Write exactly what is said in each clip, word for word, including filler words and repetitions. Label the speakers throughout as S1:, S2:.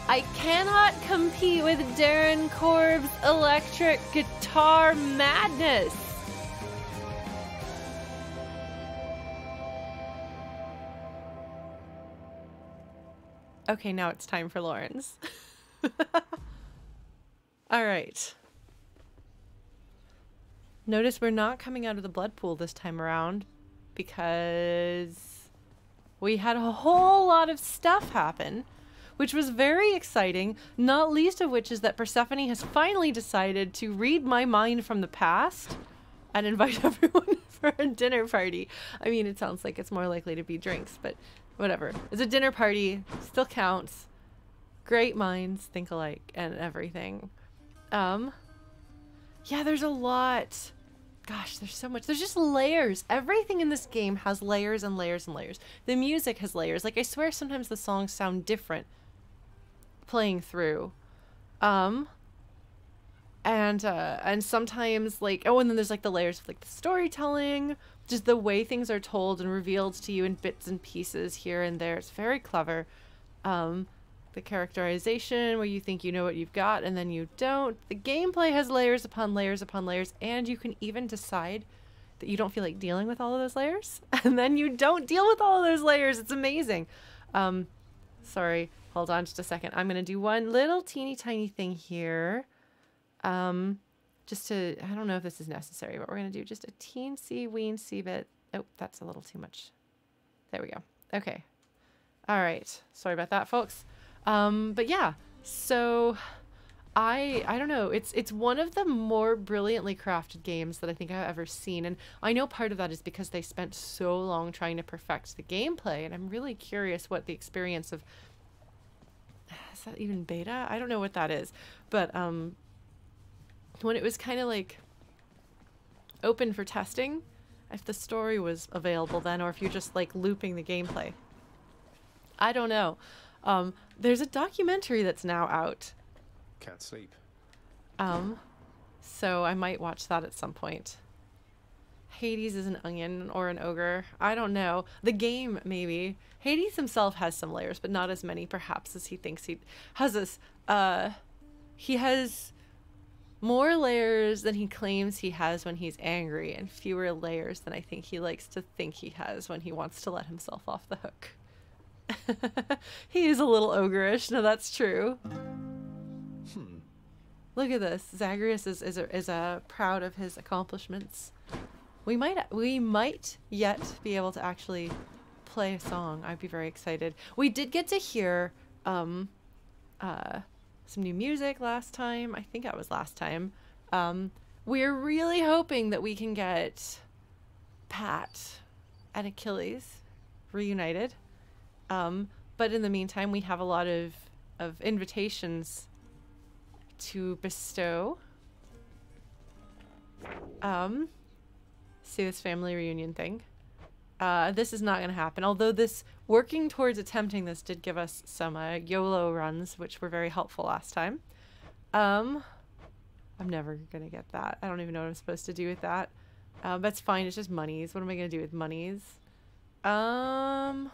S1: I cannot compete with Darren Korb's electric guitar madness. Okay, now it's time for Lauren's. All right. Notice we're not coming out of the blood pool this time around because we had a whole lot of stuff happen, which was very exciting, not least of which is that Persephone has finally decided to read my mind from the past and invite everyone for a dinner party. I mean, it sounds like it's more likely to be drinks, but whatever. It's a dinner party, still counts. Great minds think alike and everything. Um, yeah, there's a lot. Gosh, there's so much. There's just layers. Everything in this game has layers and layers and layers. The music has layers. Like, I swear sometimes the songs sound different playing through. Um, and, uh, and sometimes, like, oh, and then there's, like, the layers of, like, the storytelling, just the way things are told and revealed to you in bits and pieces here and there. It's very clever. Um, the characterization where you think you know what you've got and then you don't. The gameplay has layers upon layers upon layers, and you can even decide that you don't feel like dealing with all of those layers, and then you don't deal with all of those layers. It's amazing. Um, sorry, hold on just a second. I'm gonna do one little teeny tiny thing here. Um, just to, I don't know if this is necessary, but we're gonna do just a teensy weensy bit. Oh, that's a little too much. There we go. Okay. All right. Sorry about that, folks. Um, but yeah, so I, I don't know, it's, it's one of the more brilliantly crafted games that I think I've ever seen. And I know part of that is because they spent so long trying to perfect the gameplay. And I'm really curious what the experience of, is that even beta? I don't know what that is, but, um, when it was kind of like open for testing, if the story was available then, or if you're just like looping the gameplay, I don't know. Um, there's a documentary that's now out.
S2: Can't sleep.
S1: Um, so I might watch that at some point. Hades is an onion or an ogre. I don't know. The game, maybe. Hades himself has some layers, but not as many, perhaps, as he thinks he has. This, uh, he has more layers than he claims he has when he's angry, and fewer layers than I think he likes to think he has when he wants to let himself off the hook. He is a little ogreish. No, that's true.
S2: Hmm.
S1: Look at this. Zagreus is is a, is a proud of his accomplishments. We might we might yet be able to actually play a song. I'd be very excited. We did get to hear um uh some new music last time. I think that was last time. Um, we're really hoping that we can get Pat and Achilles reunited. Um, but in the meantime, we have a lot of, of invitations to bestow. Um, see this family reunion thing. Uh, this is not going to happen. Although this, working towards attempting this did give us some uh, YOLO runs, which were very helpful last time. Um, I'm never going to get that. I don't even know what I'm supposed to do with that. Uh, that's fine. It's just monies. What am I going to do with monies? Um...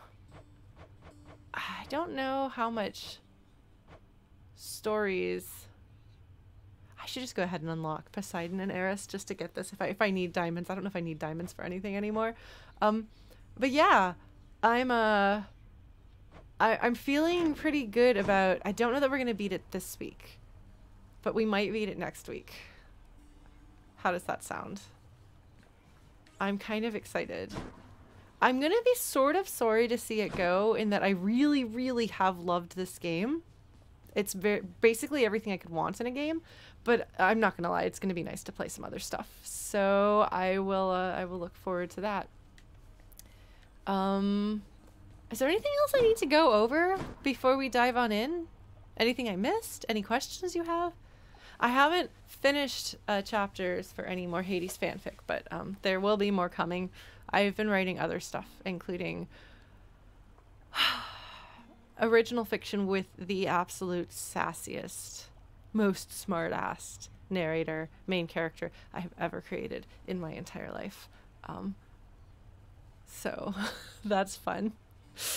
S1: I don't know how much stories. I should just go ahead and unlock Poseidon and Eris just to get this if I if I need diamonds. I don't know if I need diamonds for anything anymore. Um, but yeah, I'm uh, I I'm feeling pretty good about. I don't know that we're gonna beat it this week, but we might beat it next week. How does that sound? I'm kind of excited. I'm gonna be sort of sorry to see it go in that I really, really have loved this game. It's very basically everything I could want in a game, but I'm not gonna lie, it's gonna be nice to play some other stuff. So I will, uh, I will look forward to that. Um, is there anything else I need to go over before we dive on in? Anything I missed? Any questions you have? I haven't finished uh, chapters for any more Hades fanfic, but um, there will be more coming. I've been writing other stuff, including original fiction with the absolute sassiest, most smart-assed narrator, main character I have ever created in my entire life. Um, so that's fun.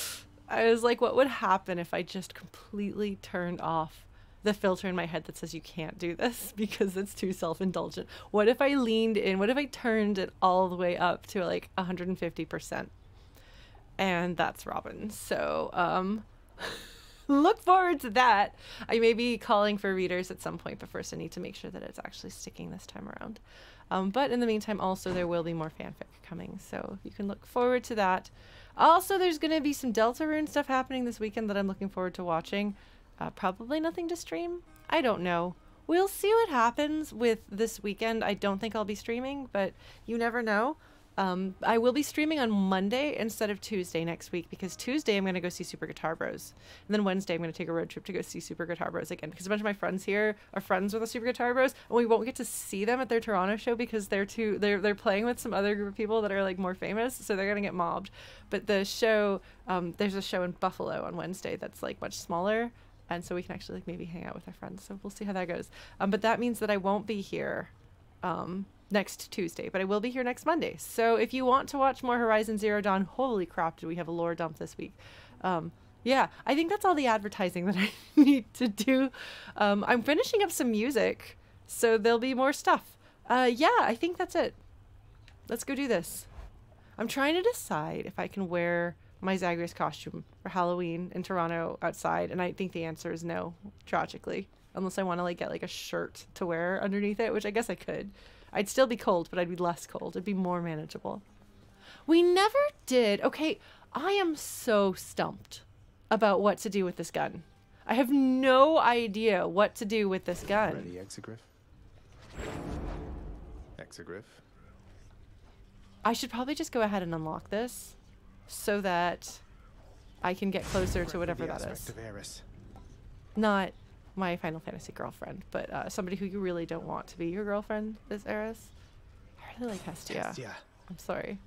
S1: I was like, what would happen if I just completely turned off the filter in my head that says you can't do this because it's too self-indulgent? What if I leaned in? What if I turned it all the way up to like one hundred fifty percent? And that's Robin. So um, look forward to that. I may be calling for readers at some point, but first I need to make sure that it's actually sticking this time around. Um, but in the meantime, also there will be more fanfic coming, so you can look forward to that. Also, there's going to be some Deltarune stuff happening this weekend that I'm looking forward to watching. Uh, probably nothing to stream. I don't know. We'll see what happens with this weekend. I don't think I'll be streaming, but you never know. Um, I will be streaming on Monday instead of Tuesday next week, because Tuesday I'm going to go see Super Guitar Bros. And then Wednesday I'm going to take a road trip to go see Super Guitar Bros again, because a bunch of my friends here are friends with the Super Guitar Bros, and we won't get to see them at their Toronto show because they're too they're they're playing with some other group of people that are like more famous, so they're going to get mobbed. But the show, um, there's a show in Buffalo on Wednesday that's like much smaller, and so we can actually like maybe hang out with our friends. So we'll see how that goes. Um, but that means that I won't be here Um, next Tuesday, but I will be here next Monday. So if you want to watch more Horizon Zero Dawn, holy crap, did we have a lore dump this week. Um, yeah, I think that's all the advertising that I need to do. Um, I'm finishing up some music, so there'll be more stuff. Uh, yeah, I think that's it. Let's go do this. I'm trying to decide if I can wear my Zagreus costume for Halloween in Toronto outside, and I think the answer is no, tragically. Unless I want to like get like a shirt to wear underneath it, which I guess I could. I'd still be cold, but I'd be less cold. It'd be more manageable. We never did. Okay, I am so stumped about what to do with this gun. I have no idea what to do with this gun.
S2: Ready, Exagriff? Exagriff?
S1: I should probably just go ahead and unlock this so that I can get closer to whatever that is. Not my Final Fantasy girlfriend, but uh, somebody who you really don't want to be your girlfriend is Eris. I really like Hestia.
S2: Hestia.
S1: I'm sorry.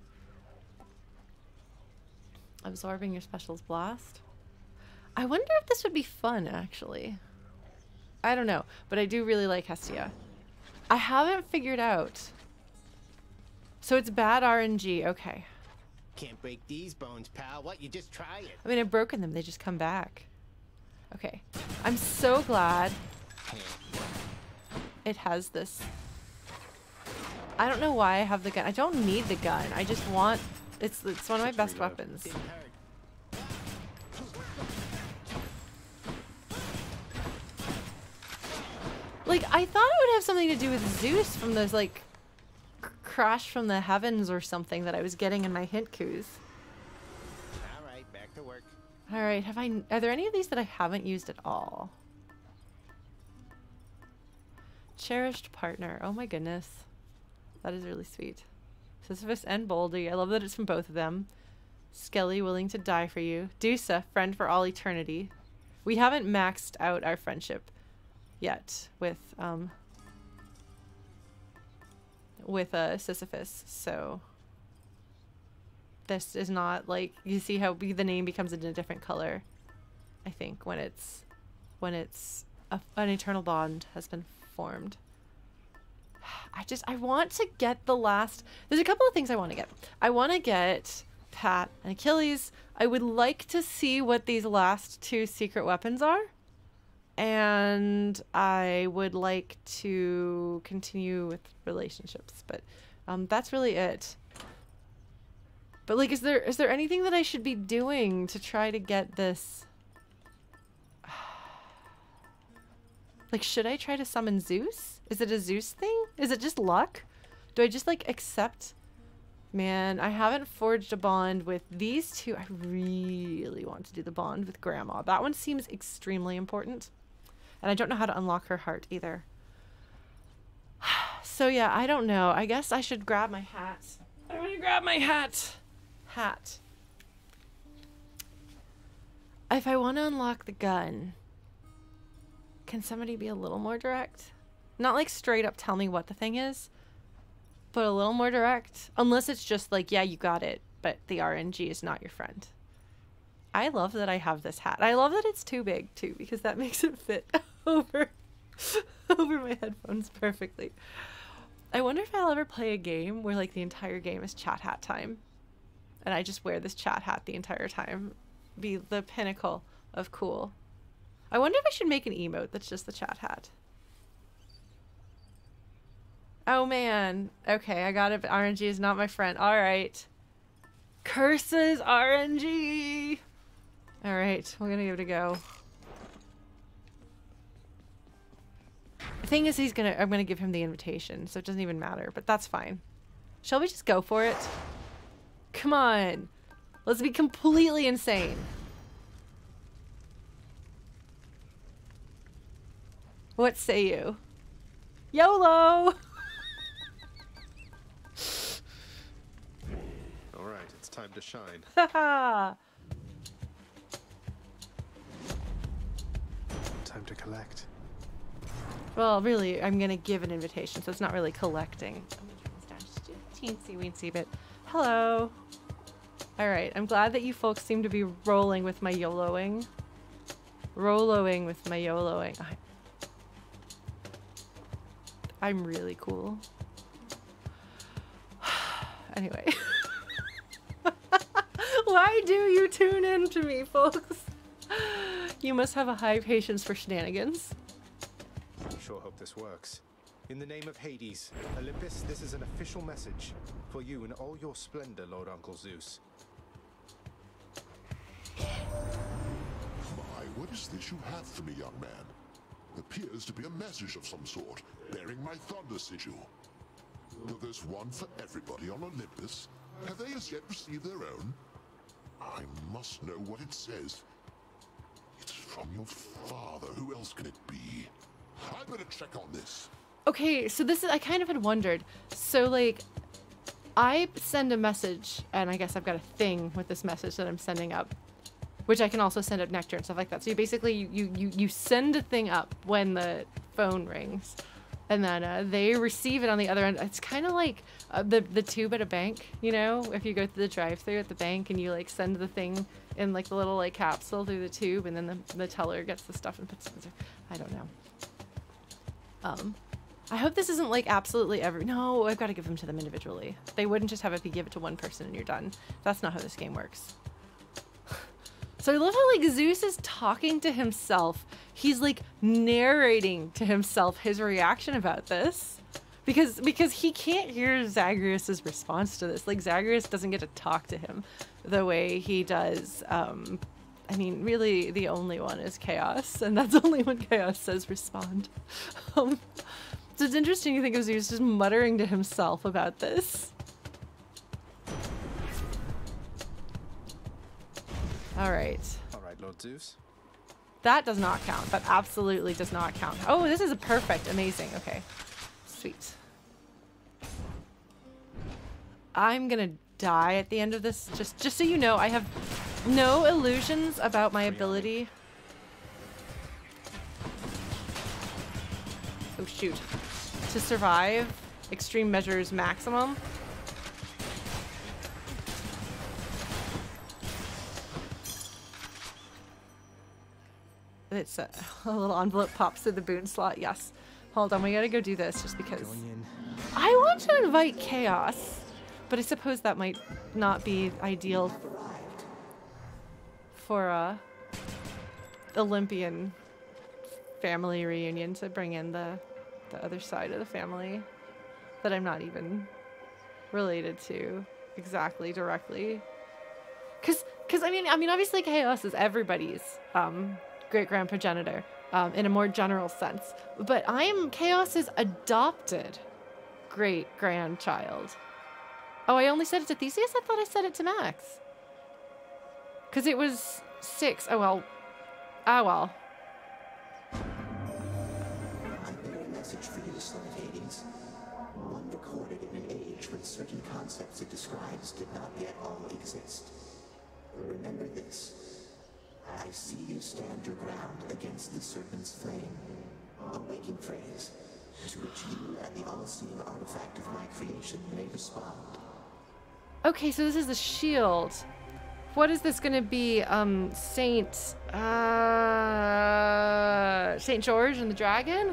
S1: Absorbing your specials blast. I wonder if this would be fun, actually. I don't know, but I do really like Hestia. I haven't figured out. So it's bad R N G. Okay.
S3: Can't break these bones, pal. What? You just try it.
S1: I mean, I've broken them. They just come back. Okay. I'm so glad it has this. I don't know why I have the gun. I don't need the gun. I just want... It's, it's one of my best weapons. Like, I thought it would have something to do with Zeus from those, like, c crash from the heavens or something that I was getting in my hint coups.
S3: All right, back to work.
S1: All right, have I? Are there any of these that I haven't used at all? Cherished partner. Oh my goodness, that is really sweet. Sisyphus and Boldy. I love that it's from both of them. Skelly, willing to die for you. Dusa, friend for all eternity. We haven't maxed out our friendship yet with um with uh, Sisyphus, so. This is not like, you see how the name becomes in a different color, I think, when it's when it's a, an eternal bond has been formed. I just I want to get the last. There's a couple of things I want to get. I want to get Pat and Achilles. I would like to see what these last two secret weapons are, and I would like to continue with relationships, but um, that's really it. But like, is there is there anything that I should be doing to try to get this? Like, should I try to summon Zeus? Is it a Zeus thing? Is it just luck? Do I just like accept? Man, I haven't forged a bond with these two. I really want to do the bond with Grandma. That one seems extremely important. And I don't know how to unlock her heart either. So yeah, I don't know. I guess I should grab my hat. I'm gonna grab my hat. Hat. If I want to unlock the gun, can somebody be a little more direct? Not like straight up tell me what the thing is, but a little more direct. Unless it's just like, yeah, you got it, but the R N G is not your friend. I love that I have this hat. I love that it's too big too, because that makes it fit over over my headphones perfectly. I wonder if I'll ever play a game where like the entire game is chat hat time, and I just wear this chat hat the entire time. be the pinnacle of cool. I wonder if I should make an emote that's just the chat hat. Oh man. Okay, I got it. R N G is not my friend. Alright. Curses R N G! Alright, we're gonna give it a go. The thing is, he's gonna- I'm gonna give him the invitation, so it doesn't even matter, but that's fine. Shall we just go for it? Come on. Let's be completely insane. What say you? YOLO!
S2: Alright, it's time to shine.
S1: Haha!
S2: Time to collect.
S1: Well, really, I'm gonna give an invitation, so it's not really collecting. I'm gonna turn this down just a teensy weensy bit. Hello. Alright, I'm glad that you folks seem to be rolling with my YOLOing. Roloing with my YOLOing. I I'm really cool. Anyway. Why do you tune in to me, folks? You must have a high patience for shenanigans.
S2: Sure hope this works. In the name of Hades, Olympus, this is an official message for you in all your splendor, Lord Uncle Zeus.
S4: My, what is this you have for me, young man? Appears to be a message of some sort, bearing my thunder sigil. Though there's one for everybody on Olympus, have they as yet received their own? I must know what it says. It's from your father. Who else can it be? I better check on this.
S1: Okay, so this is, I kind of had wondered. So like, I send a message, and I guess I've got a thing with this message that I'm sending up, which I can also send up nectar and stuff like that. So you basically, you, you, you send a thing up when the phone rings, and then uh, they receive it on the other end. It's kind of like uh, the, the tube at a bank, you know? If you go through the drive-thru at the bank and you like send the thing in like the little like capsule through the tube, and then the, the teller gets the stuff and puts it in. I don't know. Um, I hope this isn't like absolutely every- No, I've got to give them to them individually. They wouldn't just have it be give it to one person and you're done. That's not how this game works. So I love how like Zeus is talking to himself. He's like narrating to himself his reaction about this. Because because he can't hear Zagreus's response to this. Like Zagreus doesn't get to talk to him the way he does. Um, I mean, really the only one is Chaos, and that's only when Chaos says respond. Um, so it's interesting to think of Zeus just muttering to himself about this. All right.
S2: All right, Lord Zeus.
S1: That does not count. That absolutely does not count. Oh, this is a perfect. Amazing. Okay. Sweet. I'm gonna die at the end of this. Just, just so you know, I have no illusions about my ability. Oh, shoot. To survive extreme measures maximum. It's a, a little envelope pops through the boon slot. Yes. Hold on, we gotta go do this just because I want to invite Chaos, but I suppose that might not be ideal for a Olympian family reunion to bring in the the other side of the family that I'm not even related to exactly directly. Cause, cause I mean, I mean, obviously Chaos is everybody's um. great-grand progenitor, um, in a more general sense. But I'm Chaos's adopted great-grandchild. Oh, I only said it to Theseus? I thought I said it to Max. Because it was six. Oh, well. Ah, well.
S5: I bear a message for you, son of Hades. One recorded in an age when certain concepts it describes did not yet all exist. Remember this. I see you stand your ground against the serpent's flame. A waking phrase, to which you and the all-seeing artifact of my creation may respond.
S1: Okay, so this is the shield. What is this gonna be? Um, Saint... Uh... Saint George and the Dragon?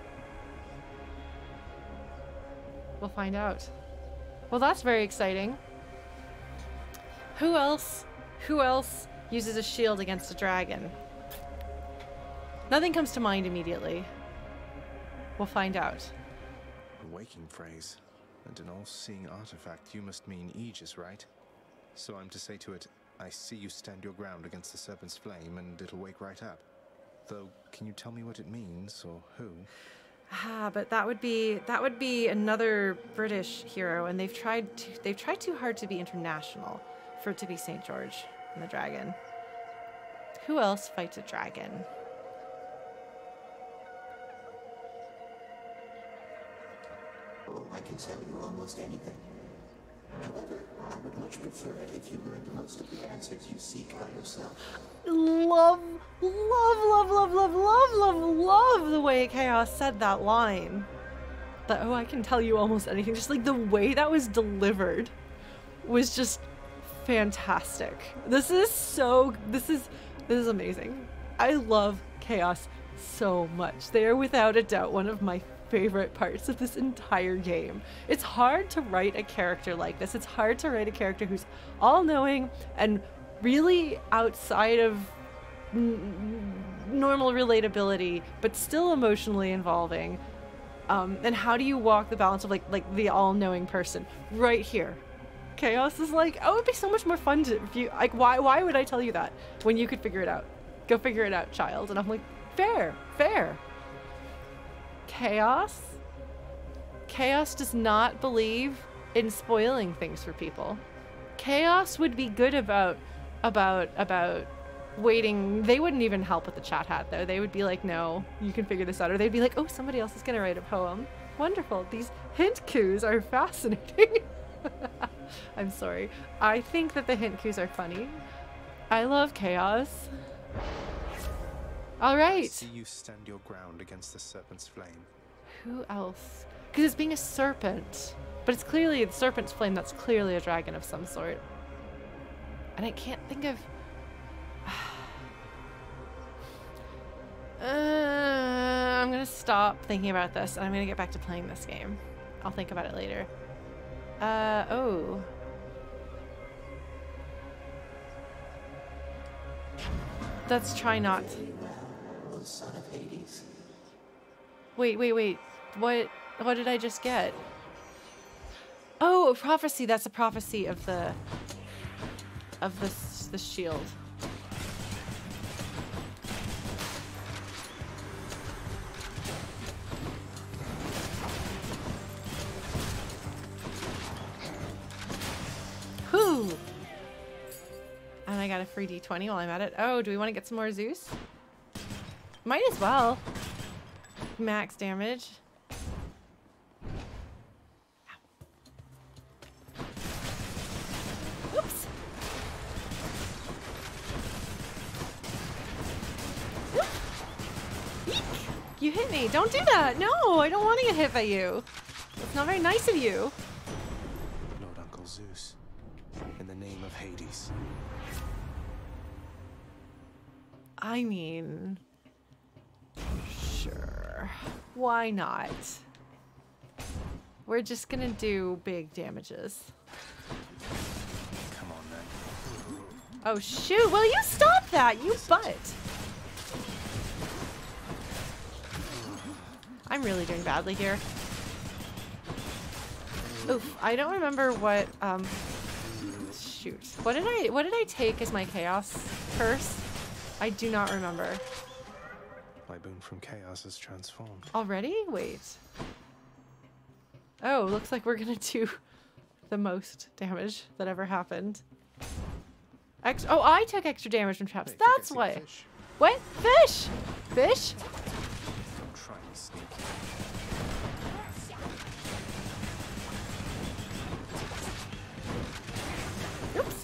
S1: We'll find out. Well, that's very exciting. Who else? Who else uses a shield against a dragon? Nothing comes to mind immediately. We'll find out.
S2: A waking phrase. And an all-seeing artifact, you must mean Aegis, right? So I'm to say to it, I see you stand your ground against the serpent's flame, and it'll wake right up. Though, can you tell me what it means, or who?
S1: Ah, but that would be that would be another British hero, and they've tried to, they've tried too hard to be international for it to be Saint George and the dragon. Who else fights a dragon?
S5: Oh, I can tell you almost anything. However, I would much prefer it if you learned most of the answers you seek by yourself.
S1: Love, love, love, love, love, love, love, love the way Chaos said that line. That, oh, I can tell you almost anything. Just like the way that was delivered was just fantastic. This is so, this is, this is amazing. I love Chaos so much. They are without a doubt one of my favorite parts of this entire game. It's hard to write a character like this. It's hard to write a character who's all-knowing and really outside of n normal relatability, but still emotionally involving. Um, and how do you walk the balance of like like the all-knowing person right here? Chaos is like, oh, it'd be so much more fun to if you like. Why why would I tell you that when you could figure it out? Go figure it out, child. And I'm like, fair, fair. Chaos? Chaos does not believe in spoiling things for people. Chaos would be good about, about, about waiting. They wouldn't even help with the chat hat though. They would be like, no, you can figure this out. Or they'd be like, oh, somebody else is gonna write a poem. Wonderful. These hint coups are fascinating. I'm sorry. I think that the hint coups are funny. I love Chaos. All right.
S2: I see you stand your ground against the serpent's flame.
S1: Who else? Because it's being a serpent, but it's clearly the serpent's flame. That's clearly a dragon of some sort. And I can't think of. uh, I'm gonna stop thinking about this, and I'm gonna get back to playing this game. I'll think about it later. Uh oh. Let's try not.
S5: O son of Hades.
S1: Wait, wait, wait. What what did I just get? Oh, a prophecy. That's a prophecy of the of this the shield. Whew. And I got a free D twenty while I'm at it. Oh, do we want to get some more Zeus? Might as well. Max damage. Oops. Eek. You hit me. Don't do that. No, I don't want to get hit by you. It's not very nice of you.
S2: Lord Uncle Zeus, in the name of Hades.
S1: I mean, sure. Why not? We're just gonna do big damages.
S2: Come on then.
S1: Oh shoot, will you stop that, you butt? I'm really doing badly here. Oof, I don't remember what, um, shoot. What did I, what did I take as my chaos curse? I do not remember.
S2: My boon from chaos is transformed.
S1: Already? Wait. Oh, looks like we're gonna do the most damage that ever happened. Ex oh, I took extra damage from traps.
S2: Hey,
S1: That's
S2: forget
S1: why.
S2: fish.
S1: What? Fish? Fish?
S2: Don't try me, sneaky.
S1: Oops.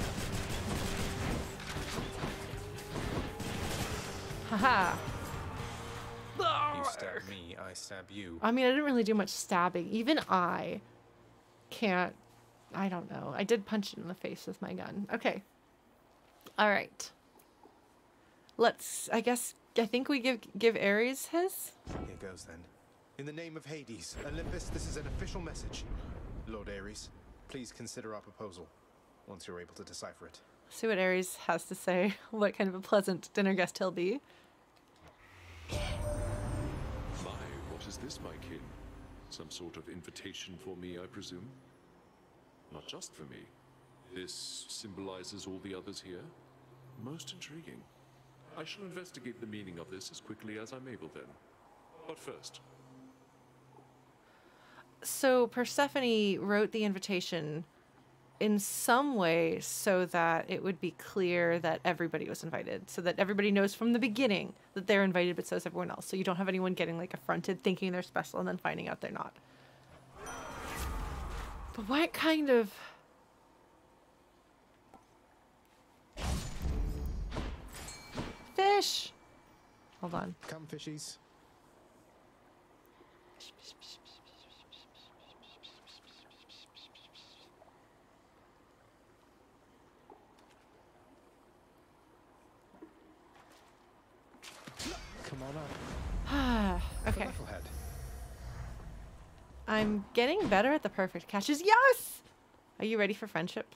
S1: Haha.
S2: You stab me, I stab you.
S1: I mean, I didn't really do much stabbing. Even I can't. I don't know. I did punch it in the face with my gun. Okay. All right. Let's. I guess. I think we give give Ares his.
S2: Here goes then. In the name of Hades, Olympus, this is an official message. Lord Ares, please consider our proposal once you're able to decipher it.
S1: See what Ares has to say. What kind of a pleasant dinner guest he'll be.
S6: My, what is this, my kin? Some sort of invitation for me, I presume? Not just for me. This symbolizes all the others here? Most intriguing. I shall investigate the meaning of this as quickly as I'm able then. But first...
S1: So Persephone wrote the invitation in some way so that it would be clear that everybody was invited, so that everybody knows from the beginning that they're invited, but so is everyone else. So you don't have anyone getting like affronted thinking they're special and then finding out they're not. But what kind of... Fish! Hold on.
S2: Come, fishies. Come on up.
S1: Okay.
S2: Knucklehead.
S1: I'm getting better at the perfect catches. Yes! Are you ready for friendship?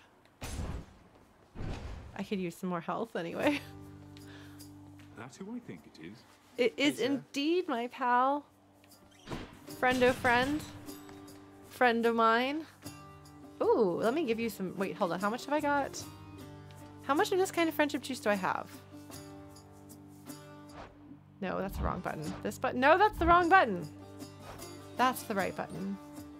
S1: I could use some more health anyway.
S7: That's who I think it is.
S1: It is
S2: Hey, sir.
S1: indeed my pal. Friendo friend. Friend of mine. Ooh, let me give you some... Wait, hold on. How much have I got? How much of this kind of friendship juice do I have? No, that's the wrong button. This button. No, that's the wrong button. That's the right button.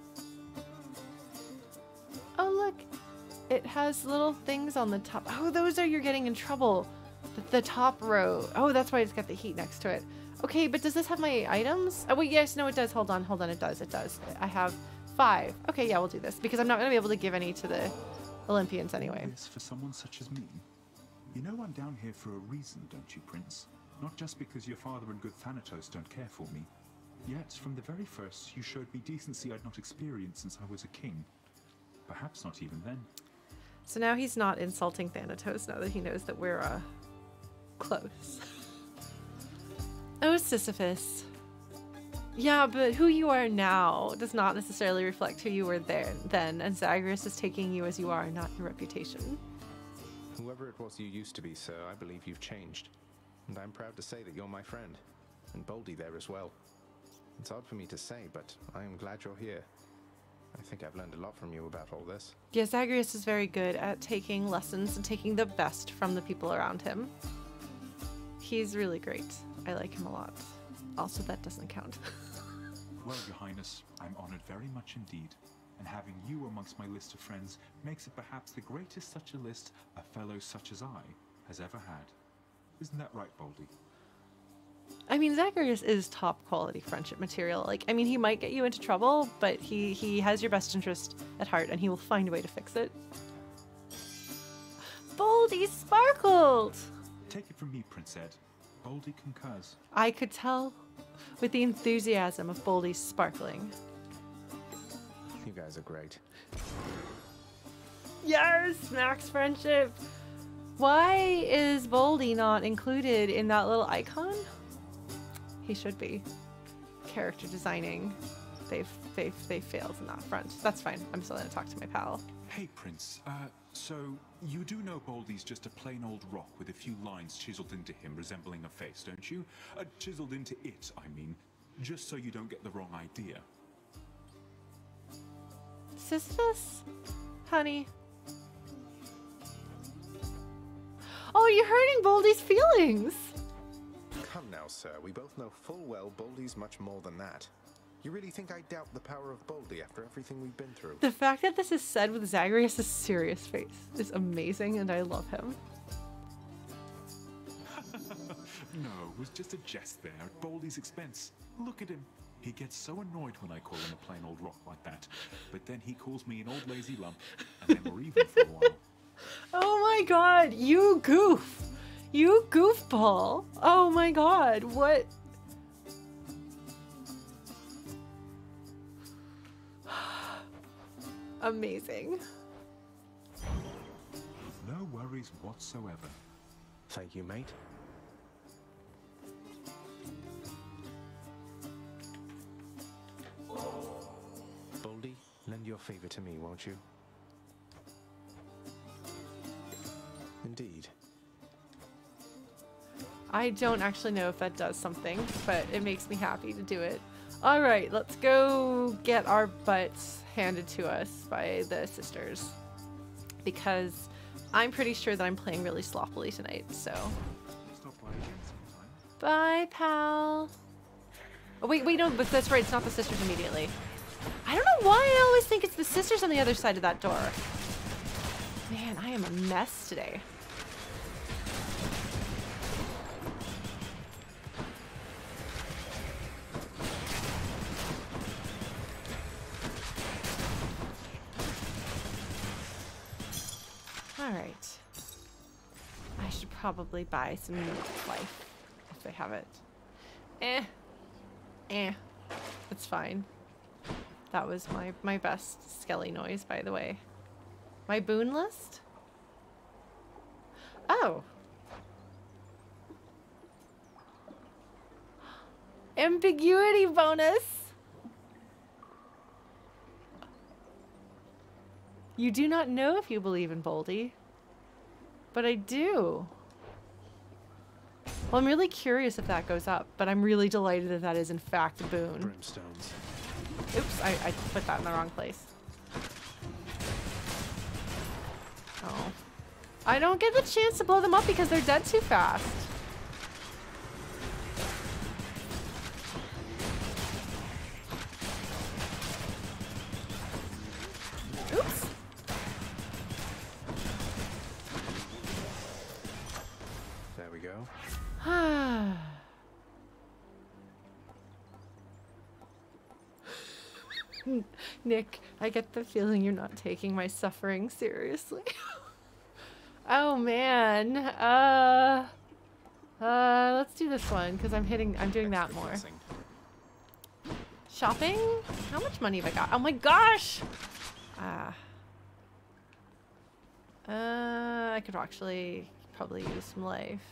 S1: Oh, look. It has little things on the top. Oh, those are you're getting in trouble. The, the top row. Oh, that's why it's got the heat next to it. Okay, but does this have my items? Oh, wait, yes, no, it does. Hold on, hold on. It does, it does. I have five. Okay, yeah, we'll do this because I'm not going to be able to give any to the Olympians anyway.
S7: This for someone such as me. You know I'm down here for a reason, don't you, Prince? Not just because your father and good Thanatos don't care for me. Yet, from the very first, you showed me decency I'd not experienced since I was a king. Perhaps not even then.
S1: So now he's not insulting Thanatos now that he knows that we're, uh, close. Oh, Sisyphus. Yeah, but who you are now does not necessarily reflect who you were there then, and Zagreus is taking you as you are, not your reputation.
S2: Whoever it was you used to be, sir, I believe you've changed. And I'm proud to say that you're my friend. And Boldy there as well. It's odd for me to say, but I am glad you're here. I think I've learned a lot from you about all this.
S1: Yeah, Zagreus is very good at taking lessons and taking the best from the people around him. He's really great. I like him a lot. Also, that doesn't count.
S7: Well, Your Highness, I'm honored very much indeed. And having you amongst my list of friends makes it perhaps the greatest such a list a fellow such as I has ever had. Isn't that right, Boldy?
S1: I mean, Zagreus is top quality friendship material. Like, I mean, he might get you into trouble, but he, he has your best interest at heart, and he will find a way to fix it. Boldy sparkled!
S7: Take it from me, Prince Ed. Boldy concurs.
S1: I could tell with the enthusiasm of Boldy's sparkling.
S2: You guys are great.
S1: Yes, Max friendship. Why is Boldy not included in that little icon? He should be. Character designing. They've they've they failed in that front. That's fine. I'm still gonna talk to my pal.
S7: Hey, Prince. Uh, so you do know Boldy's just a plain old rock with a few lines chiseled into him resembling a face, don't you? Uh, chiseled into it, I mean. Just so you don't get the wrong idea.
S1: Sisyphus? Honey. Oh, you're hurting Boldy's feelings.
S2: Come now, sir. We both know full well Boldy's much more than that. You really think I doubt the power of Boldy after everything we've been through?
S1: The fact that this is said with Zagreus' serious face is amazing, and I love him.
S7: No, it was just a jest there at Boldy's expense. Look at him. He gets so annoyed when I call him a plain old rock like that. But then he calls me an old lazy lump, and then we're even for a while.
S1: Oh my god, you goof! You goofball! Oh my god, what? Amazing.
S7: No worries whatsoever.
S2: Thank you, mate. Boldy, lend your favor to me, won't you? Indeed.
S1: I don't actually know if that does something, but it makes me happy to do it. All right, let's go get our butts handed to us by the sisters, because I'm pretty sure that I'm playing really sloppily tonight, so.
S7: Stop by again sometime.
S1: Bye, pal. Oh, wait, wait, no, but that's right, it's not the sisters immediately. I don't know why I always think it's the sisters on the other side of that door. Man, I am a mess today. Alright. I should probably buy some life if they have it. Eh. Eh. It's fine. That was my, my best skelly noise, by the way. My boon list? Oh. Ambiguity bonus! You do not know if you believe in Boldy. But I do. Well, I'm really curious if that goes up, but I'm really delighted that that is in fact a boon.
S2: Brimstones.
S1: Oops, I, I put that in the wrong place. Oh. I don't get the chance to blow them up because they're dead too fast. Oops.
S2: There we go.
S1: Nick, I get the feeling you're not taking my suffering seriously. Oh man. Uh uh let's do this one because I'm hitting I'm doing that more.
S2: Blessing.
S1: Shopping? How much money have I got? Oh my gosh! Ah. Uh I could actually probably use some life.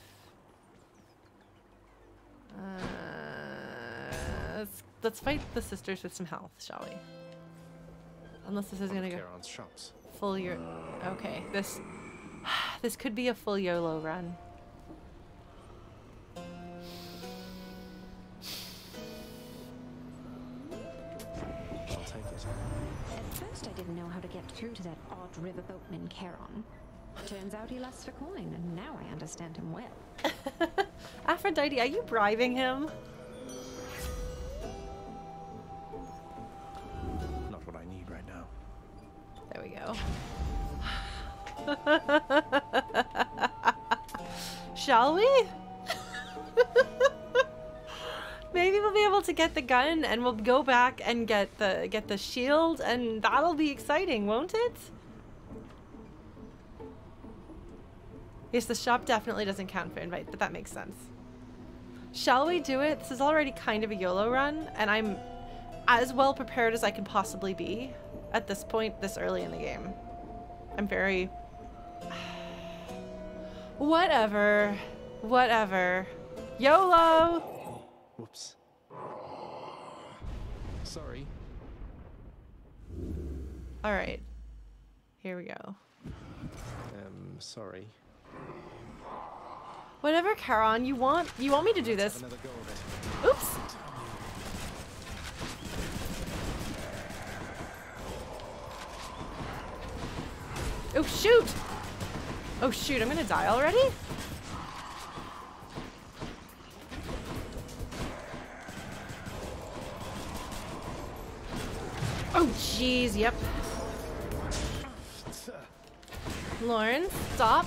S1: Uh let's let's fight the sisters with some health, shall we? Unless this is gonna go
S2: Charon's shops.
S1: full year. Okay, this this could be a full YOLO run.
S2: I'll take it.
S8: At first I didn't know how to get through to that odd riverboatman Charon. Turns out he lusts for coin, and now I understand him well.
S1: Aphrodite, are you bribing him?
S2: Not what I need right now.
S1: There we go. Shall we? Maybe we'll be able to get the gun and we'll go back and get the get the shield, and that'll be exciting, won't it? Yes, the shop definitely doesn't count for invite, but that makes sense. Shall we do it? This is already kind of a YOLO run, and I'm as well prepared as I can possibly be at this point, this early in the game. I'm very... Whatever. Whatever. YOLO!
S2: Whoops. Sorry.
S1: Alright. Here we go.
S2: Um, sorry.
S1: Whatever, Charon, you want you want me to do this.
S2: Another go of it.
S1: Oops! Oh shoot! Oh shoot, I'm gonna die already? Oh jeez, yep. Lauren, stop.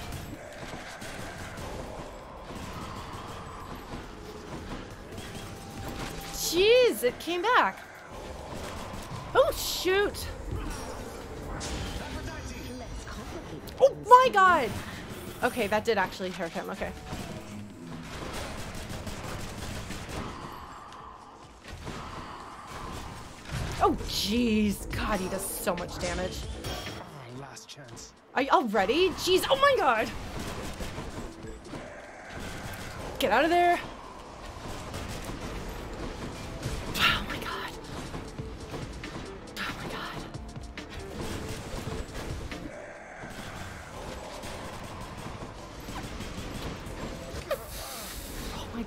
S1: Jeez, it came back. Oh shoot! Oh my god! Okay, that did actually hurt him, okay. Oh jeez, god, he does so much damage.
S2: Oh, last chance.
S1: Are you already? Jeez, oh my god! Get out of there! Oh my god. Oh my god.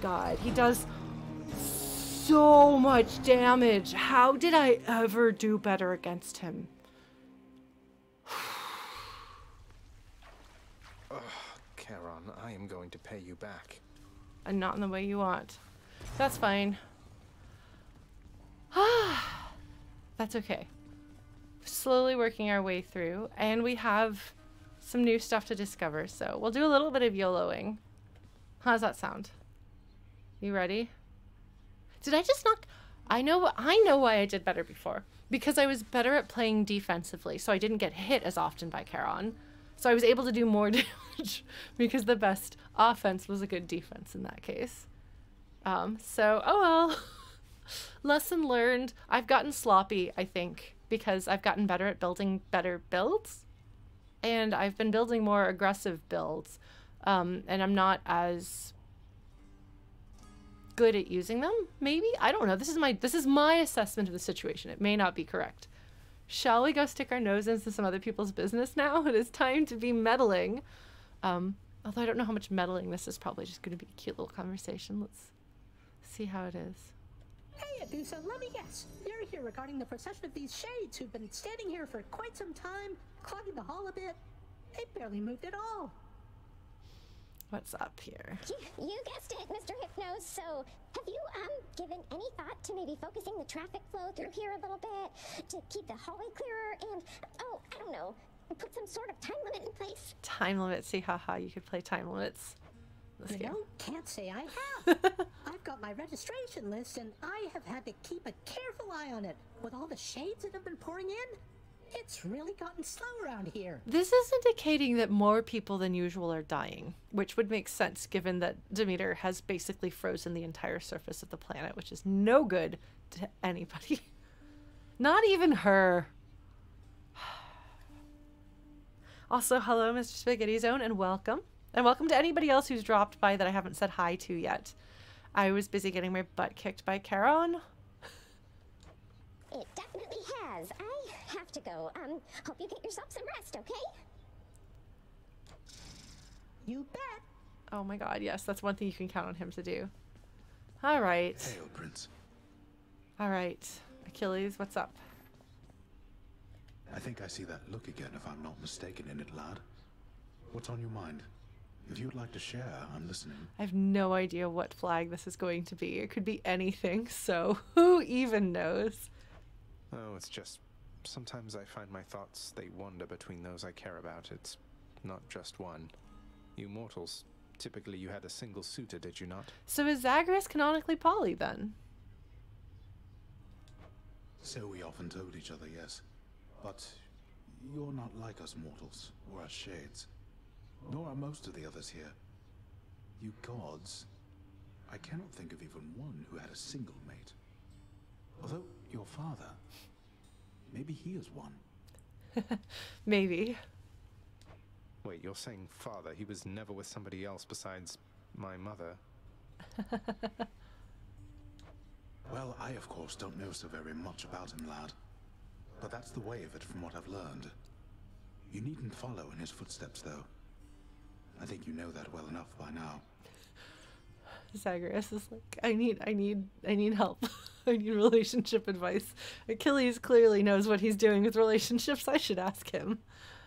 S1: god, he does so much damage. How did I ever do better against him?
S2: Ugh, Charon, I am going to pay you back.
S1: And not in the way you want. That's fine. That's okay. Slowly working our way through, and we have some new stuff to discover, so we'll do a little bit of YOLOing. How does that sound? You ready? Did I just not... I know, I know why I did better before. Because I was better at playing defensively, so I didn't get hit as often by Charon. So I was able to do more damage because the best offense was a good defense in that case. Um, so, oh well. Lesson learned. I've gotten sloppy, I think, because I've gotten better at building better builds. And I've been building more aggressive builds. Um, and I'm not as good at using them, maybe? I don't know. This is my this is my assessment of the situation. It may not be correct. Shall we go stick our nose into some other people's business now? It is time to be meddling. Um, although I don't know how much meddling this is. Probably just going to be a cute little conversation. Let's see how it is.
S9: Hey, Adusa, let me guess. You're here regarding the procession of these shades who've been standing here for quite some time, clogging the hall a bit. They barely moved at all.
S1: What's up here?
S10: You, you guessed it, Mister Hypnos. So, have you, um, given any thought to maybe focusing the traffic flow through here a little bit to keep the hallway clearer and, oh, I don't know, put some sort of time limit in place?
S1: Time limit. See, haha, you could play time limits.
S9: You know, can't say I have. I've got my registration list, and I have had to keep a careful eye on it. With all the shades that have been pouring in, it's really gotten slow around here.
S1: This is indicating that more people than usual are dying, which would make sense given that Demeter has basically frozen the entire surface of the planet, which is no good to anybody. Not even her. Also, hello, Mister Spaghetti Zone, and welcome. And welcome to anybody else who's dropped by that I haven't said hi to yet. I was busy getting my butt kicked by Charon.
S10: It definitely has. I have to go. Um, hope you get yourself some rest, okay?
S9: You bet.
S1: Oh my god, yes, that's one thing you can count on him to do. All right.
S11: Hail, Prince.
S1: All right. Achilles, what's up?
S11: I think I see that look again, if I'm not mistaken in it, lad. What's on your mind? If you'd like to share, I'm listening.
S1: I have no idea what flag this is going to be. It could be anything, so who even knows?
S2: Oh, it's just... sometimes I find my thoughts, they wander between those I care about. It's not just one. You mortals, typically you had a single suitor, did you not?
S1: So is Zagreus canonically poly, then?
S11: So we often told each other, yes. But you're not like us mortals, or us shades. Nor are most of the others here. You gods, I cannot think of even one who had a single mate. Although your father, maybe he is one.
S1: Maybe.
S2: Wait, you're saying father? He was never with somebody else besides my mother?
S11: Well, I of course don't know so very much about him, lad. But that's the way of it from what I've learned. You needn't follow in his footsteps, though. I think you know that well enough by now.
S1: Zagreus is like, I need, I need, I need help. I need relationship advice. Achilles clearly knows what he's doing with relationships. I should ask him.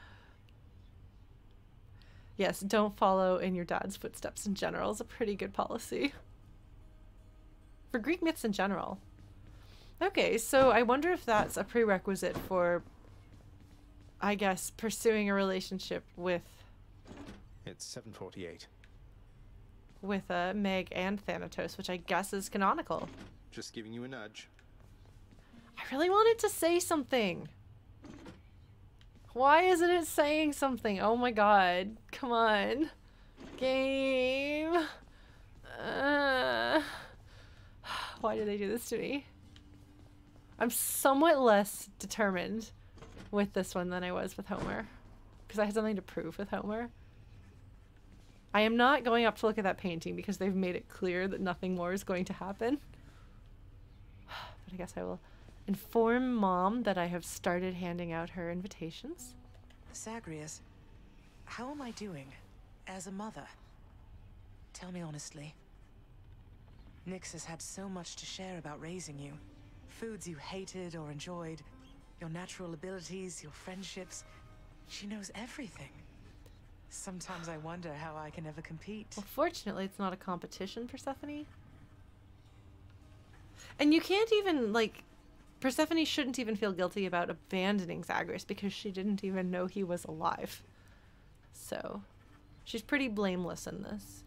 S1: Yes, don't follow in your dad's footsteps in general is a pretty good policy. For Greek myths in general. Okay, so I wonder if that's a prerequisite for, I guess, pursuing a relationship with...
S2: It's seven forty-eight.
S1: With uh, Meg and Thanatos, which I guess is canonical.
S2: Just giving you a nudge.
S1: I really wanted to say something. Why isn't it saying something? Oh my god. Come on. Game. Uh, why did they do this to me? I'm somewhat less determined with this one than I was with Homer. Because I had something to prove with Homer. I am not going up to look at that painting because they've made it clear that nothing more is going to happen. But I guess I will inform Mom that I have started handing out her invitations.
S12: Zagreus, how am I doing as a mother? Tell me honestly. Nyx has had so much to share about raising you. Foods you hated or enjoyed, your natural abilities, your friendships. She knows everything. Sometimes I wonder how I can ever compete.
S1: Well, fortunately, it's not a competition, Persephone. And you can't even, like, Persephone shouldn't even feel guilty about abandoning Zagreus because she didn't even know he was alive. So, she's pretty blameless in this.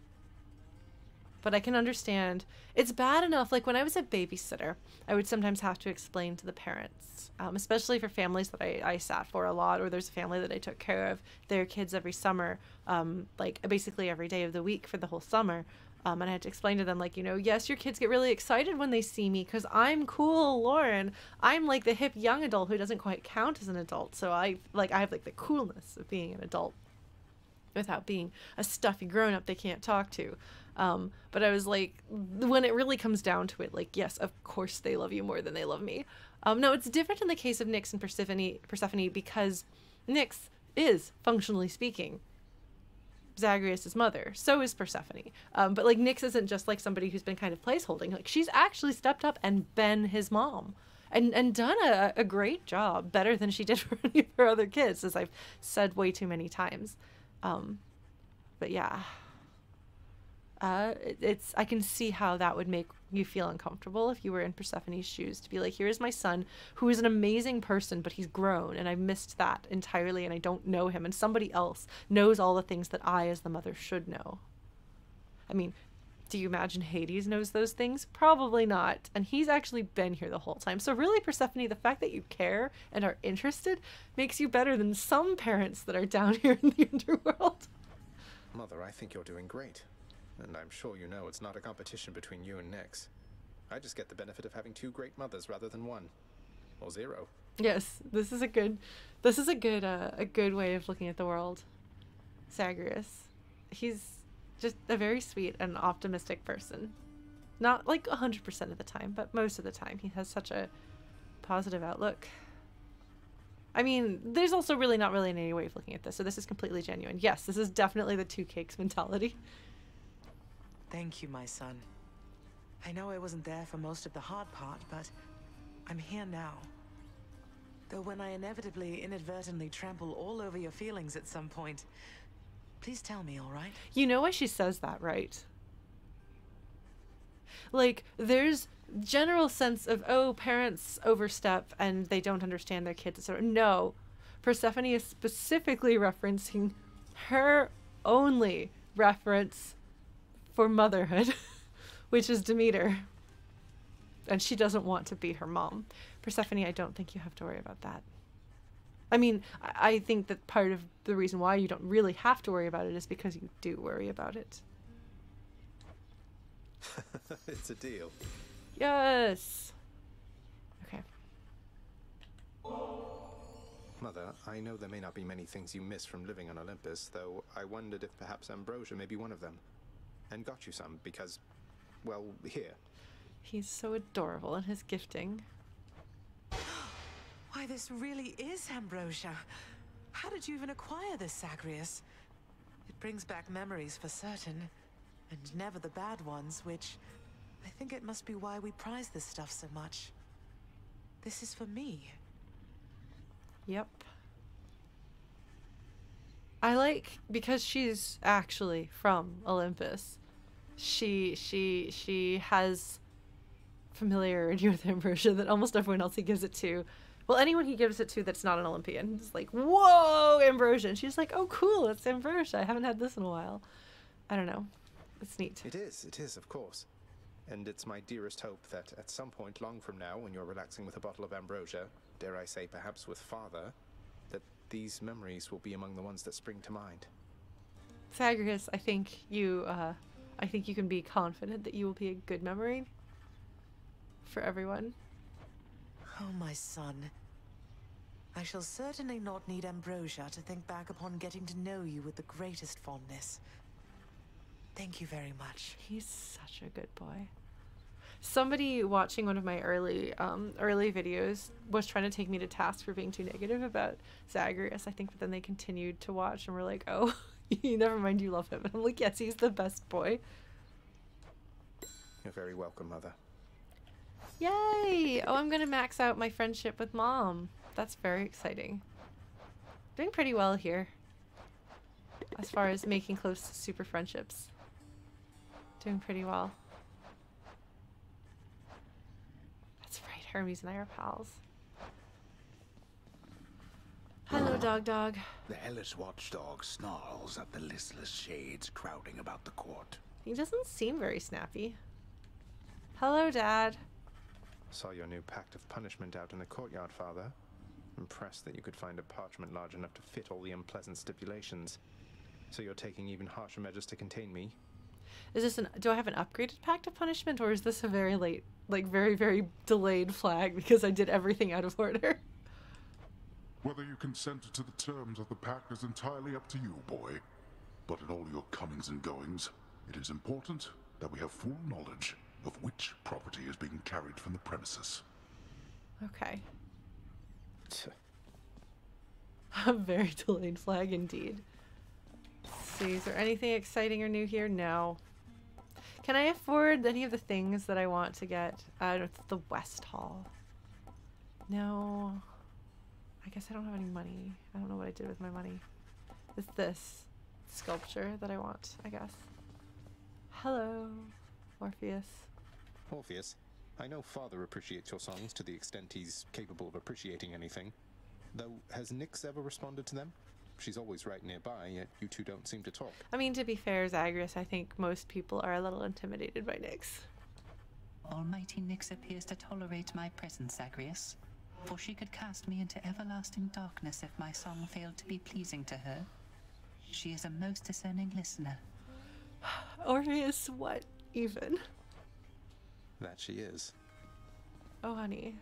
S1: But I can understand. It's bad enough, like when I was a babysitter, I would sometimes have to explain to the parents, um, especially for families that I, I sat for a lot, or there's a family that I took care of their kids every summer, um, like basically every day of the week for the whole summer. Um, and I had to explain to them, like, you know, yes, your kids get really excited when they see me because I'm cool, Lauren. I'm like the hip young adult who doesn't quite count as an adult. So I, like, I have like the coolness of being an adult without being a stuffy grown-up they can't talk to. Um, but I was like, when it really comes down to it, like, yes, of course they love you more than they love me. Um, no, it's different in the case of Nyx and Persephone, Persephone because Nyx is, functionally speaking, Zagreus' mother. So is Persephone. Um, but like Nyx isn't just like somebody who's been kind of placeholding. Like she's actually stepped up and been his mom. And, and done a, a great job, better than she did for any of her other kids, as I've said way too many times. Um, but yeah. Uh, it, it's I can see how that would make you feel uncomfortable if you were in Persephone's shoes, to be like, here's my son who is an amazing person, but he's grown and I missed that entirely and I don't know him, and somebody else knows all the things that I as the mother should know. I mean, do you imagine Hades knows those things? Probably not. And he's actually been here the whole time. So really, Persephone, the fact that you care and are interested makes you better than some parents that are down here in the underworld.
S2: Mother, I think you're doing great. And I'm sure you know it's not a competition between you and Nyx. I just get the benefit of having two great mothers rather than one. Or zero.
S1: Yes, this is a good, this is a good, uh, a good way of looking at the world. Zagreus. He's just a very sweet and optimistic person. Not like one hundred percent of the time, but most of the time. He has such a positive outlook. I mean, there's also really not really any way of looking at this, so this is completely genuine. Yes, this is definitely the two cakes mentality.
S12: Thank you, my son. I know I wasn't there for most of the hard part, but I'm here now. Though when I inevitably, inadvertently trample all over your feelings at some point, please tell me, all right?
S1: You know why she says that, right? Like, there's general sense of, oh, parents overstep and they don't understand their kids, et cetera. No, Persephone is specifically referencing her only reference for motherhood, which is Demeter. And she doesn't want to be her mom. Persephone, I don't think you have to worry about that. I mean, I, I think that part of the reason why you don't really have to worry about it is because you do worry about it.
S2: It's a deal.
S1: Yes. Okay.
S2: Mother, I know there may not be many things you miss from living on Olympus, though I wondered if perhaps ambrosia may be one of them. And got you some, because, well, here.
S1: He's so adorable in his gifting.
S12: Why, this really is ambrosia. How did you even acquire this, Zagreus? It brings back memories for certain, and never the bad ones, which I think it must be why we prize this stuff so much. This is for me.
S1: Yep. I like, because she's actually from Olympus, she she she has familiarity with ambrosia that almost everyone else he gives it to, well, anyone he gives it to that's not an Olympian is like, whoa, ambrosia, and she's like, oh cool, it's ambrosia, I haven't had this in a while. I don't know, it's neat.
S2: It is, it is, of course. And it's my dearest hope that at some point long from now, when you're relaxing with a bottle of ambrosia, dare I say perhaps with father, that these memories will be among the ones that spring to mind.
S1: Zagreus, I think you uh I think you can be confident that you will be a good memory for everyone.
S12: Oh, my son. I shall certainly not need ambrosia to think back upon getting to know you with the greatest fondness. Thank you very much.
S1: He's such a good boy. Somebody watching one of my early um, early videos was trying to take me to task for being too negative about Zagreus, I think, but then they continued to watch and were like, oh, never mind, you love him. And I'm like, yes, he's the best boy.
S2: You're very welcome, Mother.
S1: Yay! Oh, I'm gonna max out my friendship with Mom. That's very exciting. Doing pretty well here. As far as making close super friendships. Doing pretty well. That's right, Hermes and I are pals. Hello, dog dog.
S13: The hellish watchdog snarls at the listless shades crowding about the court.
S1: He doesn't seem very snappy. Hello, Dad.
S2: Saw your new pact of punishment out in the courtyard, Father. Impressed that you could find a parchment large enough to fit all the unpleasant stipulations. So you're taking even harsher measures to contain me?
S1: Is this an... Do I have an upgraded pact of punishment, or is this a very late, like very, very delayed flag because I did everything out of order?
S4: Whether you consent to the terms of the pact is entirely up to you, boy. But in all your comings and goings, it is important that we have full knowledge of which property is being carried from the premises.
S1: Okay. A very delayed flag indeed. Let's see, is there anything exciting or new here? No. Can I afford any of the things that I want to get out of the West Hall? No. I guess I don't have any money. I don't know what I did with my money. It's this sculpture that I want, I guess. Hello, Orpheus.
S2: Orpheus, I know Father appreciates your songs to the extent he's capable of appreciating anything. Though, has Nyx ever responded to them? She's always right nearby, yet you two don't seem to talk.
S1: I mean, to be fair, Zagreus, I think most people are a little intimidated by Nyx.
S14: Almighty Nyx appears to tolerate my presence, Zagreus, for she could cast me into everlasting darkness if my song failed to be pleasing to her. She is a most discerning listener.
S1: Orpheus, what even?
S2: That she is.
S1: Oh, honey.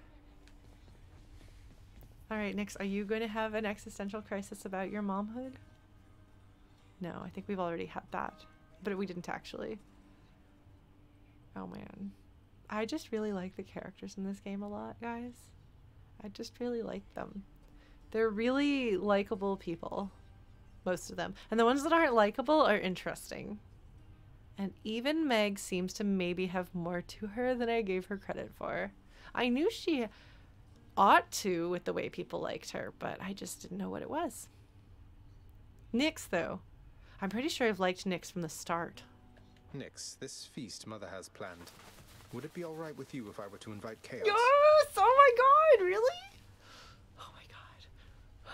S1: Alright, Nyx, are you going to have an existential crisis about your momhood? No, I think we've already had that. But we didn't actually. Oh, man. I just really like the characters in this game a lot, guys. I just really like them. They're really likable people. Most of them. And the ones that aren't likable are interesting. And even Meg seems to maybe have more to her than I gave her credit for. I knew she ought to with the way people liked her, but I just didn't know what it was. Nyx, though. I'm pretty sure I've liked Nyx from the start.
S2: Nyx, this feast Mother has planned. Would it be alright with you if I were to invite Chaos?
S1: Yes! Oh my god, really? Oh my god.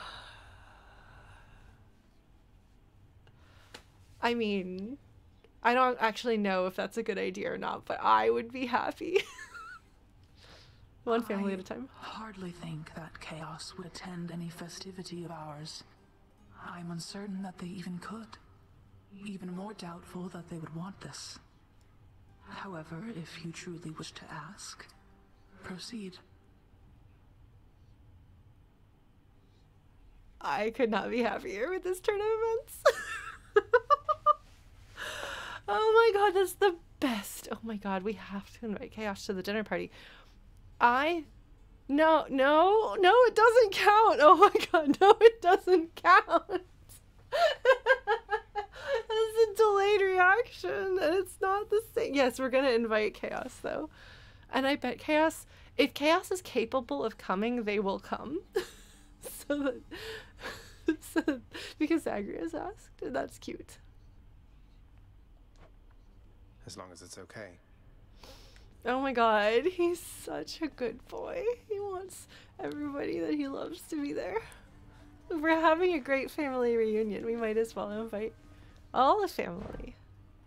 S1: I mean, I don't actually know if that's a good idea or not, but I would be happy. One family
S15: I
S1: at a time.
S15: Hardly think that Chaos would attend any festivity of ours. I'm uncertain that they even could. Even more doubtful that they would want this. However, if you truly wish to ask, proceed.
S1: I could not be happier with this turn of events. Oh my god, that's the best. Oh my god, we have to invite Chaos to the dinner party. I... No, no, no, it doesn't count. Oh my god, no, it doesn't count. That's a delayed reaction, and it's not the same. Yes, we're gonna invite Chaos, though. And I bet Chaos... If Chaos is capable of coming, they will come. so that... so that, because Zagreus asked, and that's cute.
S2: As long as it's okay.
S1: Oh my god, he's such a good boy. He wants everybody that he loves to be there. We're having a great family reunion. We might as well invite all the family.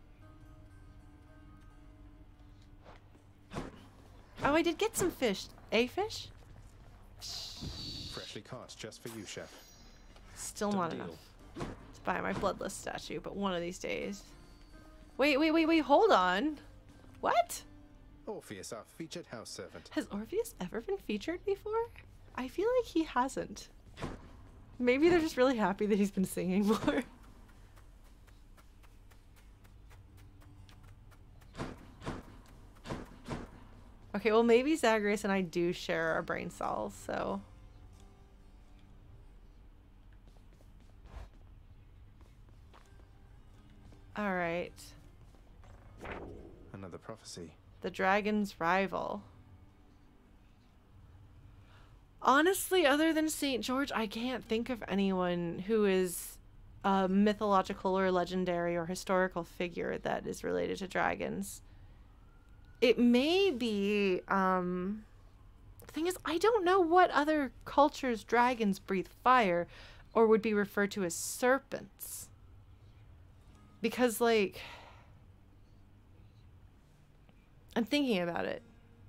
S1: Oh, I did get some fish. A fish?
S2: Freshly caught just for you, Chef.
S1: Still
S2: Done
S1: not
S2: deal.
S1: enough to buy my bloodless statue, but one of these days. Wait, wait, wait, wait, hold on. What?
S2: Orpheus, our featured house servant.
S1: Has Orpheus ever been featured before? I feel like he hasn't. Maybe they're just really happy that he's been singing more. Okay, well maybe Zagreus and I do share our brain cells, so... Alright.
S2: Another prophecy.
S1: The dragon's rival. Honestly, other than Saint George, I can't think of anyone who is a mythological or legendary or historical figure that is related to dragons. It may be, um... the thing is, I don't know what other cultures dragons breathe fire or would be referred to as serpents. Because, like... I'm thinking about it.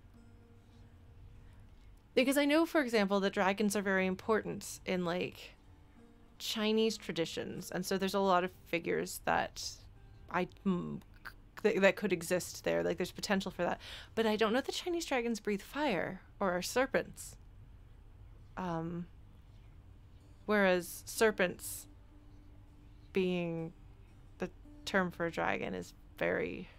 S1: Because I know, for example, that dragons are very important in, like, Chinese traditions. And so there's a lot of figures that I... Mm, th that could exist there. Like, there's potential for that. But I don't know that Chinese dragons breathe fire or are serpents. Um, whereas serpents being the term for a dragon is very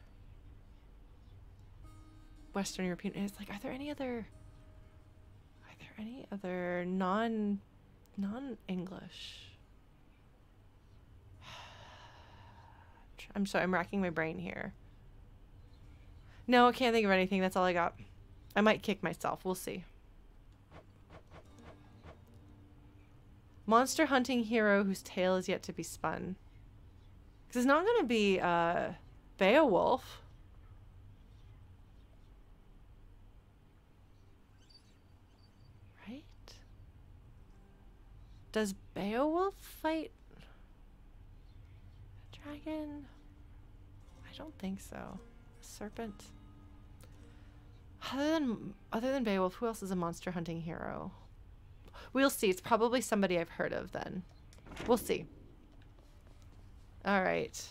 S1: Western European. It's like, are there any other... any other non non-English? I'm sorry, I'm racking my brain here. No, I can't think of anything. That's all I got. I might kick myself. We'll see. Monster hunting hero whose tale is yet to be spun. Because it's not going to be uh, Beowulf. Does Beowulf fight a dragon? I don't think so. A serpent? Other than, other than Beowulf, who else is a monster hunting hero? We'll see. It's probably somebody I've heard of then. We'll see. Alright.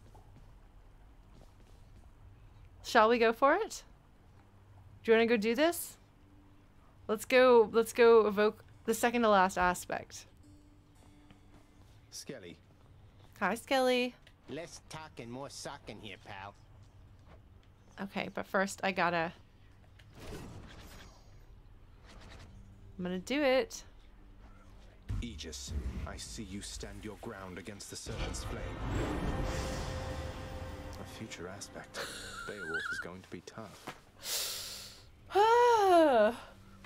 S1: Shall we go for it? Do you want to go do this? Let's go, let's go evoke the second to last aspect.
S3: Skelly.
S1: Hi, Skelly.
S3: Less talking, more sucking here, pal.
S1: Okay, but first I gotta... I'm gonna do it.
S2: Aegis, I see you stand your ground against the serpent's flame. A future aspect. Beowulf is going to be tough.
S1: Oh,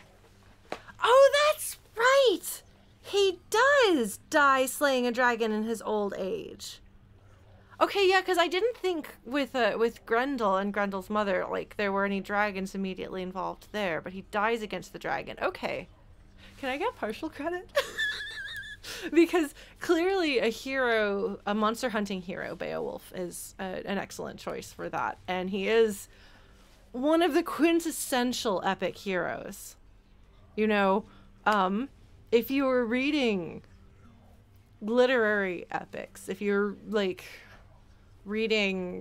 S1: that's right! He does die slaying a dragon in his old age. Okay, yeah, because I didn't think with uh, with Grendel and Grendel's mother, like, there were any dragons immediately involved there, but he dies against the dragon. Okay. Can I get partial credit? Because clearly a hero, a monster hunting hero, Beowulf, is a, an excellent choice for that. And he is one of the quintessential epic heroes. You know, um, if you were reading literary epics, if you're, like, reading...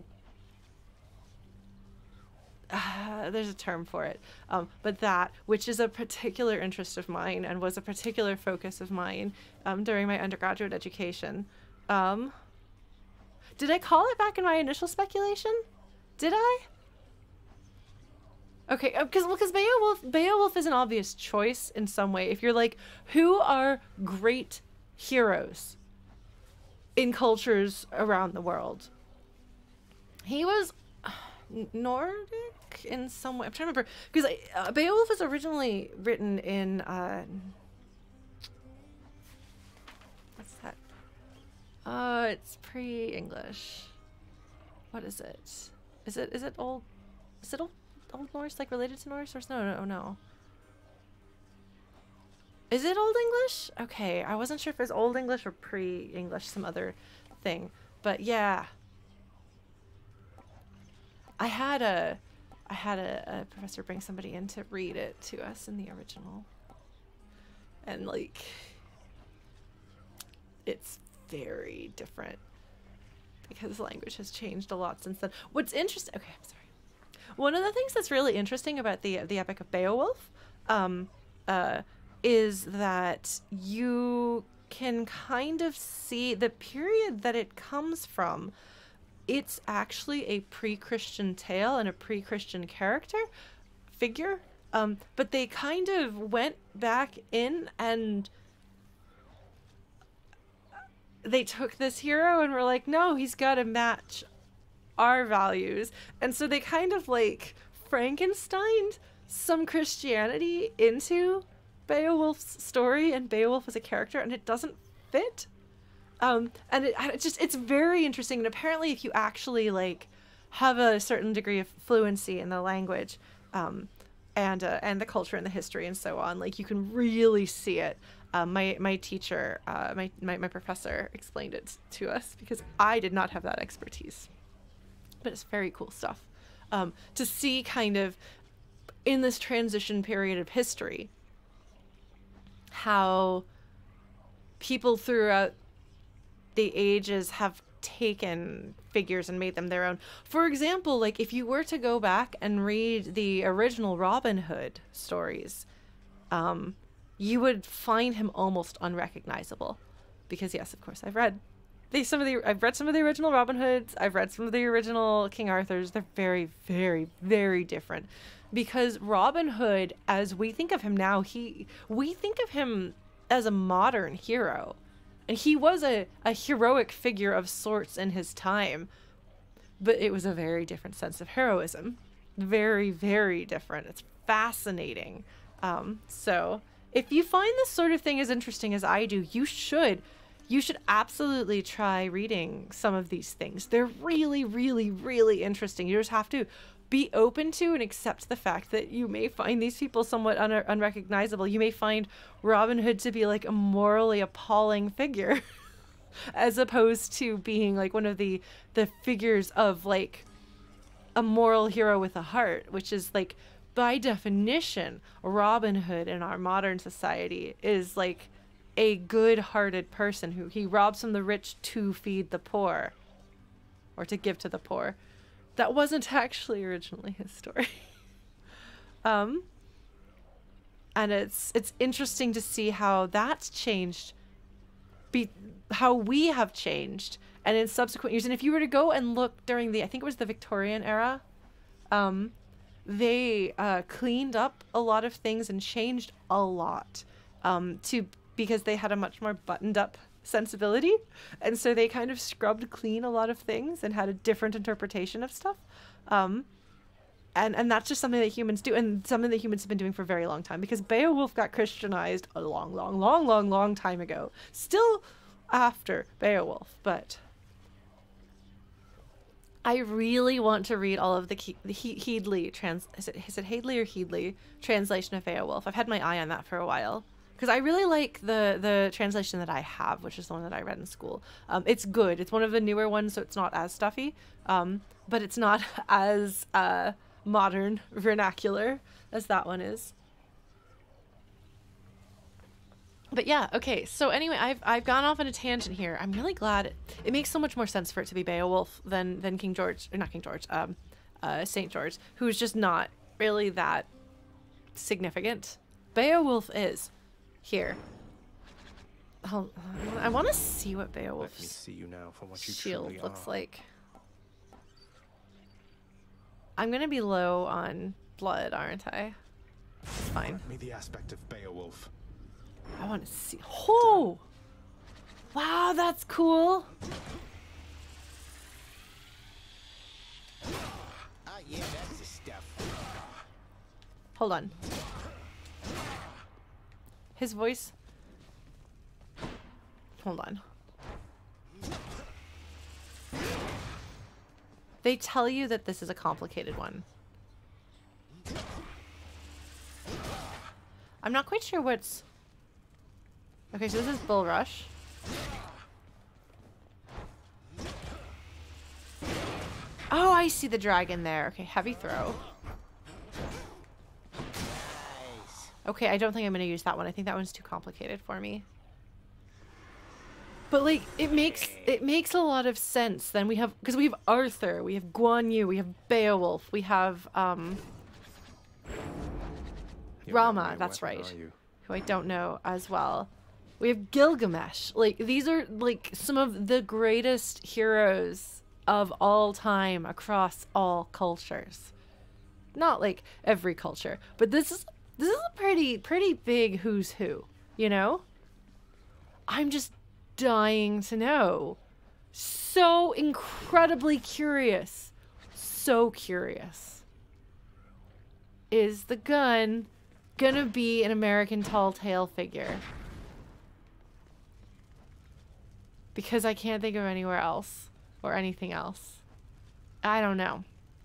S1: Uh, there's a term for it, um, but that, which is a particular interest of mine and was a particular focus of mine um, during my undergraduate education. Um, did I call it back in my initial speculation? Did I? Okay, because uh, because Beowulf, Beowulf is an obvious choice in some way. If you're like, who are great heroes in cultures around the world? He was Nordic in some way. I'm trying to remember, because uh, Beowulf was originally written in uh, what's that? Uh, it's pre-English. What is it? Is it is it old? Is it old? Old Norse, like related to Norse? Or no, no, no. Is it Old English? Okay, I wasn't sure if it was Old English or pre-English, some other thing. But yeah. I had a, I had a, a professor bring somebody in to read it to us in the original, and like, it's very different because language has changed a lot since then. What's interesting? Okay, I'm sorry. One of the things that's really interesting about the the Epic of Beowulf, um, uh, is that you can kind of see the period that it comes from. It's actually a pre-Christian tale and a pre-Christian character figure, um, but they kind of went back in and they took this hero and were like, no, he's got to match our values. And so they kind of like Frankensteined some Christianity into Beowulf's story and Beowulf as a character, and it doesn't fit. Um, and it, it just, it's very interesting. And apparently if you actually like have a certain degree of fluency in the language, um, and, uh, and the culture and the history and so on, like you can really see it. Um, my, my teacher, uh, my, my, my professor explained it to us because I did not have that expertise, but it's very cool stuff. Um, to see kind of in this transition period of history, how people throughout the ages have taken figures and made them their own. For example, like if you were to go back and read the original Robin Hood stories, um, you would find him almost unrecognizable. Because yes, of course, I've read they some of the I've read some of the original Robin Hoods. I've read some of the original King Arthurs. They're very, very, very different. Because Robin Hood, as we think of him now, he we think of him as a modern hero. And he was a, a heroic figure of sorts in his time. But it was a very different sense of heroism. Very, very different. It's fascinating. Um, so if you find this sort of thing as interesting as I do, you should. You should absolutely try reading some of these things. They're really, really, really interesting. You just have to be open to and accept the fact that you may find these people somewhat un unrecognizable. You may find Robin Hood to be like a morally appalling figure as opposed to being like one of the the figures of like a moral hero with a heart, which is like by definition Robin Hood in our modern society is like a good-hearted person who he robs from the rich to feed the poor or to give to the poor. That wasn't actually originally his story. um, and it's it's interesting to see how that's changed, be, how we have changed, and in subsequent years. And if you were to go and look during the, I think it was the Victorian era, um, they uh, cleaned up a lot of things and changed a lot um, to because they had a much more buttoned up sensibility, and so they kind of scrubbed clean a lot of things and had a different interpretation of stuff, um and and that's just something that humans do, and something that humans have been doing for a very long time, because Beowulf got Christianized a long long long long long time ago, still after Beowulf. But I really want to read all of the, Ke the he Headley trans is it is it Headley or Headley translation of Beowulf. I've had my eye on that for a while. Because I really like the, the translation that I have, which is the one that I read in school. Um, it's good. It's one of the newer ones, so it's not as stuffy. Um, but it's not as uh, modern, vernacular as that one is. But yeah, okay. So anyway, I've, I've gone off on a tangent here. I'm really glad. It, it makes so much more sense for it to be Beowulf than, than King George. Or not King George. Um, uh, Saint George, who's just not really that significant. Beowulf is. Here. Oh, I want to see what Beowulf's
S2: Let me see you now for what you
S1: shield
S2: truly
S1: looks
S2: are.
S1: like. I'm gonna be low on blood, aren't I? It's fine.
S2: Grant me the aspect of Beowulf.
S1: I want to see. Oh! Wow, that's cool.
S3: Ah, yeah, that's the stuff.
S1: Hold on. His voice. Hold on. They tell you that this is a complicated one. I'm not quite sure what's... Okay, so this is Bull Rush. Oh, I see the dragon there. Okay, heavy throw. Okay, I don't think I'm going to use that one. I think that one's too complicated for me. But like, it makes it makes a lot of sense. Then we have, because we have Arthur, we have Guan Yu, we have Beowulf, we have um Rama, that's right, who I don't know as well. We have Gilgamesh. Like, these are like some of the greatest heroes of all time across all cultures. Not like every culture, but this is this is a pretty pretty big who's who, you know? I'm just dying to know. So incredibly curious. So curious. is the gun gonna be an American tall tale figure? Because I can't think of anywhere else or anything else. I don't know.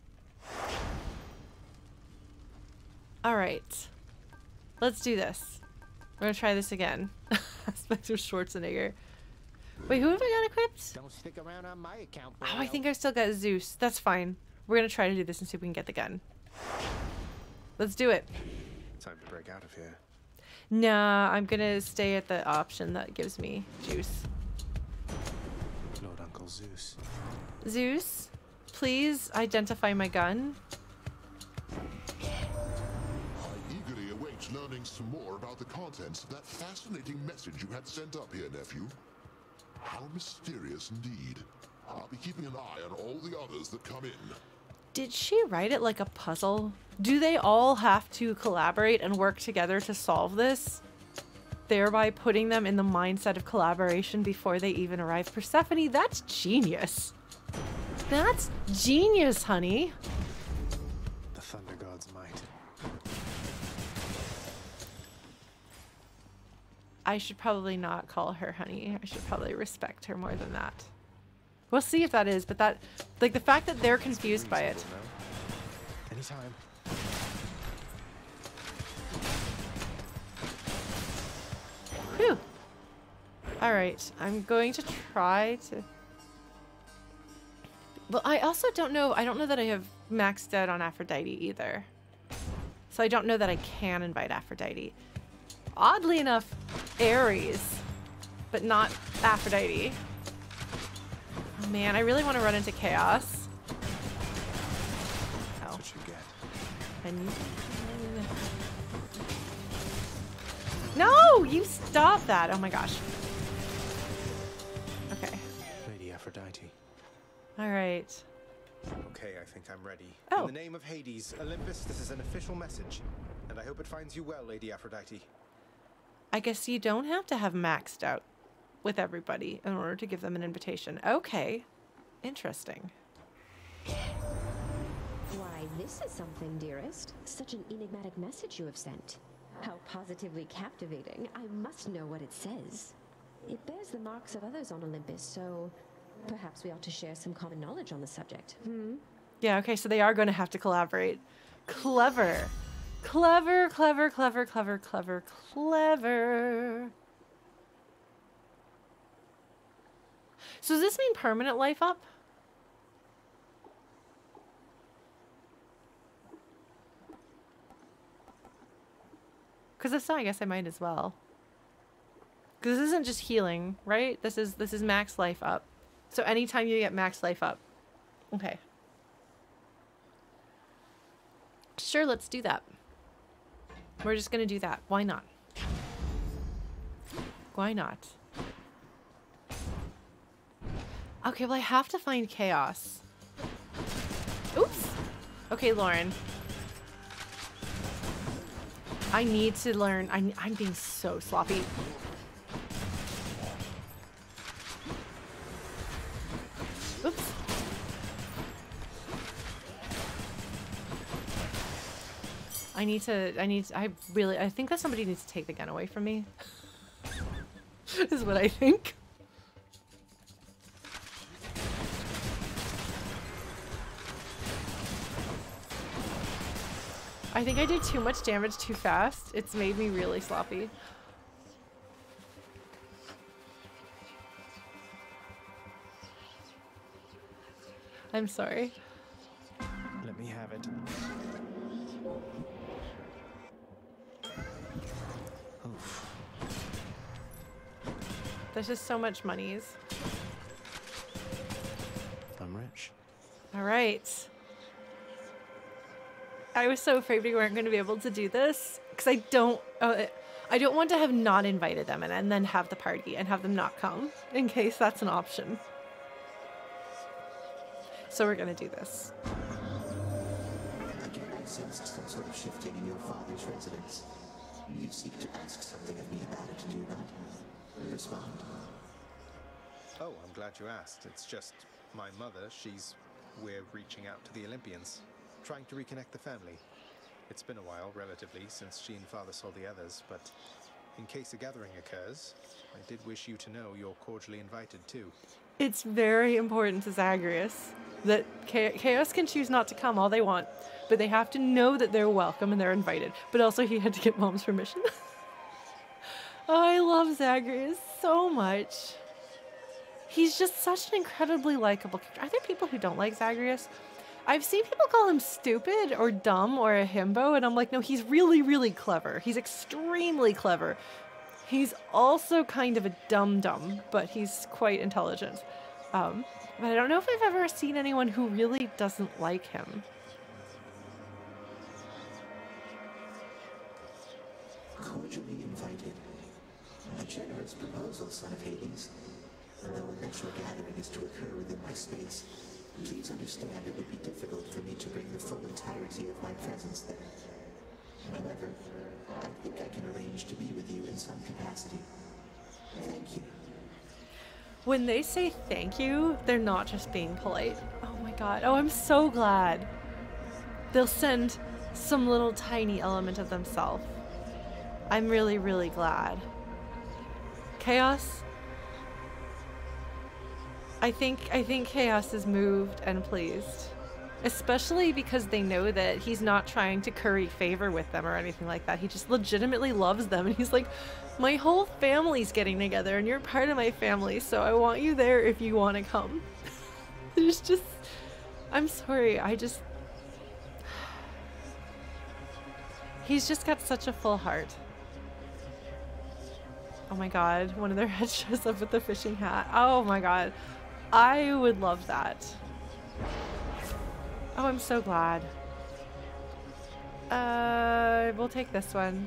S1: All right, let's do this. We're gonna try this again. Spectre Schwarzenegger. Wait, who have I got equipped?
S3: Don't stick around on my account,
S1: Oh, I think I still got Zeus. That's fine. We're gonna try to do this and see if we can get the gun. Let's do it.
S2: Time to break out of here.
S1: Nah, I'm gonna stay at the option that gives me juice.
S2: Lord Uncle Zeus.
S1: Zeus, please identify my gun.
S4: I eagerly await learning some more about the contents of that fascinating message you had sent up here, nephew. How mysterious indeed. I'll be keeping an eye on all the others that come in.
S1: Did she write it like a puzzle? Do they all have to collaborate and work together to solve this? Thereby putting them in the mindset of collaboration before they even arrive. Persephone, that's genius. That's genius, honey.
S2: The thunder god's might.
S1: I should probably not call her honey. I should probably respect her more than that. We'll see if that is, but that, like, the fact that they're confused by it.
S2: Anytime.
S1: Whew. All right, I'm going to try to. Well, I also don't know. I don't know that I have maxed out on Aphrodite either. So I don't know that I can invite Aphrodite. Oddly enough, Ares, but not Aphrodite. Oh, man, I really want to run into chaos.
S2: That's what you get.
S1: And no, you stop that. Oh my gosh. Okay.
S2: Lady Aphrodite.
S1: All right.
S2: Okay, I think I'm ready.
S1: Oh.
S2: In the name of Hades, Olympus, this is an official message, and I hope it finds you well, Lady Aphrodite.
S1: I guess you don't have to have maxed out with everybody in order to give them an invitation. Okay. Interesting.
S8: Why, this is something, dearest. Such an enigmatic message you have sent. How positively captivating. I must know what it says. It bears the marks of others on Olympus, so perhaps we ought to share some common knowledge on the subject. Hmm?
S1: Yeah, okay, so they are going to have to collaborate. Clever. Clever, clever, clever, clever, clever, clever. So does this mean permanent life up? Because if so, I guess I might as well. Because this isn't just healing, right? This is this is max life up. So anytime you get max life up. Okay. Sure, let's do that. We're just gonna do that. Why not? Why not? Okay, well I have to find chaos. Oops. Okay, Lauren. I need to learn. I'm, I'm being so sloppy. Oops. I need to, I need, to, I really, I think that somebody needs to take the gun away from me. Is what I think. I think I did too much damage too fast. It's made me really sloppy. I'm sorry.
S2: Let me have it. Oof.
S1: There's just so much monies.
S2: I'm rich.
S1: All right. I was so afraid we weren't going to be able to do this because I don't, uh, I don't want to have not invited them and, and then have the party and have them not come in case that's an option. So we're going to do this.
S5: Again, I sensed some sort of shifting in your father's residence. You seek to ask something of me about it, do you not? Respond.
S2: Oh, I'm glad you asked. It's just my mother, she's... We're reaching out to the Olympians, trying to reconnect the family. It's been a while, relatively, since she and Father saw the others, but in case a gathering occurs, I did wish you to know you're cordially invited too.
S1: It's very important to Zagreus that Chaos can choose not to come all they want, but they have to know that they're welcome and they're invited. But also he had to get Mom's permission. Oh, I love Zagreus so much. He's just such an incredibly likable character. Are there people who don't like Zagreus? I've seen people call him stupid or dumb or a himbo, and I'm like, no, he's really, really clever. He's extremely clever. He's also kind of a dum-dum, but he's quite intelligent. Um, but I don't know if I've ever seen anyone who really doesn't like him.
S5: Cordially invited. A generous proposal, son of Hades. Though a natural gathering is to occur within my space, please understand it would be difficult for me to bring the full entirety of my presence there. However, I think I can arrange to be with you in some capacity. Thank you.
S1: When they say thank you, they're not just being polite. Oh my god. Oh, I'm so glad. They'll send some little tiny element of themselves. I'm really, really glad. Chaos? I think I think Chaos is moved and pleased. Especially because they know that he's not trying to curry favor with them or anything like that. He just legitimately loves them. And he's like, my whole family's getting together and you're part of my family, so I want you there if you want to come. There's just... I'm sorry, I just... He's just got such a full heart. Oh my god, one of their heads shows up with the fishing hat. Oh my god. I would love that. Oh, I'm so glad. Uh, we'll take this one.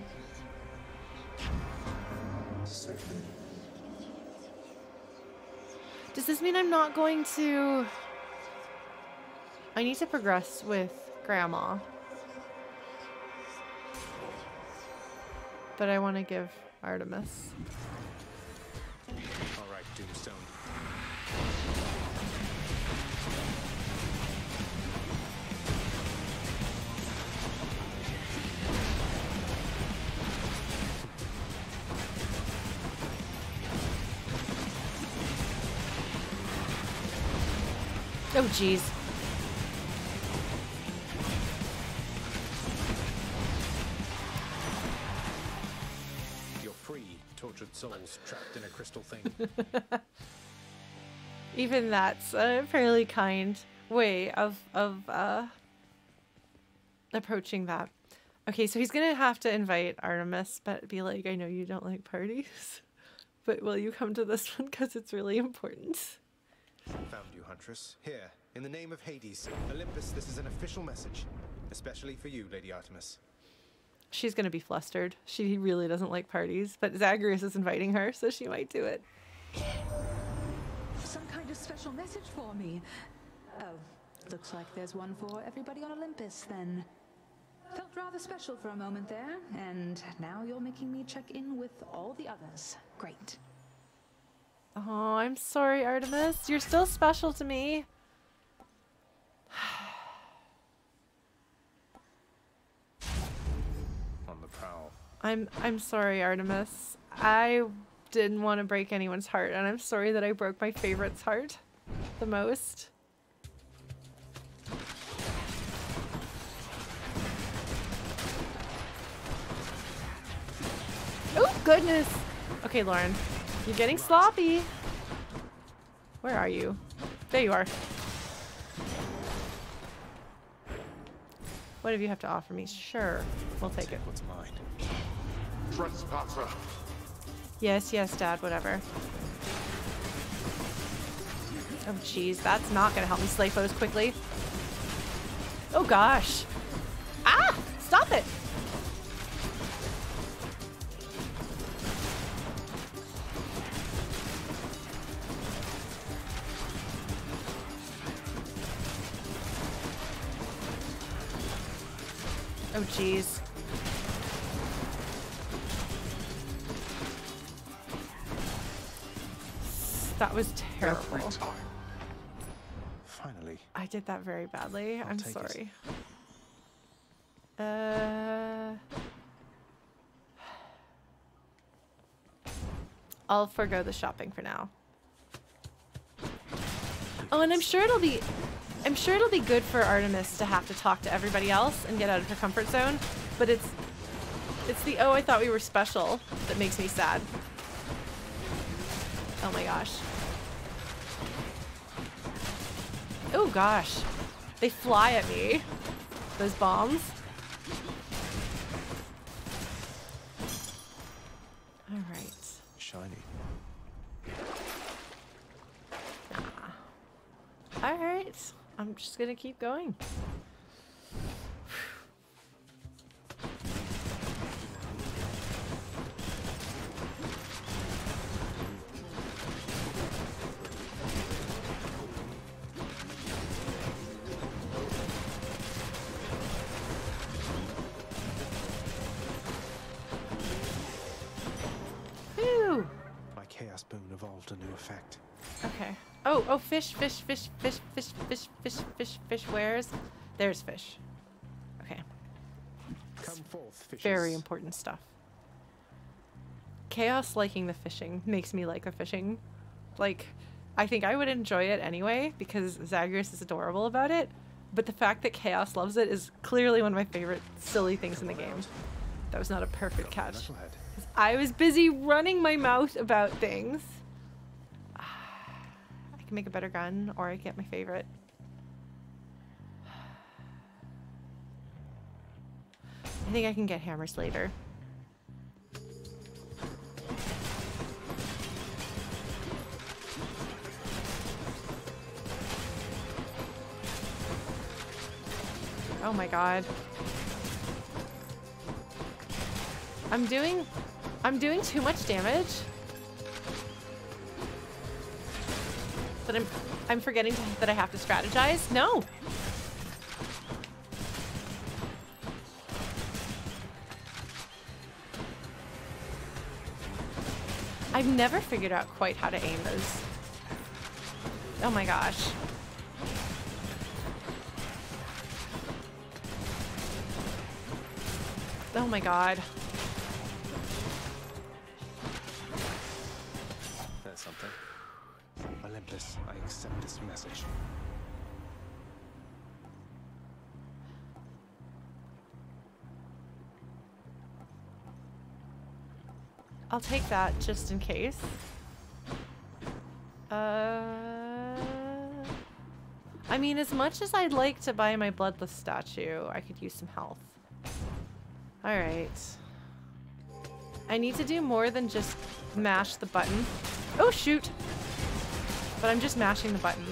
S1: Does this mean I'm not going to... I need to progress with Grandma. But I want to give Artemis.
S2: All right, Doomstone.
S1: Oh, jeez.
S2: You're free, tortured souls trapped in a crystal thing.
S1: Even that's a fairly kind way of, of uh, approaching that. Okay, so he's gonna have to invite Artemis, but be like, I know you don't like parties, but will you come to this one because it's really important.
S2: Found you, Huntress. Here, in the name of Hades, Olympus, this is an official message. Especially for you, Lady Artemis.
S1: She's gonna be flustered. She really doesn't like parties, but Zagreus is inviting her, so she might do it.
S15: Some kind of special message for me. Oh, looks like there's one for everybody on Olympus, then. Felt rather special for a moment there, and now you're making me check in with all the others. Great.
S1: Oh, I'm sorry, Artemis. You're still special to me.
S2: On the prowl.
S1: I'm I'm sorry, Artemis. I didn't want to break anyone's heart, and I'm sorry that I broke my favorite's heart the most. Oh, goodness. Okay, Lauren. You're getting sloppy. Where are you? There you are. What do you have to offer me? Sure. We'll take it.
S2: What's mine?
S4: Trespasser.
S1: Yes, yes, Dad, whatever. Oh, jeez. That's not going to help me slay foes quickly. Oh, gosh. Ah! Stop it! Oh, jeez. That was terrible.
S2: Finally.
S1: I did that very badly.
S2: I'll
S1: I'm
S2: take
S1: sorry.
S2: it.
S1: Uh, I'll forgo the shopping for now. Oh, and I'm sure it'll be, I'm sure it'll be good for Artemis to have to talk to everybody else and get out of her comfort zone. But it's, it's the oh I thought we were special that makes me sad. Oh my gosh. Oh gosh, they fly at me. Those bombs. All right.
S2: Shiny.
S1: All right. I'm just gonna keep going. Phew.
S2: My chaos boon evolved a new effect.
S1: Okay. Oh, oh, fish, fish, fish, fish, fish, fish, fish, fish, fish. Where's? There's fish. Okay.
S2: Come forth, fishes.
S1: Very important stuff. Chaos liking the fishing makes me like the fishing. Like, I think I would enjoy it anyway because Zagreus is adorable about it. But the fact that Chaos loves it is clearly one of my favorite silly things in the game. That was not a perfect catch. I was busy running my mouth about things. I can make a better gun, or I get my favorite. I think I can get hammers later. Oh my god. I'm doing... I'm doing too much damage. That I'm... I'm forgetting to, that I have to strategize? No! I've never figured out quite how to aim those. Oh my gosh. Oh my god.
S2: There's something. Olympus, I accept this message.
S1: I'll take that just in case. Uh, I mean, as much as I'd like to buy my bloodless statue, I could use some health. Alright. I need to do more than just mash the button. Oh, shoot! But I'm just mashing the button.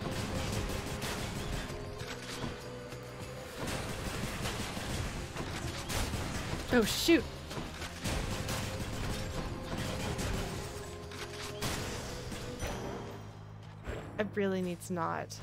S1: Oh, shoot! I really need to not.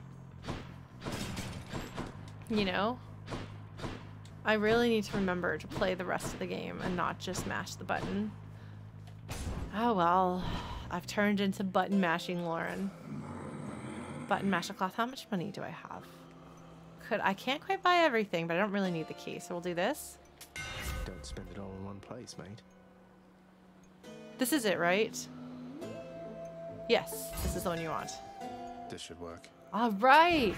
S1: You know? I really need to remember to play the rest of the game and not just mash the button. Oh well, I've turned into button mashing Lauren. Button mash a cloth. How much money do I have? Could I can't quite buy everything, but I don't really need the key, so we'll do this.
S2: Don't spend it all in one place, mate.
S1: This is it, right? Yes, this is the one you want.
S2: This should work.
S1: All right.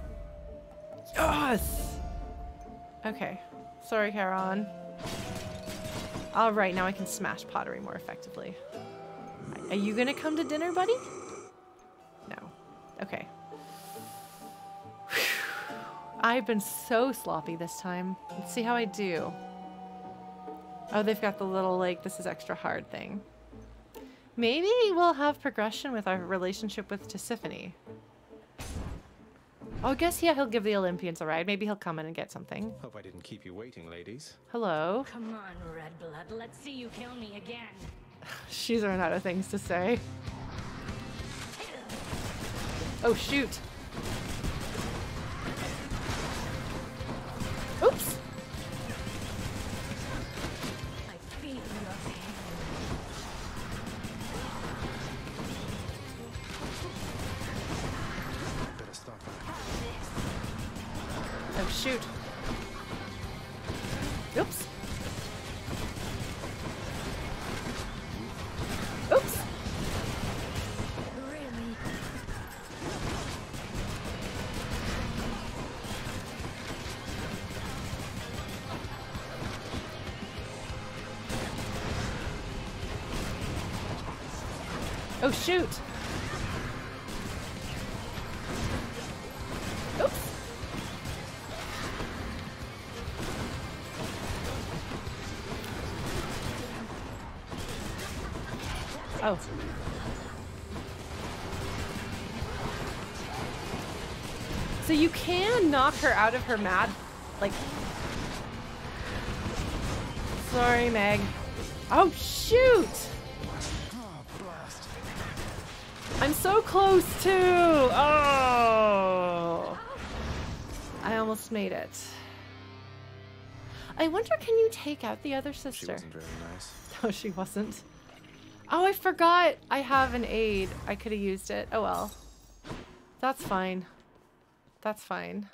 S1: Yes. Okay. Sorry, Charon. All right, now I can smash pottery more effectively. Are you gonna come to dinner, buddy? No. Okay. Whew. I've been so sloppy this time. Let's see how I do. Oh, they've got the little, like, this is extra hard thing. Maybe we'll have progression with our relationship with Tisiphone. Oh, I guess, yeah, he'll give the Olympians a ride. Maybe he'll come in and get something.
S2: Hope I didn't keep you waiting, ladies.
S1: Hello.
S16: Come on, Red Blood. Let's see you kill me again.
S1: She's run out of things to say. Oh, shoot. Oops.
S16: I feel your pain.
S2: Better stop.
S1: Oh, shoot. Oh, shoot. Oops. Oh. So you can knock her out of her mad, like... Sorry, Meg. Oh, shoot! I'm so close too! Oh! I almost made it. I wonder, can you take out the other sister?
S2: She wasn't very nice.
S1: No, she wasn't. Oh, I forgot I have an aid. I could have used it. Oh well. That's fine. That's fine.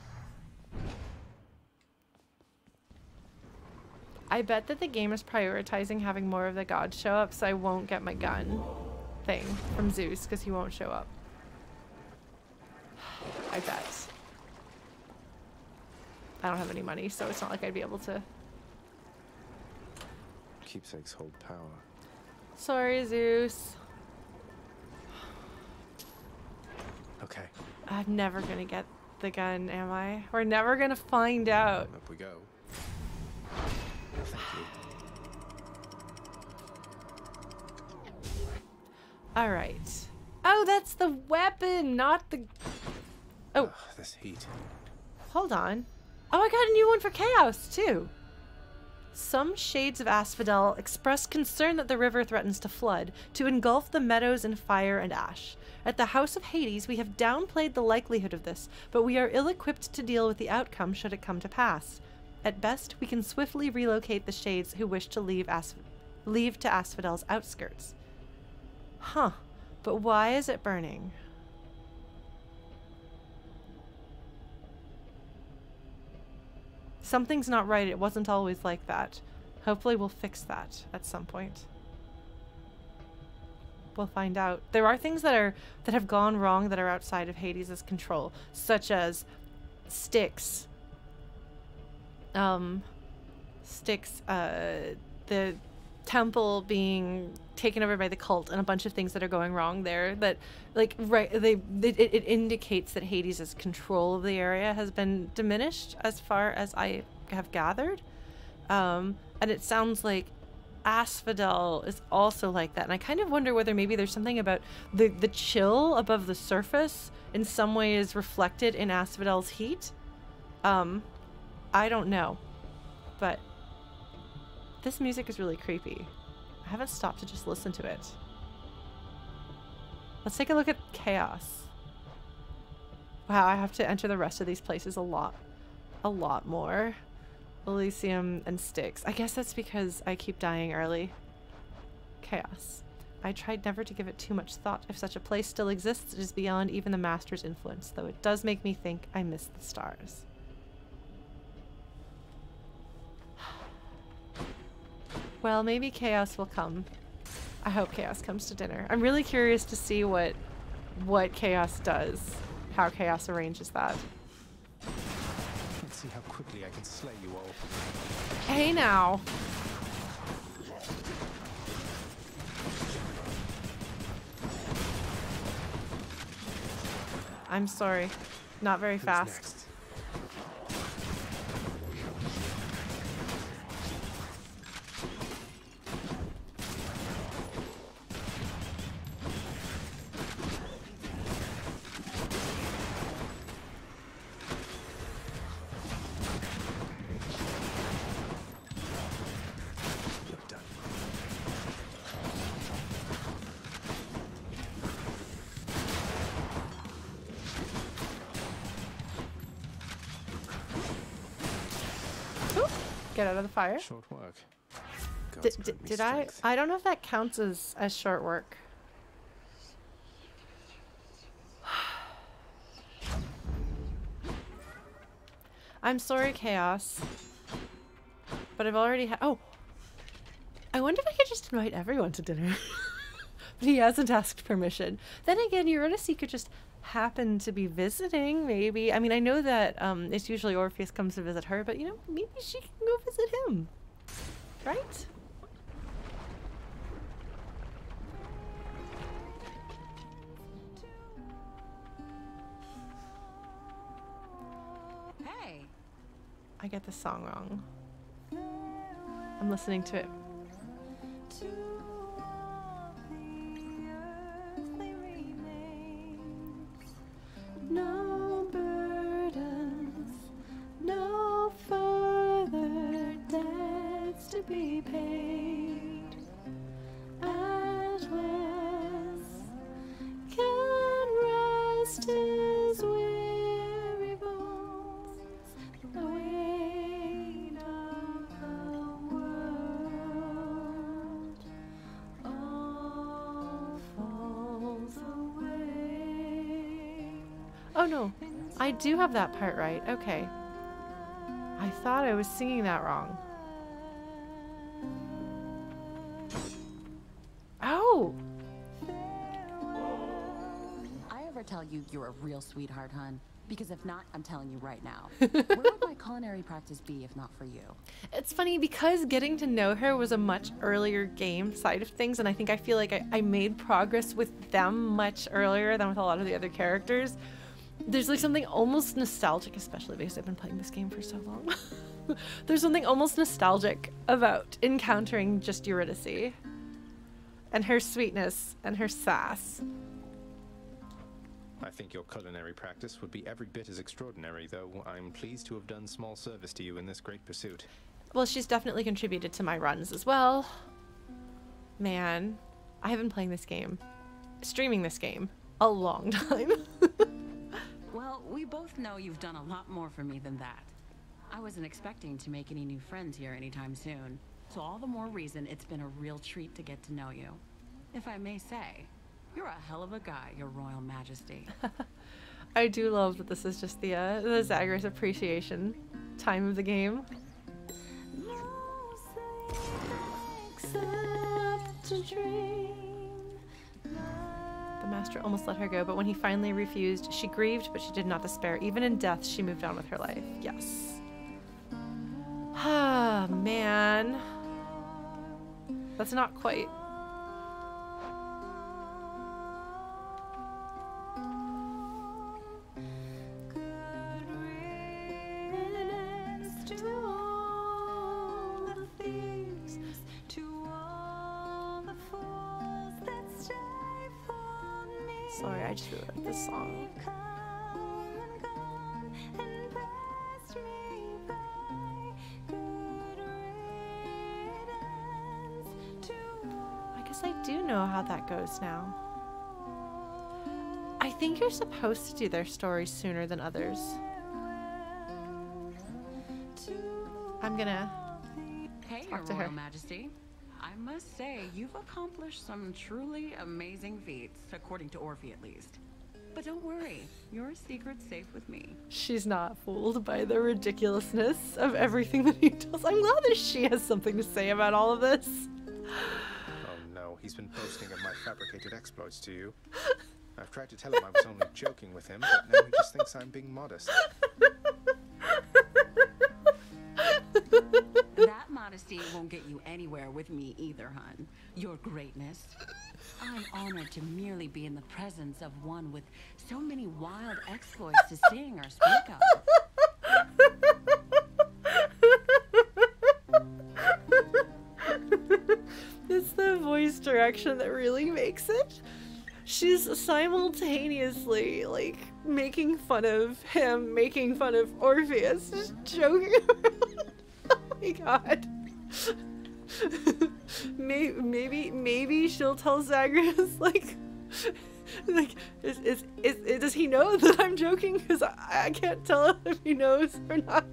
S1: I bet that the game is prioritizing having more of the gods show up, so I won't get my gun thing from Zeus because he won't show up. I bet. I don't have any money, so it's not like I'd be able to.
S2: Keepsakes hold power.
S1: Sorry, Zeus.
S2: Okay.
S1: I'm never gonna get the gun, am I? We're never gonna find out.
S2: Up we go. Thank you.
S1: All right. Oh, that's the weapon, not the... Oh.
S2: Ugh, this heat.
S1: Hold on. Oh, I got a new one for Chaos, too. Some shades of Asphodel express concern that the river threatens to flood, to engulf the meadows in fire and ash. At the House of Hades, we have downplayed the likelihood of this, but we are ill-equipped to deal with the outcome should it come to pass. At best, we can swiftly relocate the shades who wish to leave, As leave to Asphodel's outskirts. Huh, but why is it burning? Something's not right. It wasn't always like that. Hopefully we'll fix that at some point. We'll find out. There are things that are that have gone wrong that are outside of Hades' control, such as Styx. Um, Styx, uh, the temple being taken over by the cult, and a bunch of things that are going wrong there. That, like, right, they it, it indicates that Hades' control of the area has been diminished, as far as I have gathered. Um, and it sounds like Asphodel is also like that, and I kind of wonder whether maybe there's something about the the chill above the surface in some way is reflected in Asphodel's heat. Um, I don't know, but this music is really creepy. I haven't stopped to just listen to it. Let's take a look at Chaos. Wow, I have to enter the rest of these places a lot, a lot more. Elysium and Styx. I guess that's because I keep dying early. Chaos. I tried never to give it too much thought. If such a place still exists, it is beyond even the Master's influence, though it does make me think I miss the stars. Well, maybe Chaos will come. I hope Chaos comes to dinner. I'm really curious to see what what Chaos does, how Chaos arranges that.
S2: Let's see how quickly I can slay you all.
S1: Hey now. I'm sorry. Not very
S2: Who's
S1: fast.
S2: next?
S1: Get out of the fire.
S2: Short work.
S1: D d did I? I don't know if that counts as, as short work. I'm sorry, Chaos. But I've already had. Oh! I wonder if I could just invite everyone to dinner. But he hasn't asked permission. Then again, Eurydice could just happen to be visiting, maybe. I mean, I know that um, it's usually Orpheus comes to visit her, but you know, maybe she can go visit him. Right? I get the song wrong. I'm listening to it. No burdens, no further debts to be paid. At last can rest his weary bones. The weight of the world all falls away. Oh no, I do have that part right. Okay. I thought I was singing that wrong. Oh!
S17: I ever tell you you're a real sweetheart, hun? Because if not, I'm telling you right now. Where would my culinary practice be if not for you?
S1: It's funny because getting to know her was a much earlier game side of things, and I think I feel like I, I made progress with them much earlier than with a lot of the other characters. There's like something almost nostalgic, especially because I've been playing this game for so long. There's something almost nostalgic about encountering just Eurydice and her sweetness and her sass.
S2: I think your culinary practice would be every bit as extraordinary, though I'm pleased to have done small service to you in this great pursuit.
S1: Well, she's definitely contributed to my runs as well. Man, I have been playing this game, streaming this game, a long time.
S17: Well, we both know you've done a lot more for me than that. I wasn't expecting to make any new friends here anytime soon, so all the more reason it's been a real treat to get to know you. If I may say, you're a hell of a guy, Your Royal Majesty.
S1: I do love that this is just the, uh, the Zagreus appreciation time of the game. The master almost let her go, but when he finally refused, she grieved, but she did not despair. Even in death, she moved on with her life. Yes. Ah, man. That's not quite. Sorry, I just really like this song. I guess I do know how that goes now. I think you're supposed to do their stories sooner than others. I'm gonna
S17: Hey,
S1: talk
S17: Your
S1: to
S17: Royal
S1: her.
S17: Majesty. I must say, you've accomplished some truly amazing feats, according to Orphe at least. But don't worry, your secret's safe with me.
S1: She's not fooled by the ridiculousness of everything that he does. I'm glad that she has something to say about all of this.
S2: Oh no, he's been boasting of my fabricated exploits to you. I've tried to tell him I was only joking with him, but now he just thinks I'm being modest.
S17: That modesty won't get you anywhere with me either, hun. Your greatness. I'm honored to merely be in the presence of one with so many wild exploits to sing or speak of.
S1: It's the voice direction that really makes it. She's simultaneously like making fun of him, making fun of Orpheus, just joking around. Oh my god. maybe, maybe, maybe she'll tell Zagreus like, like, is, is, is, is, does he know that I'm joking? Because I, I can't tell if he knows or not.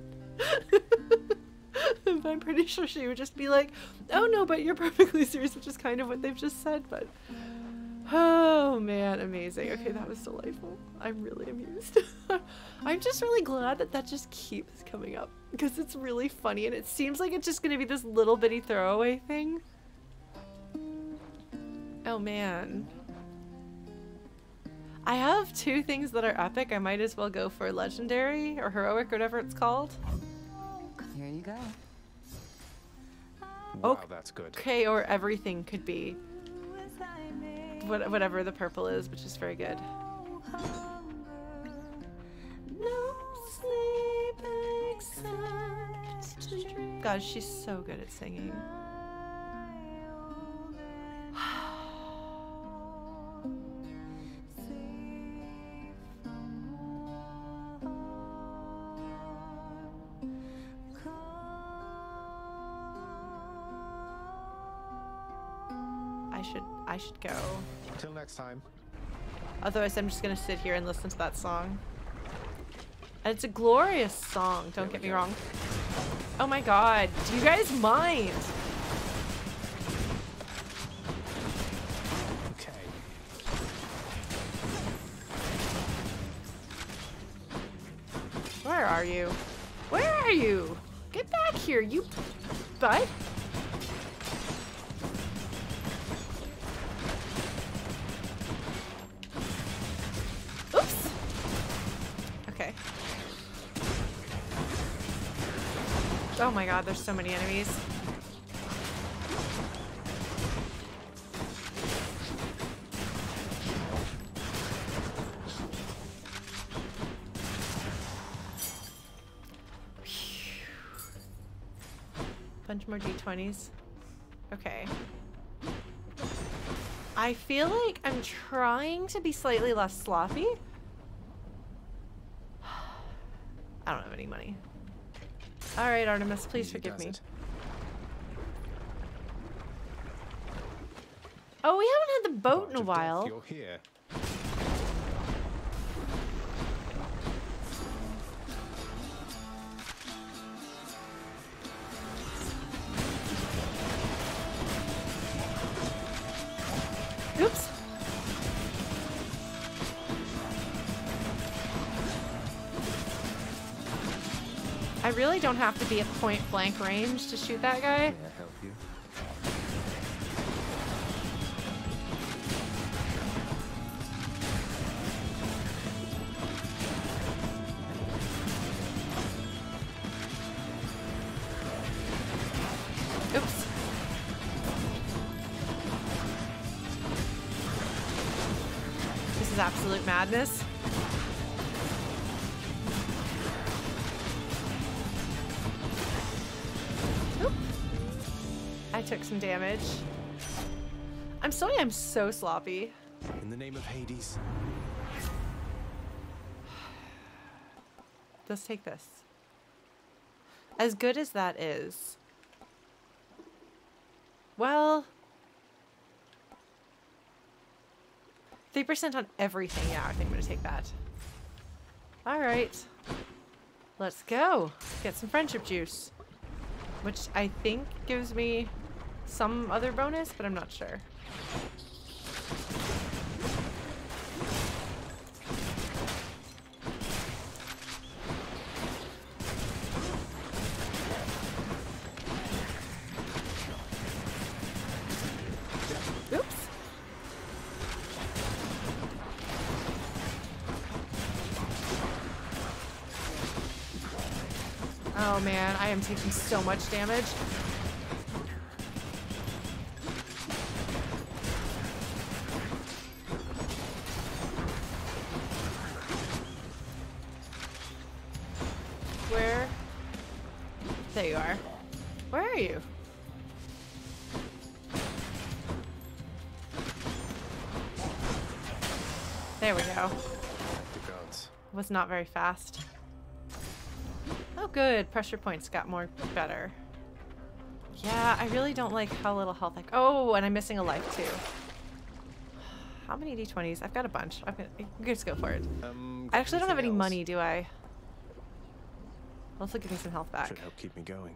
S1: But I'm pretty sure she would just be like, oh no, but you're perfectly serious, which is kind of what they've just said, but oh man, amazing. Okay, that was delightful. I'm really amused. I'm just really glad that that just keeps coming up because it's really funny and it seems like it's just gonna be this little bitty throwaway thing. Oh man. I have two things that are epic. I might as well go for legendary or heroic, whatever it's called.
S17: Here you go.
S2: Wow, that's good.
S1: Okay, or everything could be. What, whatever the purple is, which is very good. No sleep except God, she's so good at singing. I should I should go.
S2: Till next time.
S1: Otherwise, I'm just gonna sit here and listen to that song. And it's a glorious song, don't get me wrong. Oh my god, do you guys mind?
S2: Okay.
S1: Where are you? Where are you? Get back here, you bud. Oops. Okay. Oh my god, there's so many enemies. Bunch more D twenties. Okay. I feel like I'm trying to be slightly less sloppy. I don't have any money. Alright, Artemis, please forgive me. Oh, we haven't had the boat in a while.
S2: You're here.
S1: Oops. I really don't have to be at point blank range to shoot that guy.
S2: May I help you?
S1: Oops. This is absolute madness. Oop. I took some damage. I'm sorry I'm so sloppy.
S2: In the name of Hades.
S1: Let's take this. As good as that is. Well, three percent on everything. Yeah, I think I'm going to take that. All right. Let's go. Get some friendship juice. Which I think gives me some other bonus, but I'm not sure. Oops. Oh man, I am taking so much damage. Where? There you are. Where are you? There we go.
S2: The gods.
S1: Was not very fast. Oh good, pressure points got more better. Yeah, I really don't like how little health I... Oh, and I'm missing a life too. How many D twenties? I've got a bunch. I'm gonna, let's go for it.
S2: Um,
S1: I actually don't have any
S2: else?
S1: money, do I? Also give me some health back.
S2: Should help keep me going.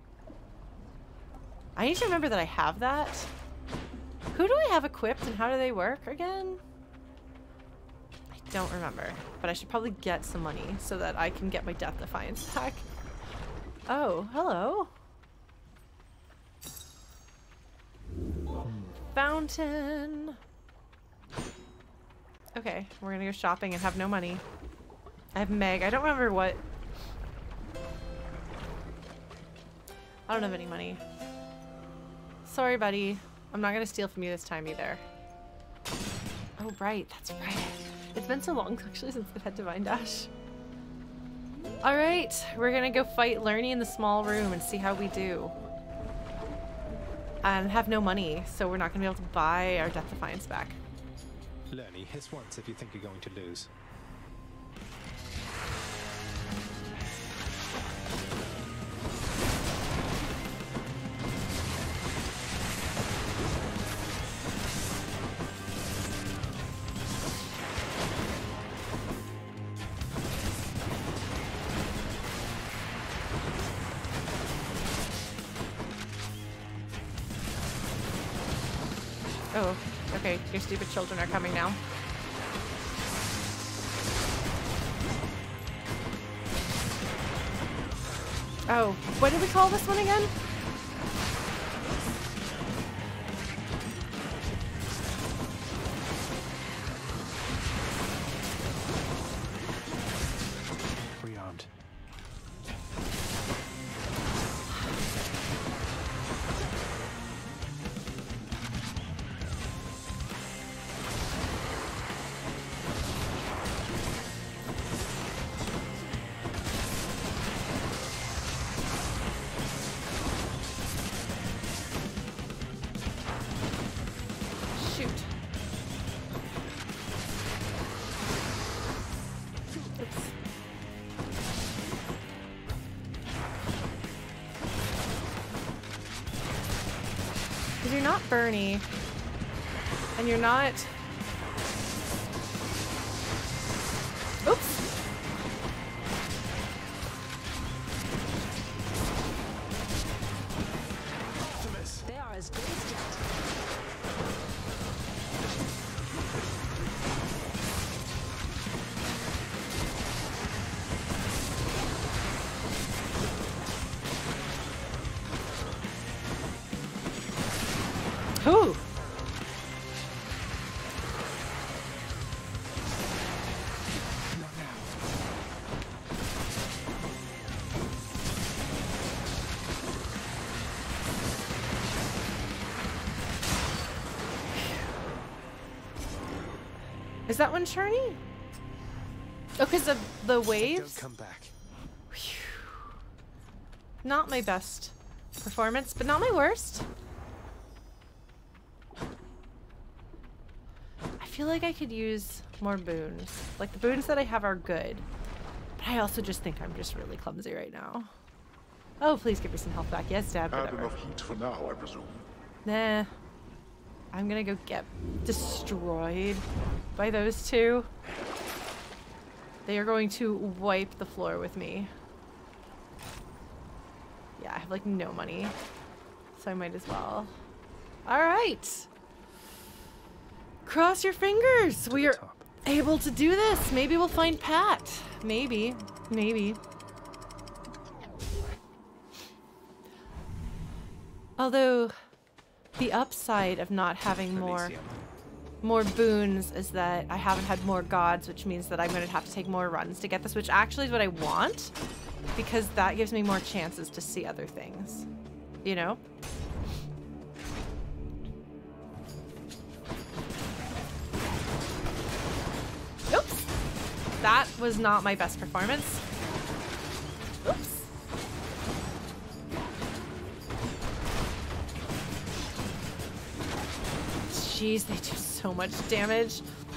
S1: I need to remember that I have that. Who do I have equipped and how do they work again? I don't remember, but I should probably get some money so that I can get my Death Defiance back. Oh, hello. Fountain. Okay, we're gonna go shopping and have no money. I have Meg. I don't remember what. I don't have any money. Sorry, buddy. I'm not gonna steal from you this time either. Oh, right. That's right. It's been so long actually since I've had Divine Dash. Alright, we're gonna go fight Lernie in the small room and see how we do. And have no money, so we're not gonna be able to buy our Death Defiance back.
S2: Lernie, hiss once if you think you're going to lose.
S1: Oh, okay, your stupid children are coming now. Oh, what did we call this one again?
S2: Rearmed.
S1: You're not Bernie, and you're not... Oops!
S16: They are as good as dead.
S1: Who? Is that one Charney? Oh, because of the waves?
S2: Don't come back.
S1: Whew. Not my best performance, but not my worst. I feel like I could use more boons. Like, the boons that I have are good. But I also just think I'm just really clumsy right now. Oh, please give me some health back. Yes, Dad,
S4: Had
S1: whatever.
S4: enough heat for now, I presume.
S1: Nah. I'm gonna go get destroyed by those two. They are going to wipe the floor with me. Yeah, I have like no money. So I might as well. Alright. Cross your fingers. We are able to do this. Maybe we'll find Pat. Maybe. Maybe. Although, the upside of not having more more boons is that I haven't had more gods, which means that I'm going to have to take more runs to get this, which actually is what I want, because that gives me more chances to see other things, you know? Oops! That was not my best performance. Oops. Jeez, they do so much damage.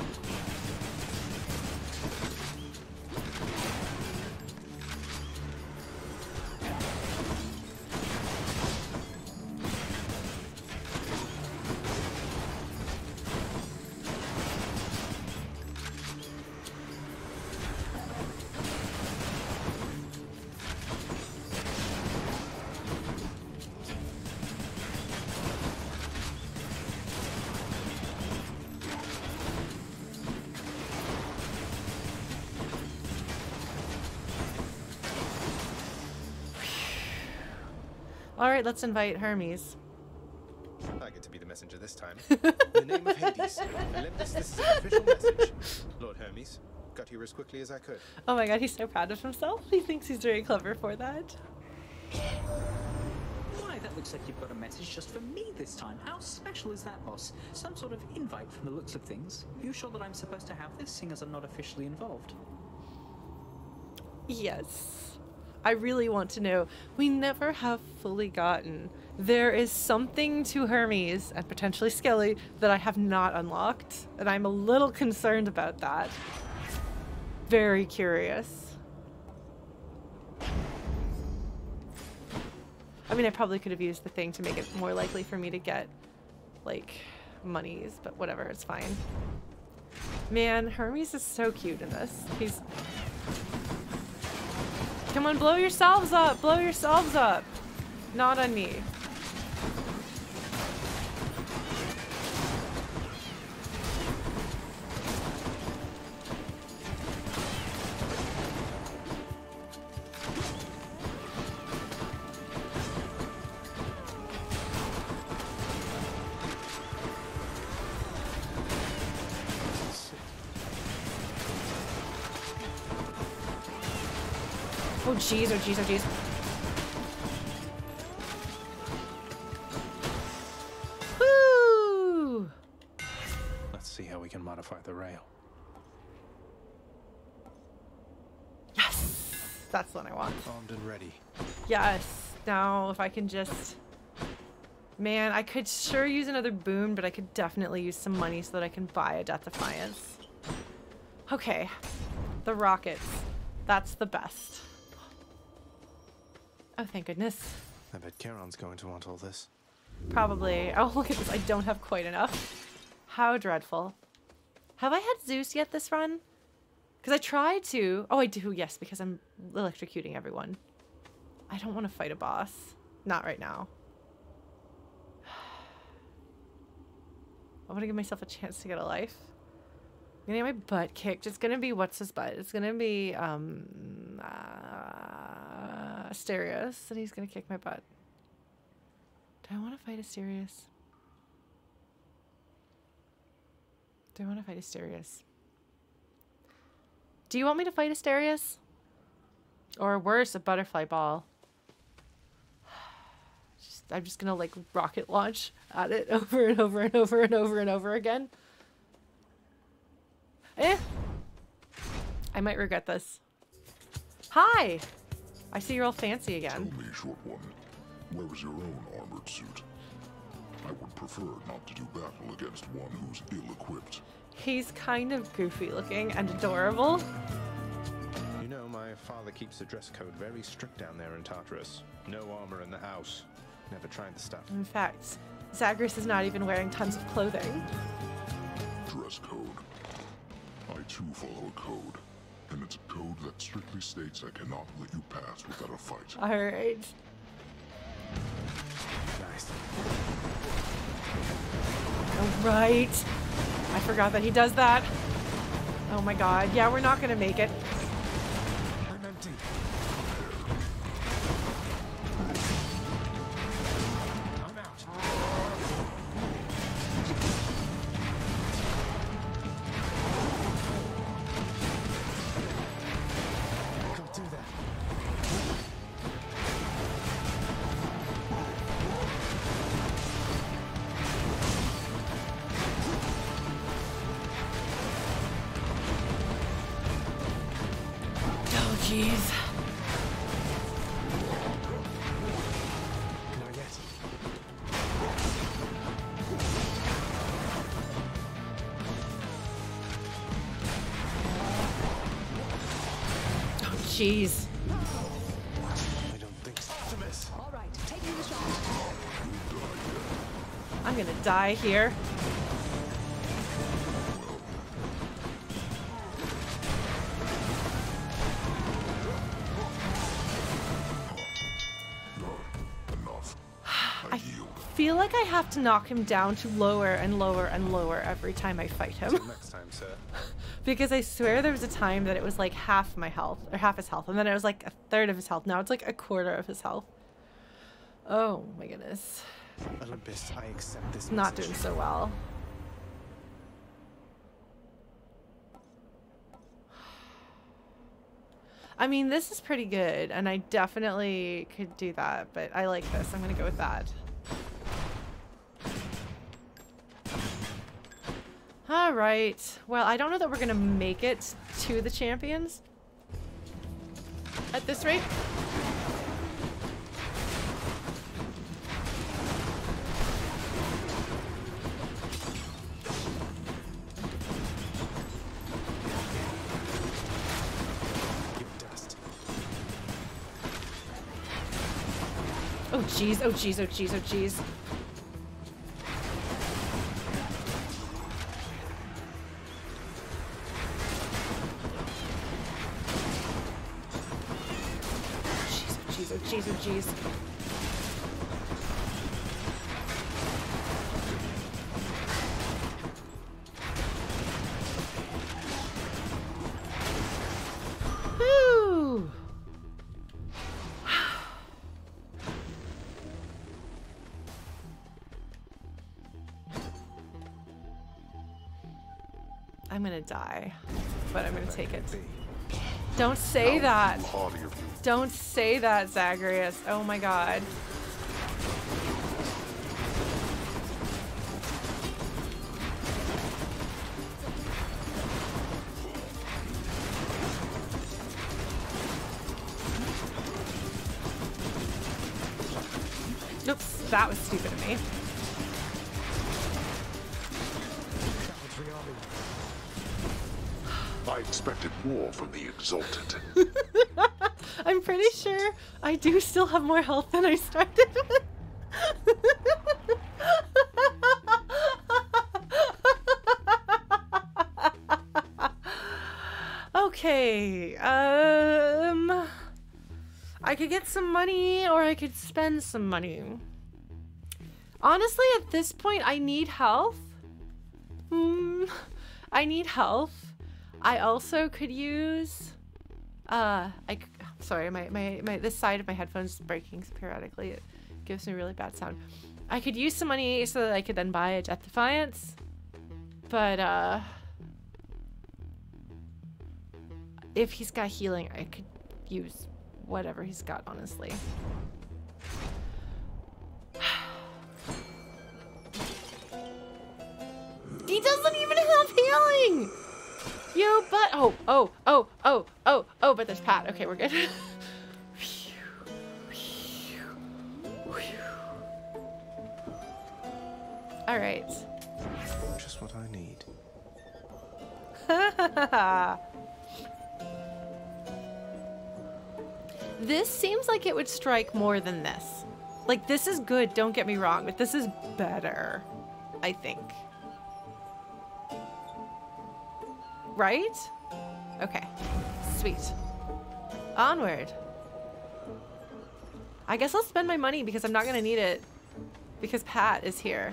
S1: Alright, let's invite Hermes.
S2: I get to be the messenger this time. In the name of Hades, Olympus, this is an official message. Lord Hermes, got here as quickly as I could.
S1: Oh my god, he's so proud of himself. He thinks he's very clever for that.
S18: Why, that looks like you've got a message just for me this time. How special is that, boss? Some sort of invite from the looks of things. Are you sure that I'm supposed to have this, seeing as I'm not officially involved?
S1: Yes. I really want to know. We never have fully gotten. There is something to Hermes, and potentially Skelly, that I have not unlocked. And I'm a little concerned about that. Very curious. I mean, I probably could have used the thing to make it more likely for me to get, like, monies, but whatever, it's fine. Man, Hermes is so cute in this. He's... Come on, blow yourselves up! Blow yourselves up! Not on me. Oh jeez, oh jeez, oh jeez. Woo!
S2: Let's see how we can modify the rail.
S1: Yes! That's the one I want.
S2: Armed and ready.
S1: Yes. Now, if I can just... Man, I could sure use another boon, but I could definitely use some money so that I can buy a Death Defiance. Okay. The rockets. That's the best. Oh, thank goodness.
S2: I bet Charon's going to want all this.
S1: Probably. Oh, look at this. I don't have quite enough. How dreadful. Have I had Zeus yet this run? Because I tried to. Oh, I do. Yes, because I'm electrocuting everyone. I don't want to fight a boss. Not right now. I want to give myself a chance to get a life. I'm gonna get my butt kicked. It's gonna be what's his butt? It's gonna be um uh, Asterios, and he's gonna kick my butt. Do I want to fight Asterios? Do I want to fight Asterios? Do you want me to fight Asterios? Or worse, a butterfly ball? Just, I'm just gonna like rocket launch at it over and over and over and over and over again. Eh. I might regret this. Hi! I see you're all fancy again.
S4: Tell me, short one, where is your own armored suit? I would prefer not to do battle against one who's ill-equipped.
S1: He's kind of goofy looking and adorable.
S2: You know, my father keeps the dress code very strict down there in Tartarus. No armor in the house. Never tried the stuff.
S1: In fact, Zagreus is not even wearing tons of clothing.
S4: Dress code. I too follow a code, and it's a code that strictly states I cannot let you pass without a fight.
S1: Alright.
S2: Nice.
S1: Alright. I forgot that he does that. Oh my god. Yeah, we're not gonna make it.
S2: I'm empty. I'm out. Don't do that.
S1: Oh, jeez.
S2: Not yet.
S1: Oh, jeez.
S2: I don't think so. Optimus.
S16: All right, taking the shot.
S1: I'm gonna die here. I feel like I have to knock him down to lower and lower and lower every time I fight him.
S2: Until next time, sir.
S1: Because I swear there was a time that it was like half my health, or half his health, and then it was like a third of his health. Now it's like a quarter of his health. Oh my goodness.
S2: Olympus, I accept this
S1: Not
S2: message.
S1: doing so well. I mean, this is pretty good, and I definitely could do that, but I like this. I'm gonna go with that. Alright. Well, I don't know that we're gonna make it to the champions. at this rate. Oh jeez, oh jeez, oh jeez, oh jeez. Jeez, oh jeez, oh jeez. Whew. I'm gonna die, but I'm gonna take it. Don't say that. Don't say that, Zagreus. Oh my god. Oops, that was stupid of me.
S4: I expected more from the exalted.
S1: I'm pretty sure I do still have more health than I started with. Okay, um... I could get some money or I could spend some money. Honestly, at this point, I need health. Hmm, I need health. I also could use, uh, I, sorry, my, my, my, this side of my headphones is breaking periodically. It gives me a really bad sound. I could use some money so that I could then buy a Death Defiance, but, uh, if he's got healing, I could use whatever he's got, honestly. He doesn't even have healing! You but oh oh oh oh oh oh but there's Pat. Okay, we're good. All right.
S2: Just what I need.
S1: This seems like it would strike more than this. Like this is good, don't get me wrong, but this is better, I think. Right? Okay. Sweet. Onward. I guess I'll spend my money because I'm not gonna need it. Because Pat is here.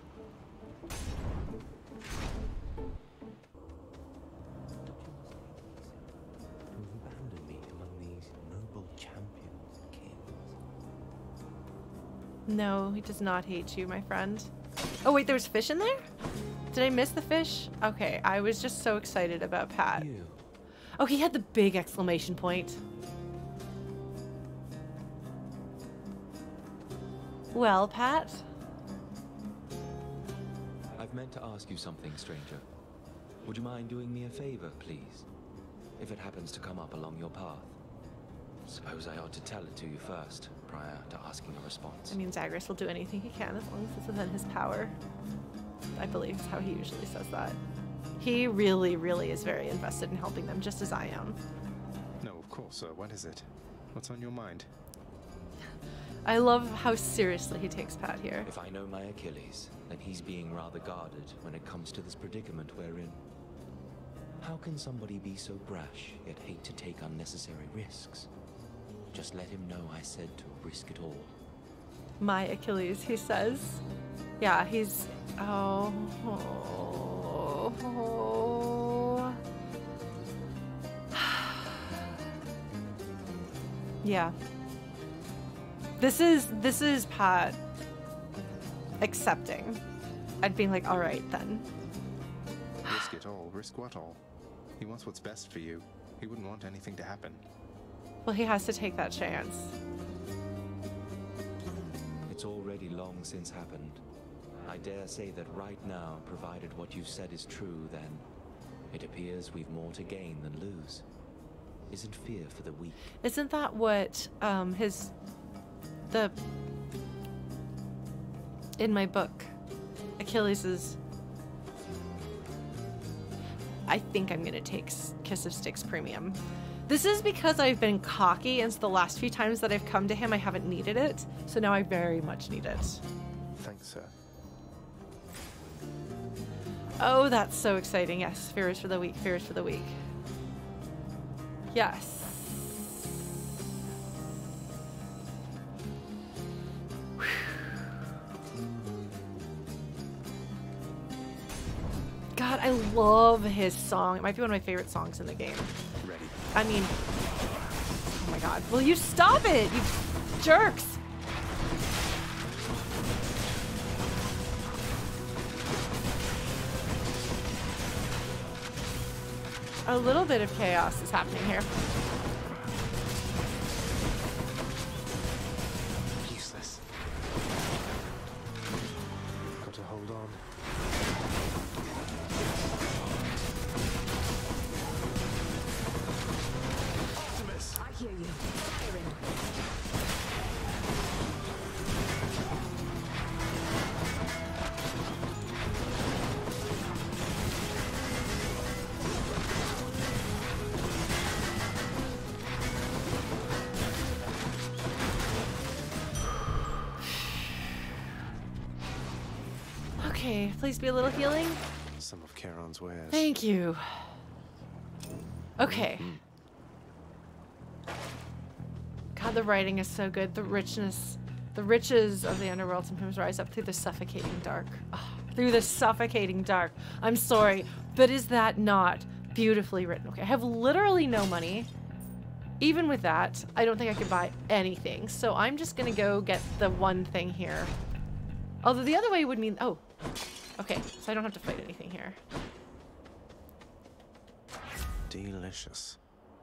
S19: Abandon me among these noble champions and kings.
S1: No, he does not hate you, my friend. Oh wait, there was fish in there? Did I miss the fish? Okay, I was just so excited about Pat.
S19: You.
S1: Oh, he had the big exclamation point. Well, Pat?
S19: I've meant to ask you something, stranger. Would you mind doing me a favor, please? If it happens to come up along your path. Suppose I ought to tell it to you first, prior to asking a response.
S1: I mean, Zagreus will do anything he can as long as it's within his power. I believe is how he usually says that. He really, really is very invested in helping them, just as I am.
S2: No, of course, sir. What is it? What's on your mind?
S1: I love how seriously he takes Pat here.
S19: If I know my Achilles, then he's being rather guarded when it comes to this predicament we're in. How can somebody be so brash, yet hate to take unnecessary risks? Just let him know I said to risk it all.
S1: My Achilles, he says. Yeah, he's... Oh... oh, oh. Yeah. This is... This is Pat accepting. And being like, alright then.
S2: Risk it all. Risk what all? He wants what's best for you. He wouldn't want anything to happen.
S1: Well, he has to take that chance.
S19: It's already long since happened. I dare say that right now, provided what you've said is true, then it appears we've more to gain than lose. isn't fear for the weak.
S1: Isn't that what um, his the in my book Achilles's? I think I'm gonna take Kiss of Styx Premium. This is because I've been cocky, and so the last few times that I've come to him, I haven't needed it. So now I very much need it.
S2: Thanks, sir.
S1: Oh, that's so exciting. Yes, fear is for the weak, fear is for the weak. Yes. God, I love his song. It might be one of my favorite songs in the game.
S2: Ready.
S1: I mean, oh my God. Will you stop it, you jerks? A little bit of chaos is happening here.
S2: Useless. Got to hold on.
S16: Optimus! I hear you. Firing.
S1: Okay, please be a little healing.
S2: Some of Charon's wares.
S1: Thank you. Okay. God, the writing is so good. The richness, the riches of the underworld sometimes rise up through the suffocating dark. Oh, through the suffocating dark. I'm sorry, but is that not beautifully written? Okay, I have literally no money. Even with that, I don't think I could buy anything. So I'm just gonna go get the one thing here. Although the other way would mean, oh, okay, so I don't have to fight anything here.
S2: Delicious.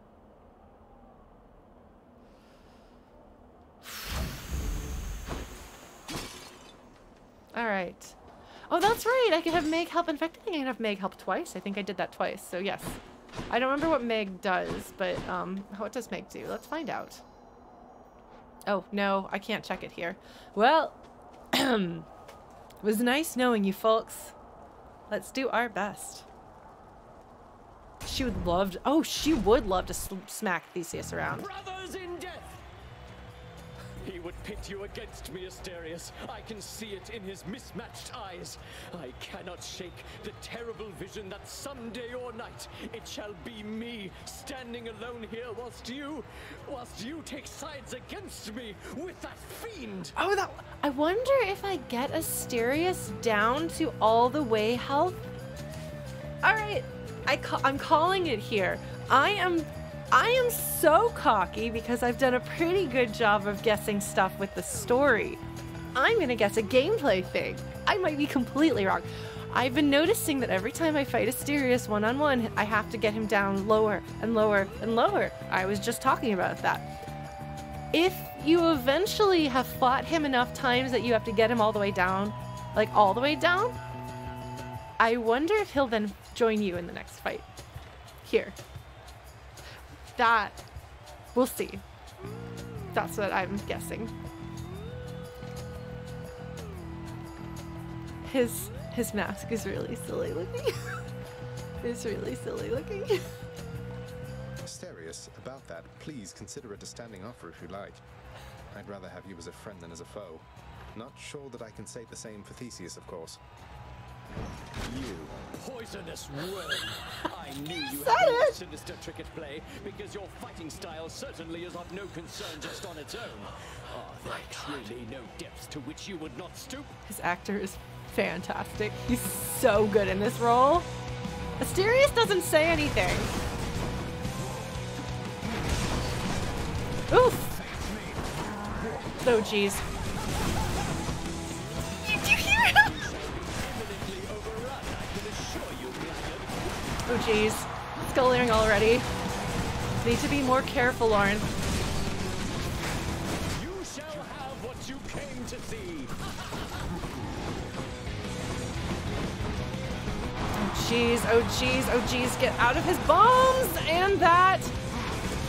S1: All right. Oh, that's right. I could have Meg help infect. I think I can have Meg help twice. I think I did that twice. So yes. I don't remember what Meg does, but um, what does Meg do? Let's find out. Oh, no, I can't check it here. Well, it was nice knowing you folks. Let's do our best. She would love to, oh, she would love to sl smack Theseus around.
S20: Brothers in death! He would pit you against me, Asterius. I can see it in his mismatched eyes. I cannot shake the terrible vision that someday or night it shall be me standing alone here whilst you, whilst you take sides against me with that fiend.
S1: Oh, that, I wonder if I get Asterius down to all the way health. All right, I ca I'm calling it here. I am I am so cocky because I've done a pretty good job of guessing stuff with the story. I'm gonna guess a gameplay thing. I might be completely wrong. I've been noticing that every time I fight Asterius one-on-one, I have to get him down lower and lower and lower. I was just talking about that. If you eventually have fought him enough times that you have to get him all the way down, like all the way down, I wonder if he'll then join you in the next fight. Here. That, we'll see. That's what I'm guessing. His his mask is really silly looking. It's really silly looking.
S2: Asterius, about that, please consider it a standing offer if you like. I'd rather have you as a friend than as a foe. Not sure that I can say the same for Theseus, of course.
S20: You poisonous worm! I knew you
S1: said
S20: had a
S1: it!
S20: sinister trick at play because your fighting style certainly is of no concern just on its own. Are there truly no depths to which you would not stoop?
S1: His actor is fantastic. He's so good in this role. Asterius doesn't say anything. Oof! Oh, jeez. Did you hear him? Oh jeez, scullering already. Need to be more careful, Lauren.
S20: You shall have what you came to see.
S1: Oh jeez, oh jeez, oh jeez, get out of his bombs! And that!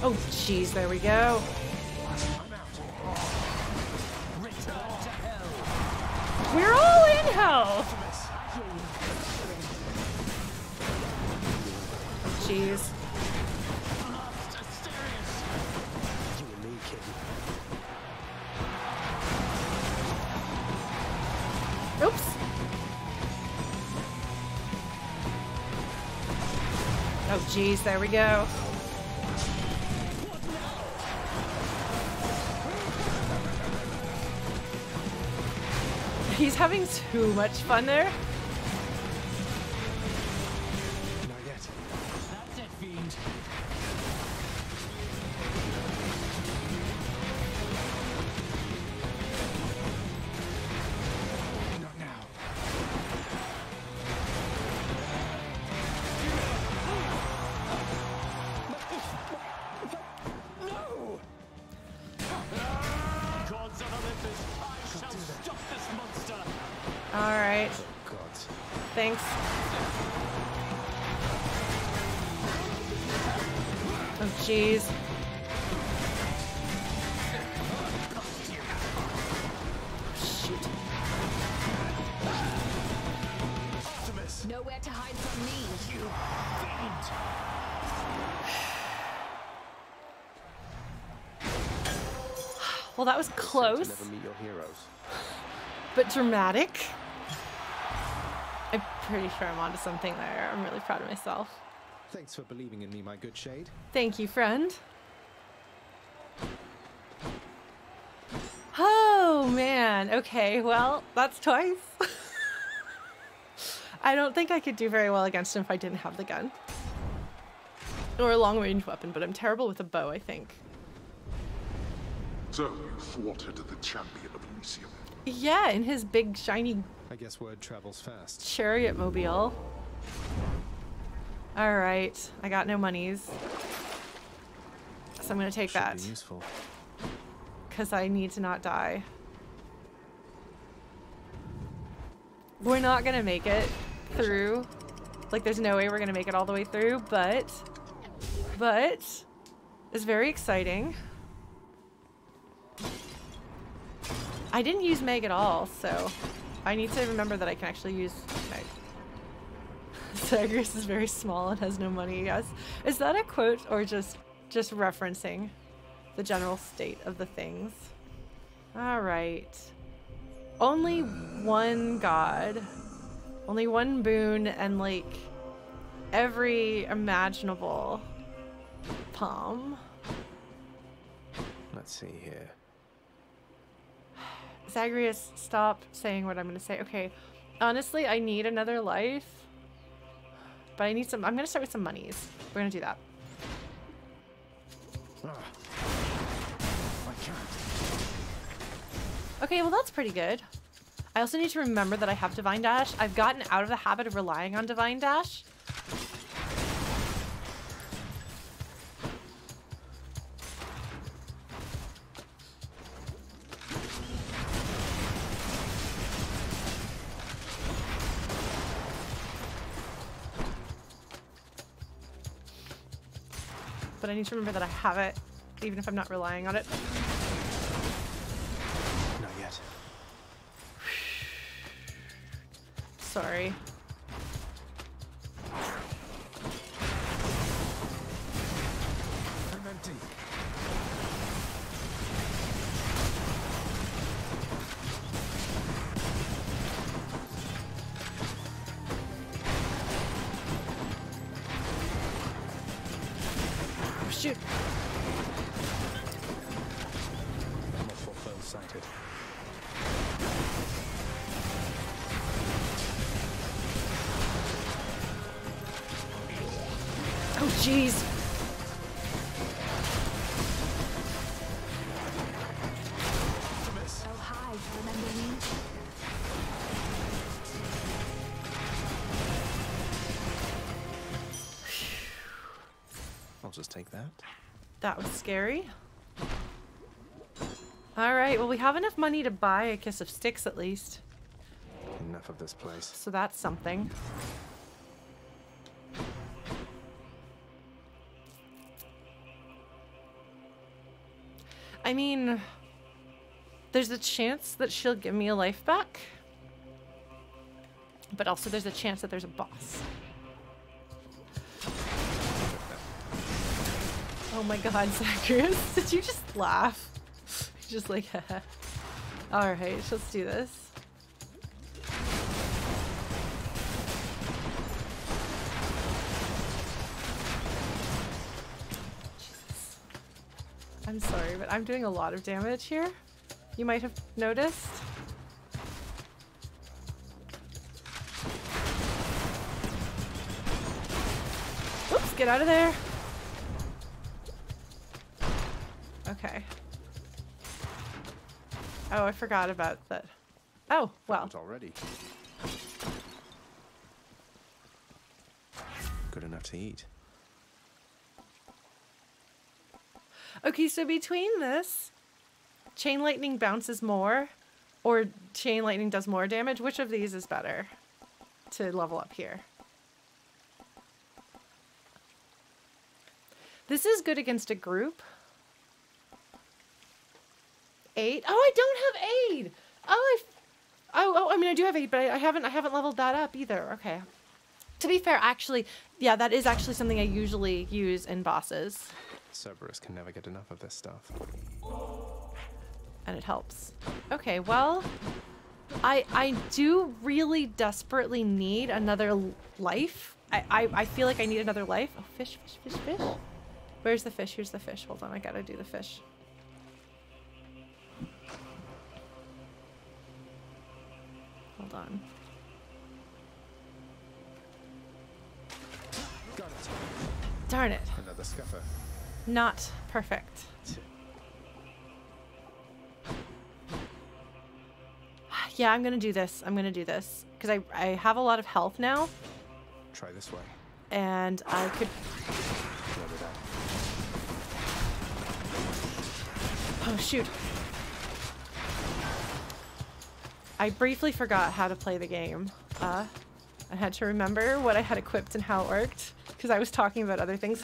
S1: Oh, jeez, there we go. We're all in hell! Jeez. Oops. Oh, jeez, there we go. He's having too much fun there.
S2: Not yet.
S16: That's it, fiend.
S2: Not now.
S16: No! Gods of Olympus, I shall stop this monster!
S1: Alright.
S2: Oh, God.
S1: Thanks. Oh, jeez. Shoot.
S16: Nowhere to hide from me, you fiend!
S1: Well, that was close,
S2: Never meet your heroes.
S1: but dramatic. I'm pretty sure I'm onto something there. I'm really proud of myself.
S2: Thanks for believing in me, my good shade.
S1: Thank you, friend. Oh, man. Okay, well, that's twice. I don't think I could do very well against him if I didn't have the gun. Or a long-range weapon, but I'm terrible with a bow, I think.
S4: So you thwarted the champion of Elysium.
S1: Yeah, in his big, shiny
S2: I guess word travels fast.
S1: chariot mobile. Alright, I got no monies. So I'm gonna take
S2: Should
S1: that.
S2: be useful.
S1: Because I need to not die. We're not gonna make it through. Like, there's no way we're gonna make it all the way through, but... But... It's very exciting. I didn't use Meg at all, so... I need to remember that I can actually use Meg. Zagreus is very small and has no money, yes. Is that a quote or just just referencing the general state of the things? Alright. Only one god. Only one boon and like every imaginable palm.
S2: Let's see here.
S1: Zagreus, stop saying what I'm gonna say. Okay. Honestly, I need another life. But I need some, I'm gonna start with some monies. We're gonna do that.
S2: Ah, I can't.
S1: Okay, well that's pretty good. I also need to remember that I have Divine Dash. I've gotten out of the habit of relying on Divine Dash. But I need to remember that I have it, even if I'm not relying on it.
S2: Not yet.
S1: Sorry.
S2: I'm empty.
S1: Shoot.
S2: I'm not full-sighted.
S1: Oh, jeez.
S10: Oh, hi. Remember me?
S2: I'll just take that.
S1: That was scary. Alright, well we have enough money to buy a kiss of sticks at least.
S2: Enough of this place.
S1: So that's something. I mean, there's a chance that she'll give me a life back. But also there's a chance that there's a boss. Oh my god, Zagreus, did you just laugh? Just like, haha. Alright, let's do this. Jesus. I'm sorry, but I'm doing a lot of damage here. You might have noticed. Oops, get out of there. Okay. Oh, I forgot about that. Oh, well.
S2: Already. Good enough to eat.
S1: Okay, so between this, chain lightning bounces more, or chain lightning does more damage. Which of these is better to level up here? This is good against a group. Eight. Oh, I don't have aid. Oh, I. Oh, oh, I mean, I do have aid, but I, I haven't. I haven't leveled that up either. Okay. To be fair, actually, yeah, that is actually something I usually use in bosses.
S2: Cerberus can never get enough of this stuff.
S1: And it helps. Okay, well, I I do really desperately need another life. I I, I feel like I need another life. Oh, fish, fish, fish, fish. Where's the fish? Here's the fish. Hold on, I gotta do the fish. Hold on.
S2: Got it.
S1: Darn it.
S2: Another scuffer.
S1: Not perfect. Yeah, I'm gonna do this. I'm gonna do this. Because I, I have a lot of health now.
S2: Try this way.
S1: And I could... Oh, shoot. I briefly forgot how to play the game. Uh, I had to remember what I had equipped and how it worked. Because I was talking about other things.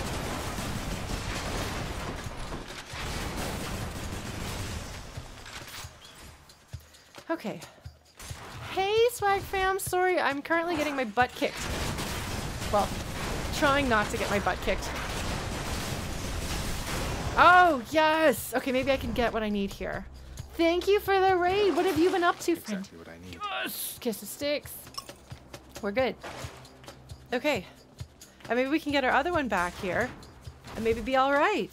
S1: Okay. Hey, Swag Fam. Sorry, I'm currently getting my butt kicked. Well, trying not to get my butt kicked. Oh, yes! Okay, maybe I can get what I need here. Thank you for the raid. What have you been up to, friend?
S2: Exactly what I need.
S1: Yes! Kiss the sticks. We're good. Okay. And maybe we can get our other one back here. And maybe be alright.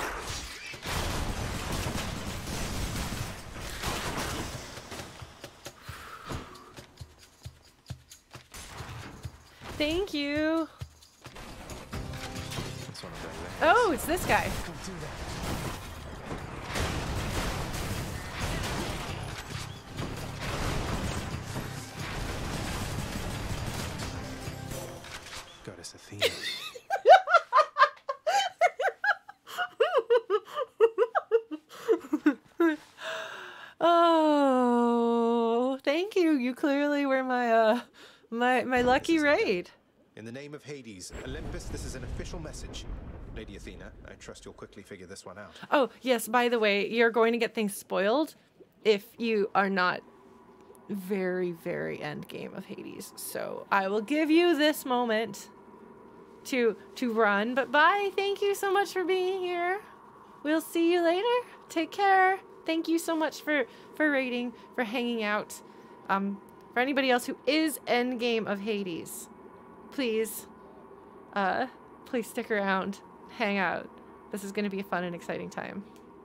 S1: Thank you. Oh, it's this guy.
S2: Don't do that. Goddess Athena.
S1: Oh, thank you. You clearly were my uh my my lucky raid.
S2: In the name of Hades, Olympus, this is an official message. Lady Athena, I trust you'll quickly figure this one out.
S1: Oh, yes, by the way, you're going to get things spoiled if you are not very, very end game of Hades. So I will give you this moment to to run. But bye. Thank you so much for being here. We'll see you later. Take care. Thank you so much for, for raiding, for hanging out. Um, for anybody else who is end game of Hades, please, uh, please stick around. Hang out. This is going to be a fun and exciting time.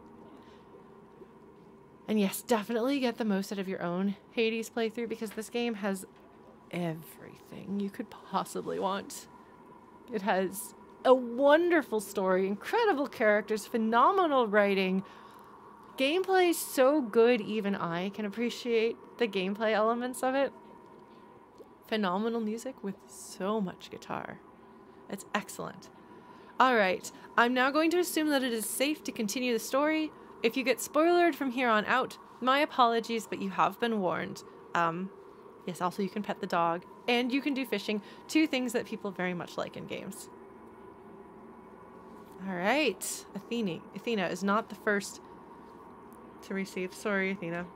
S1: And yes, definitely get the most out of your own Hades playthrough because this game has everything you could possibly want. It has a wonderful story, incredible characters, phenomenal writing. Gameplay is so good even I can appreciate the gameplay elements of it. Phenomenal music with so much guitar. It's excellent. Alright, I'm now going to assume that it is safe to continue the story. If you get spoilered from here on out, my apologies, but you have been warned. Um, yes, also you can pet the dog, and you can do fishing, two things that people very much like in games. All right. Athena. Athena is not the first to receive. Sorry, Athena.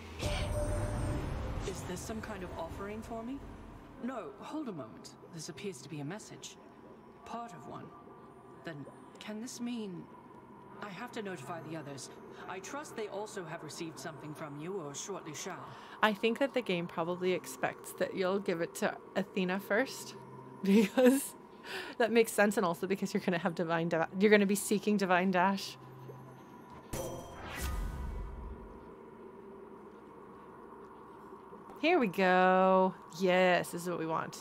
S21: Is this some kind of offering for me? No, hold a moment. This appears to be a message. Part of one. Then, can this mean... I have to notify the others. I trust they also have received something from you, or shortly shall.
S1: I think that the game probably expects that you'll give it to Athena first, because that makes sense, and also because you're going to have divine da you're going to be seeking divine dash. Here we go. Yes, this is what we want.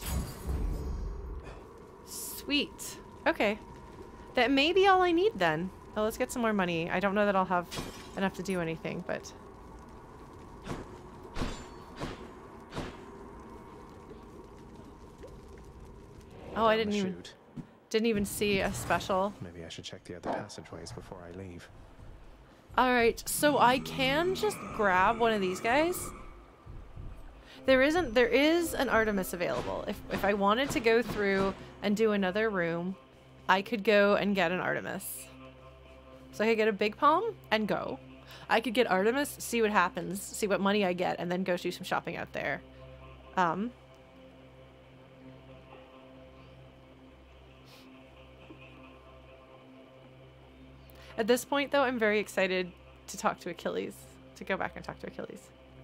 S1: Sweet. Okay. That may be all I need then. Oh, let's get some more money. I don't know that I'll have enough to do anything, but... Oh, I didn't even... Didn't even see a special.
S2: Maybe I should check the other passageways before I leave.
S1: Alright, so I can just grab one of these guys. There isn't... There is an Artemis available. If, if I wanted to go through and do another room, I could go and get an Artemis. So I could get a big palm and go. I could get Artemis, see what happens, see what money I get, and then go do some shopping out there. Um... At this point, though, I'm very excited to talk to Achilles. To go back and talk to Achilles.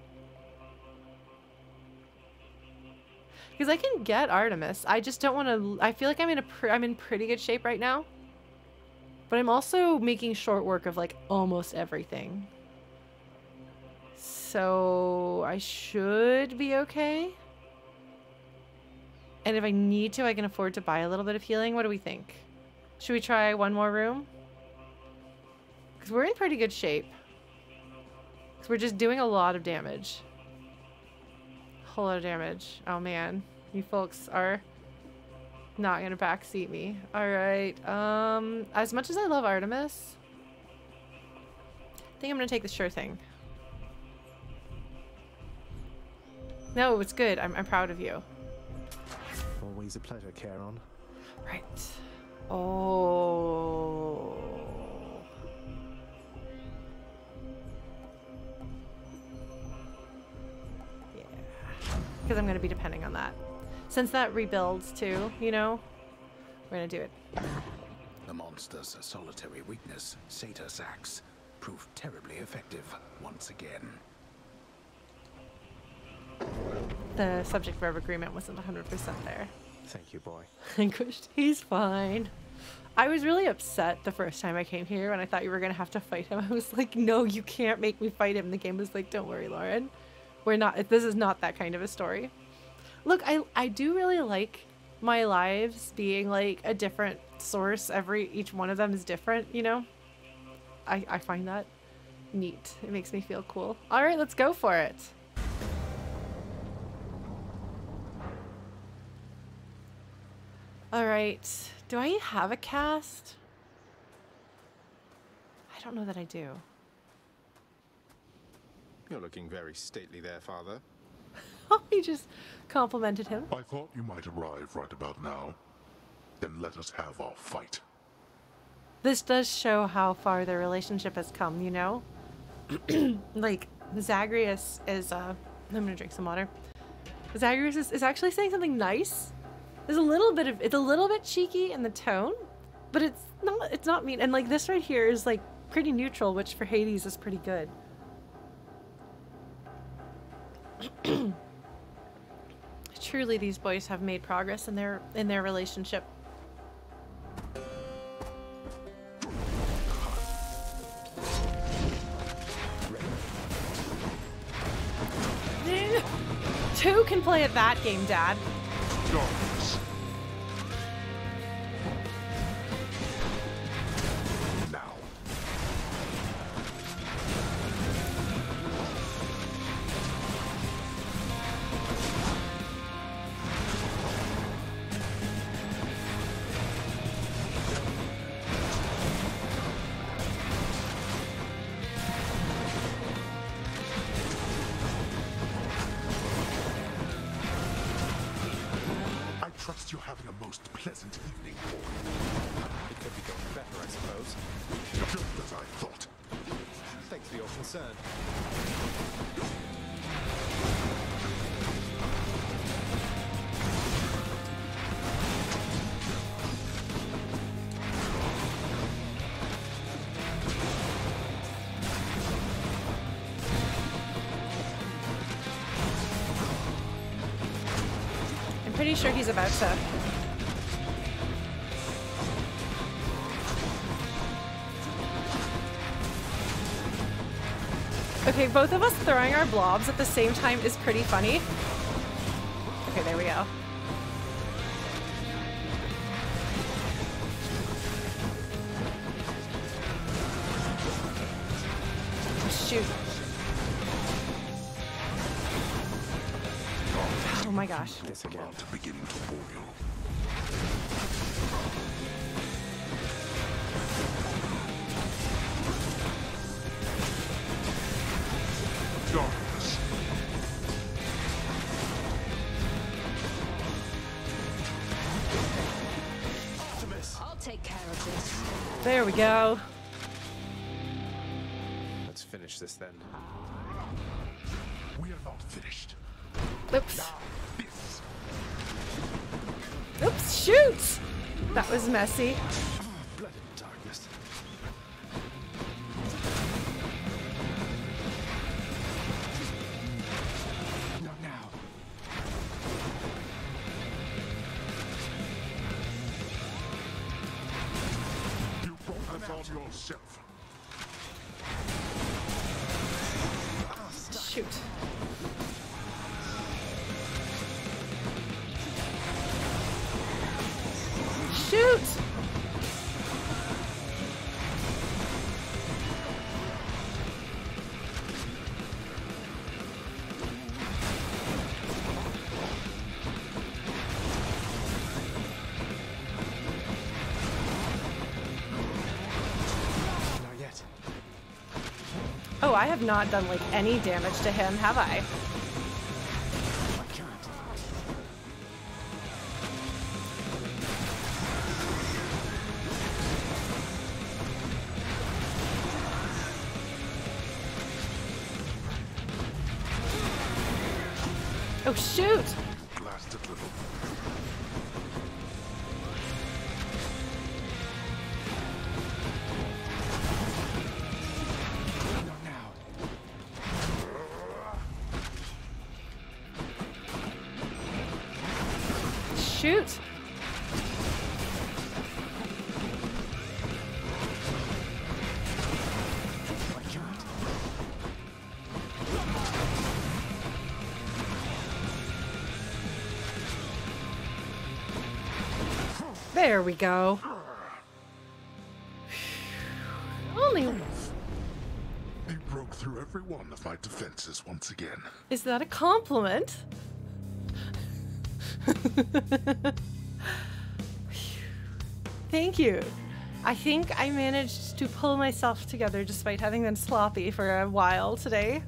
S1: Because I can get Artemis. I just don't want to... I feel like I'm in a pr I'm in pretty good shape right now. But I'm also making short work of, like, almost everything. So... I should be okay. And if I need to, I can afford to buy a little bit of healing. What do we think? Should we try one more room? Because we're in pretty good shape. Because we're just doing a lot of damage. A whole lot of damage. Oh man. You folks are not going to backseat me. Alright. Um, as much as I love Artemis, I think I'm going to take the sure thing. No, it's good. I'm, I'm proud of you.
S2: Always a pleasure, Charon.
S1: Right. Oh... Because I'm going to be depending on that. Since that rebuilds too, you know, we're going to do it.
S13: The monster's solitary weakness, Satyrs axe, proved terribly effective once again.
S1: The subject verb agreement wasn't one hundred percent there.
S2: Thank you, boy.
S1: Vanquished. He's fine. I was really upset the first time I came here when I thought you were going to have to fight him. I was like, no, you can't make me fight him. The game was like, don't worry, Lauren. We're not, this is not that kind of a story. Look, I, I do really like my lives being like a different source. Every, each one of them is different, you know? I, I find that neat. It makes me feel cool. All right, let's go for it. All right, do I have a cast? I don't know that I do.
S2: You're looking very stately there, Father.
S1: Oh, he just complimented him.
S4: I thought you might arrive right about now. Then let us have our fight.
S1: This does show how far their relationship has come, you know? Like, Zagreus is, uh... I'm gonna drink some water. Zagreus is, is actually saying something nice. There's a little bit of... It's a little bit cheeky in the tone, but it's not, it's not mean. And, like, this right here is, like, pretty neutral, which for Hades is pretty good. Truly, these boys have made progress in their in their relationship. Two can play at that game, Dad.
S4: Darkness. Now. Trust you're having a most pleasant evening.
S2: Could be going better, I suppose.
S4: Just as I thought.
S2: Thanks for your concern.
S1: I'm pretty sure he's about to. Okay, both of us throwing our blobs at the same time is pretty funny. Okay, there we go. Shoot. Oh my gosh.
S4: This again. Beginning to boil. Darkness.
S21: I'll take care of this.
S1: There we go.
S2: Let's finish this then.
S4: We are not finished.
S1: Oops. Oops, shoot! That was messy.
S2: Blood and darkness. Not now.
S4: You brought that on yourself.
S1: Shoot. Shoot!
S2: Not yet.
S1: Oh, I have not done like any damage to him, have I?
S2: I can't.
S1: Oh, shoot!
S4: Blasted little.
S2: Not now.
S1: Shoot!
S2: I can't.
S1: There we go. Only...
S4: He broke through every one of my defenses once again.
S1: Is that a compliment? Thank you. I think I managed to pull myself together despite having been sloppy for a while today.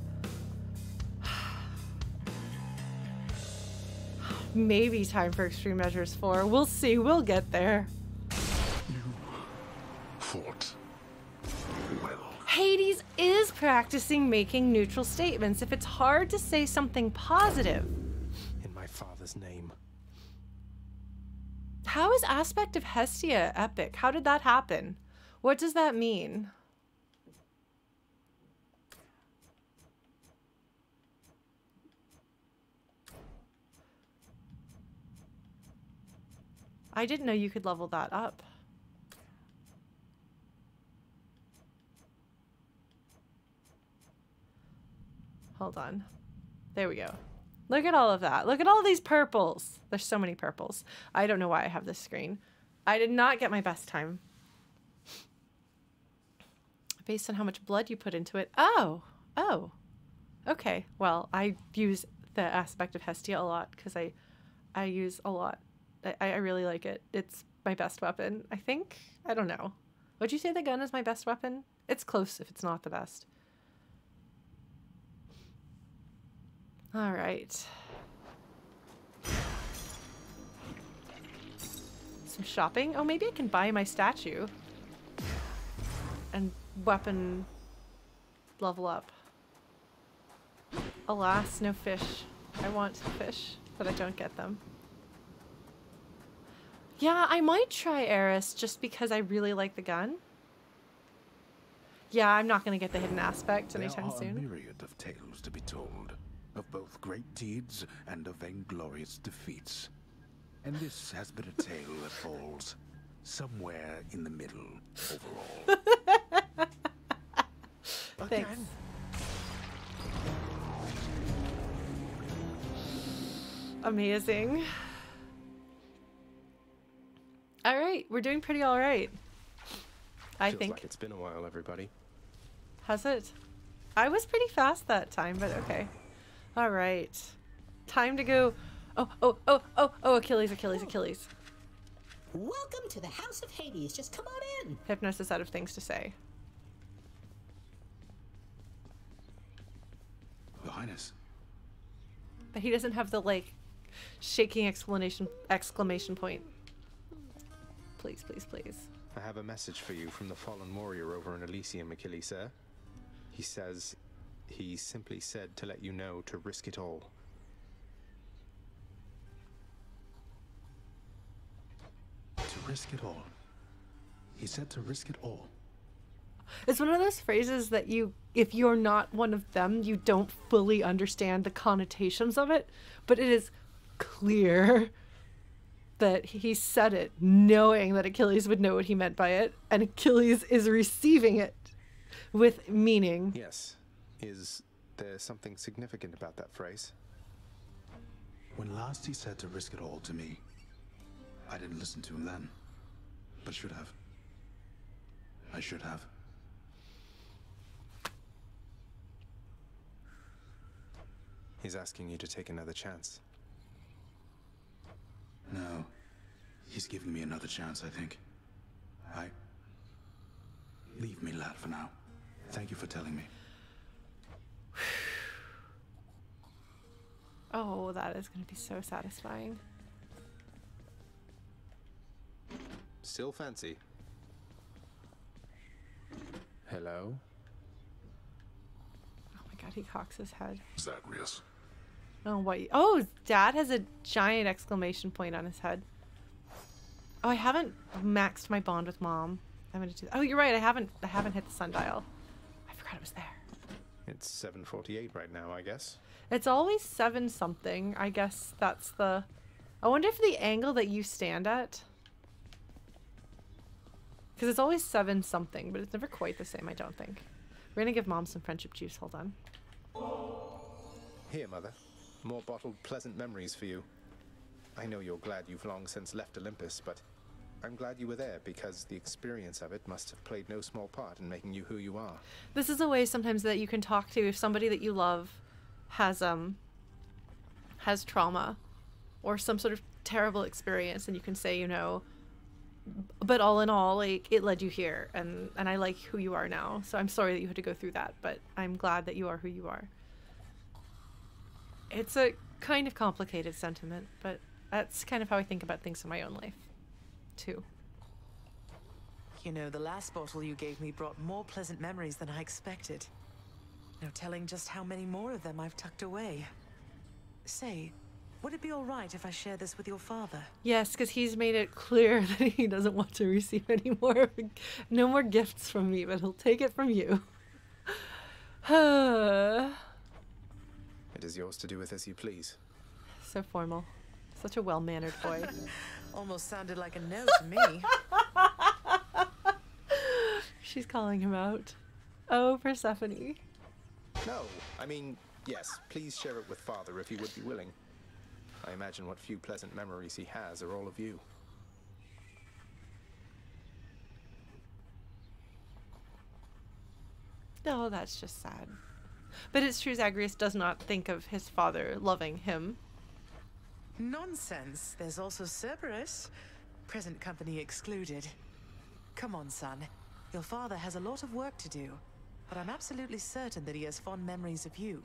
S1: Maybe time for Extreme Measures four. We'll see. We'll get there.
S4: You fought well.
S1: Hades is practicing making neutral statements if it's hard to say something positive.
S2: In my father's name.
S1: How is Aspect of Hestia epic? How did that happen? What does that mean? I didn't know you could level that up. Hold on. There we go. Look at all of that. Look at all these purples. There's so many purples. I don't know why I have this screen. I did not get my best time. Based on how much blood you put into it. Oh. Oh. Okay. Well, I use the Aspect of Hestia a lot because I, I use a lot. I, I really like it. It's my best weapon, I think. I don't know. Would you say the gun is my best weapon? It's close if it's not the best. All right. some shopping. Oh, maybe I can buy my statue. And weapon level up. Alas, no fish. I want fish, but I don't get them. Yeah, I might try Eris just because I really like the gun. Yeah, I'm not going to get the hidden aspect anytime
S13: There are
S1: soon.
S13: a myriad of tales to be told, of both great deeds and of vainglorious defeats. And this has been a tale that falls somewhere in the middle overall.
S1: Thanks. Amazing. All right, we're doing pretty all right. I
S2: Feels
S1: think.
S2: like it's been a while, everybody.
S1: Has it? I was pretty fast that time, but okay. All right. Time to go. Oh, oh, oh, oh, oh, Achilles, Achilles, Achilles.
S9: Welcome to the House of Hades. Just come on in.
S1: Hypnos is out of things to say.
S13: Your Highness.
S1: But he doesn't have the, like, shaking exclamation exclamation point. Please, please, please.
S2: I have a message for you from the fallen warrior over in Elysium, Achilles, sir. He says, he simply said to let you know to risk it all.
S13: To risk it all. He said to risk it all.
S1: It's one of those phrases that you, if you're not one of them, you don't fully understand the connotations of it, but it is clear that he said it knowing that Achilles would know what he meant by it, and Achilles is receiving it with meaning.
S2: Yes. Is there something significant about that phrase?
S13: When last he said to risk it all to me, I didn't listen to him then, but should have. I should have.
S2: He's asking you to take another chance.
S13: No. He's giving me another chance, I think. I... Leave me, lad, for now. Thank you for telling me.
S1: Oh, that is going to be so satisfying.
S2: Still fancy. Hello?
S1: Oh my god, he cocks his head.
S4: Zagreus.
S1: Oh, what? Oh, Dad has a giant exclamation point on his head. Oh, I haven't maxed my bond with Mom. I'm gonna do. Oh, you're right. I haven't. I haven't hit the sundial. I forgot it was there.
S2: It's seven forty-eight right now, I guess.
S1: It's always seven something. I guess that's the. I wonder if the angle that you stand at. Because it's always seven something, but it's never quite the same. I don't think. We're gonna give Mom some friendship juice. Hold on.
S2: Here, Mother. More bottled pleasant memories for you. I know you're glad you've long since left Olympus, but I'm glad you were there because the experience of it must have played no small part in making you who you are.
S1: This is a way sometimes that you can talk to if somebody that you love has um has trauma or some sort of terrible experience, and you can say, you know, but all in all, like, it led you here, and and I like who you are now. So I'm sorry that you had to go through that, but I'm glad that you are who you are. It's a kind of complicated sentiment, but that's kind of how I think about things in my own life, too.
S12: You know, the last bottle you gave me brought more pleasant memories than I expected. No telling just how many more of them I've tucked away. Say, would it be all right if I share this with your father?
S1: Yes, because he's made it clear that he doesn't want to receive any more, no more gifts from me, but he'll take it from you.
S2: It is yours to do with as you please.
S1: So formal. Such a well-mannered boy.
S12: Almost sounded like a no to me.
S1: She's calling him out. Oh, Persephone.
S2: No, I mean, yes, please share it with Father if he would be willing. I imagine what few pleasant memories he has are all of you.
S1: Oh, that's just sad. But it's true, Zagreus does not think of his father loving him.
S12: Nonsense. There's also Cerberus. Present company excluded. Come on, son. Your father has a lot of work to do, but I'm absolutely certain that he has fond memories of you.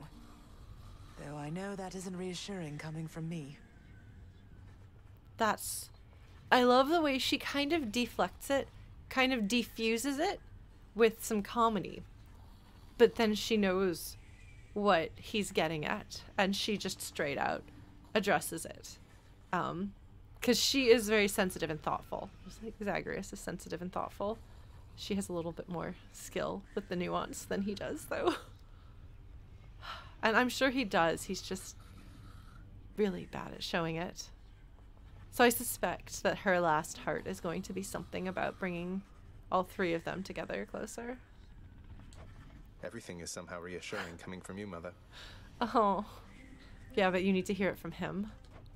S12: Though I know that isn't reassuring coming from me.
S1: That's I love the way she kind of deflects it, kind of defuses it with some comedy. But then she knows what he's getting at, and she just straight out addresses it. Um, because she is very sensitive and thoughtful. Just like Zagreus is sensitive and thoughtful. She has a little bit more skill with the nuance than he does, though. And I'm sure he does. He's just really bad at showing it. So I suspect that her last heart is going to be something about bringing all three of them together closer.
S2: Everything is somehow reassuring coming from you, Mother.
S1: Oh. Yeah, but you need to hear it from him.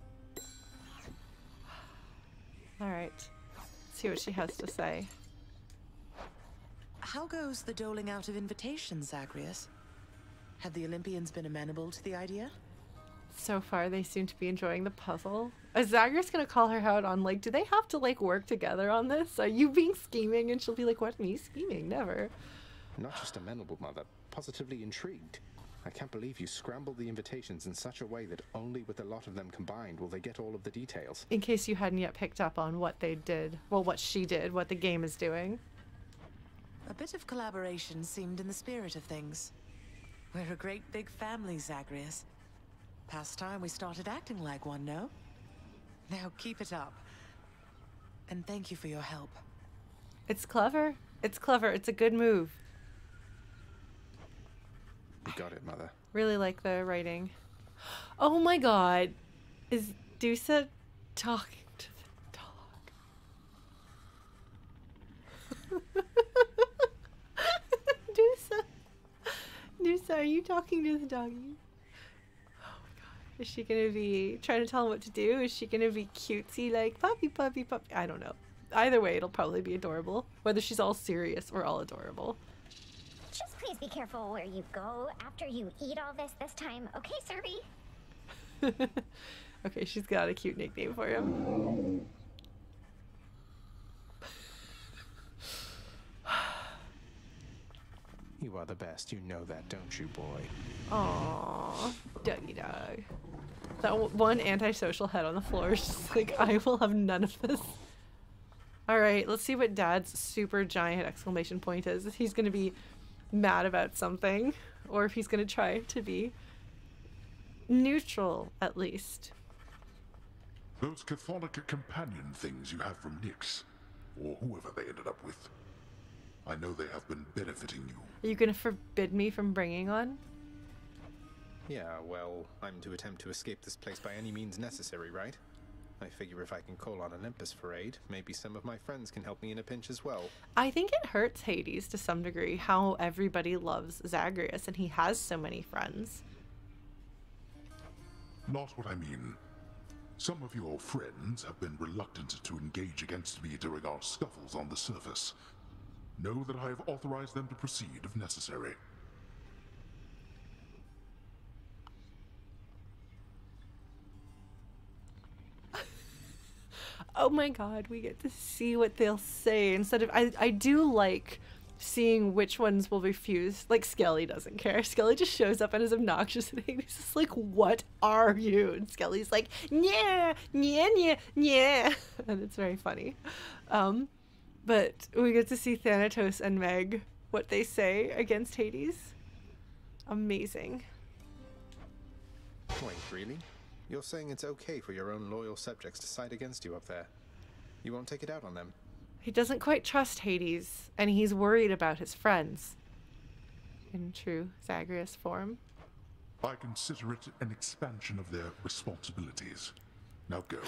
S1: Alright. Let's see what she has to say.
S12: How goes the doling out of invitations, Zagreus? Have the Olympians been amenable to the idea?
S1: So far, they seem to be enjoying the puzzle. Is Zagreus gonna call her out on, like, do they have to, like, work together on this? Are you being scheming? And she'll be like, what, me scheming? Never.
S2: Not just amenable, Mother. Positively intrigued. I can't believe you scrambled the invitations in such a way that only with a lot of them combined will they get all of the details.
S1: In case you hadn't yet picked up on what they did. Well, what she did, what the game is doing.
S12: A bit of collaboration seemed in the spirit of things. We're a great big family, Zagreus. Past time we started acting like one, no? Now keep it up. And thank you for your help.
S1: It's clever. It's clever. It's a good move.
S2: You got it, Mother.
S1: Really like the writing. Oh my god. Is Dusa talking to the dog? Dusa. Dusa, are you talking to the doggy? Oh my god. Is she gonna be trying to tell him what to do? Is she gonna be cutesy like puppy, puppy, puppy? I don't know. Either way, it'll probably be adorable. Whether she's all serious or all adorable.
S10: Just please be careful where you go after you eat all this this time, okay, Serby?
S1: Okay, she's got a cute nickname for him.
S2: You are the best, you know that, don't you, boy?
S1: Aww, doggy dog. That one antisocial head on the floor is just like, I will have none of this. Alright, let's see what Dad's super giant exclamation point is. If he's gonna be mad about something, or if he's gonna try to be neutral, at least.
S4: Those chthonic companion things you have from Nyx, or whoever they ended up with. I know they have been benefiting you.
S1: Are you gonna forbid me from bringing on?
S2: Yeah, well, I'm to attempt to escape this place by any means necessary, right? I figure if I can call on Olympus for aid, maybe some of my friends can help me in a pinch as well.
S1: I think it hurts Hades to some degree how everybody loves Zagreus and he has so many friends.
S4: Not what I mean. Some of your friends have been reluctant to engage against me during our scuffles on the surface. Know that I have authorized them to proceed if necessary.
S1: Oh my god, we get to see what they'll say instead of I I do like seeing which ones will refuse. Like Skelly doesn't care. Skelly just shows up and is obnoxious and he's just like, what are you? And Skelly's like, yeah, yeah, yeah, yeah. And it's very funny. Um but we get to see Thanatos and Meg, what they say against Hades. Amazing.
S2: Wait, really? You're saying it's okay for your own loyal subjects to side against you up there? You won't take it out on them?
S1: He doesn't quite trust Hades, and he's worried about his friends. In true Zagreus form.
S4: I consider it an expansion of their responsibilities. Now go.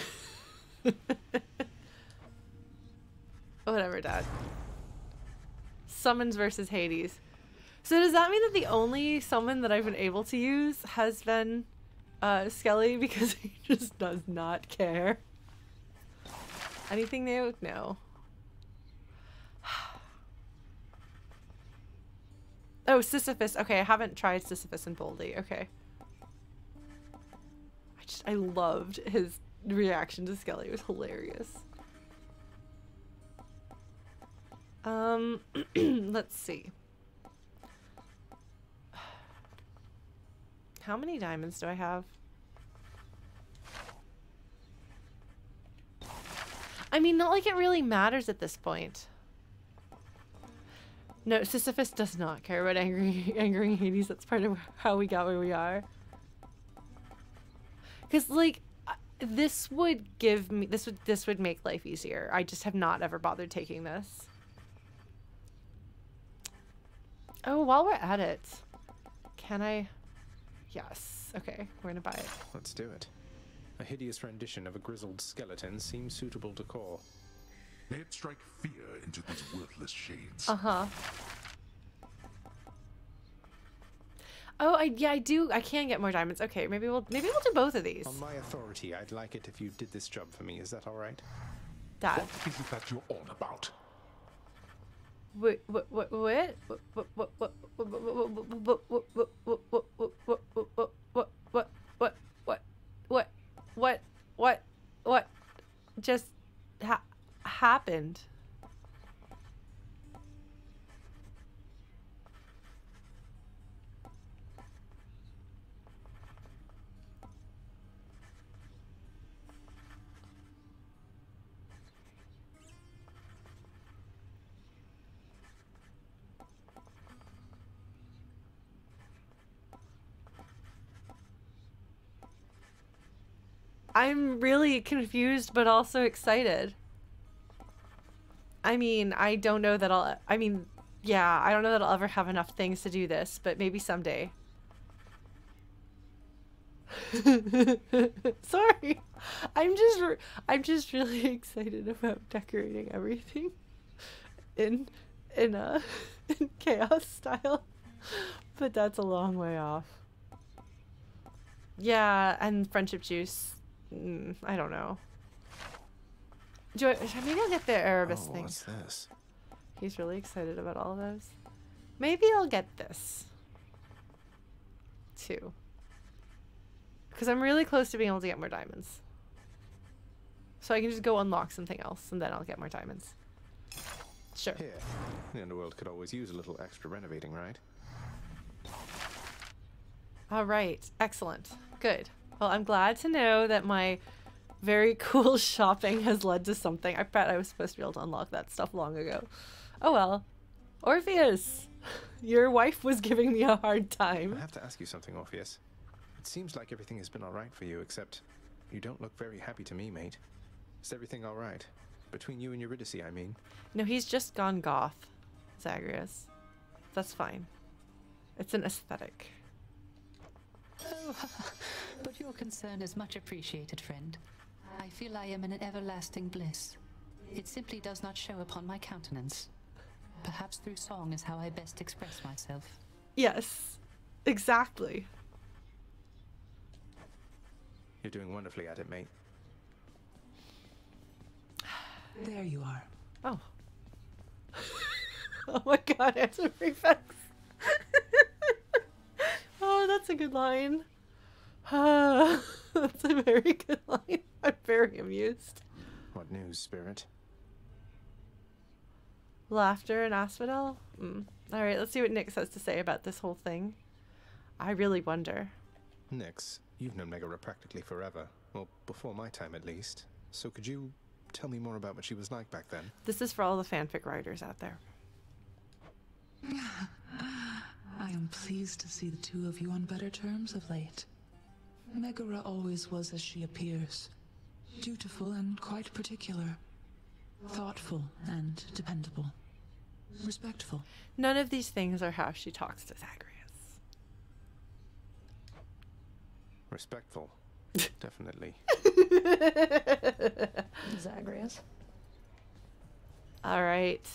S1: Whatever, Dad. Summons versus Hades. So does that mean that the only summon that I've been able to use has been uh, Skelly because he just does not care? Anything new? No. Oh, Sisyphus. Okay, I haven't tried Sisyphus and Boldy. Okay. I just, I loved his reaction to Skelly. It was hilarious. Um, let's see. How many diamonds do I have? I mean, not like it really matters at this point. No, Sisyphus does not care about angry, angering Hades. That's part of how we got where we are. Because, like, this would give me, this would, this would make life easier. I just have not ever bothered taking this. Oh, while we're at it, can I? Yes. Okay, we're gonna buy it.
S2: Let's do it. A hideous rendition of a grizzled skeleton seems suitable decor.
S4: May it strike fear into these worthless shades.
S1: Uh-huh. Oh, I yeah, I do. I can get more diamonds. Okay, maybe we'll maybe we'll do both of these.
S2: On my authority, I'd like it if you did this job for me. Is that all right?
S1: That.
S4: What is it that you're on about?
S1: What what what what what what what what what what what what what what what what what just ha happened? I'm really confused, but also excited. I mean, I don't know that I'll, I mean, yeah, I don't know that I'll ever have enough things to do this, but maybe someday. Sorry. I'm just, I'm just really excited about decorating everything in, in a, in chaos style, but that's a long way off. Yeah, and friendship juice. Mm, I don't know. Do I, maybe I'll get the Erebus
S2: oh,
S1: thing.
S2: What's this?
S1: He's really excited about all of those. Maybe I'll get this too, because I'm really close to being able to get more diamonds. So I can just go unlock something else, and then I'll get more diamonds. Sure.
S2: Here, the underworld could always use a little extra renovating, right?
S1: All right. Excellent. Good. Well, I'm glad to know that my very cool shopping has led to something. I bet I was supposed to be able to unlock that stuff long ago. Oh well. Orpheus, your wife was giving me a hard time.
S2: I have to ask you something, Orpheus. It seems like everything has been alright for you, except you don't look very happy to me, mate. Is everything alright? Between you and Eurydice, I mean.
S1: No, he's just gone goth, Zagreus. That's fine. It's an aesthetic.
S14: Oh, but your concern is much appreciated, friend. I feel I am in an everlasting bliss. It simply does not show upon my countenance. Perhaps through song is how I best express myself.
S1: Yes, exactly.
S2: You're doing wonderfully at it, mate.
S15: There you are.
S1: Oh. Oh my god, answer prefix. Oh, that's a good line. Uh, that's a very good line. I'm very amused.
S2: What news, Spirit?
S1: Laughter and asphodel? Mm. Alright, let's see what Nick has to say about this whole thing. I really wonder.
S2: Nyx, you've known Megara practically forever. Well, before my time at least. So could you tell me more about what she was like back then?
S1: This is for all the fanfic writers out there.
S15: I am pleased to see the two of you on better terms of late. Megara always was as she appears. Dutiful and quite particular. Thoughtful and dependable. Respectful.
S1: None of these things are how she talks to Zagreus.
S2: Respectful. Definitely.
S6: Zagreus.
S1: All right.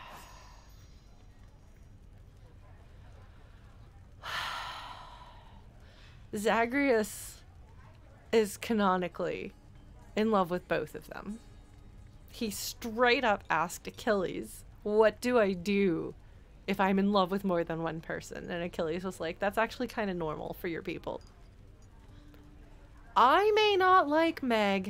S1: Zagreus is canonically in love with both of them. He straight up asked Achilles, what do I do if I'm in love with more than one person? And Achilles was like, that's actually kind of normal for your people. I may not like Meg,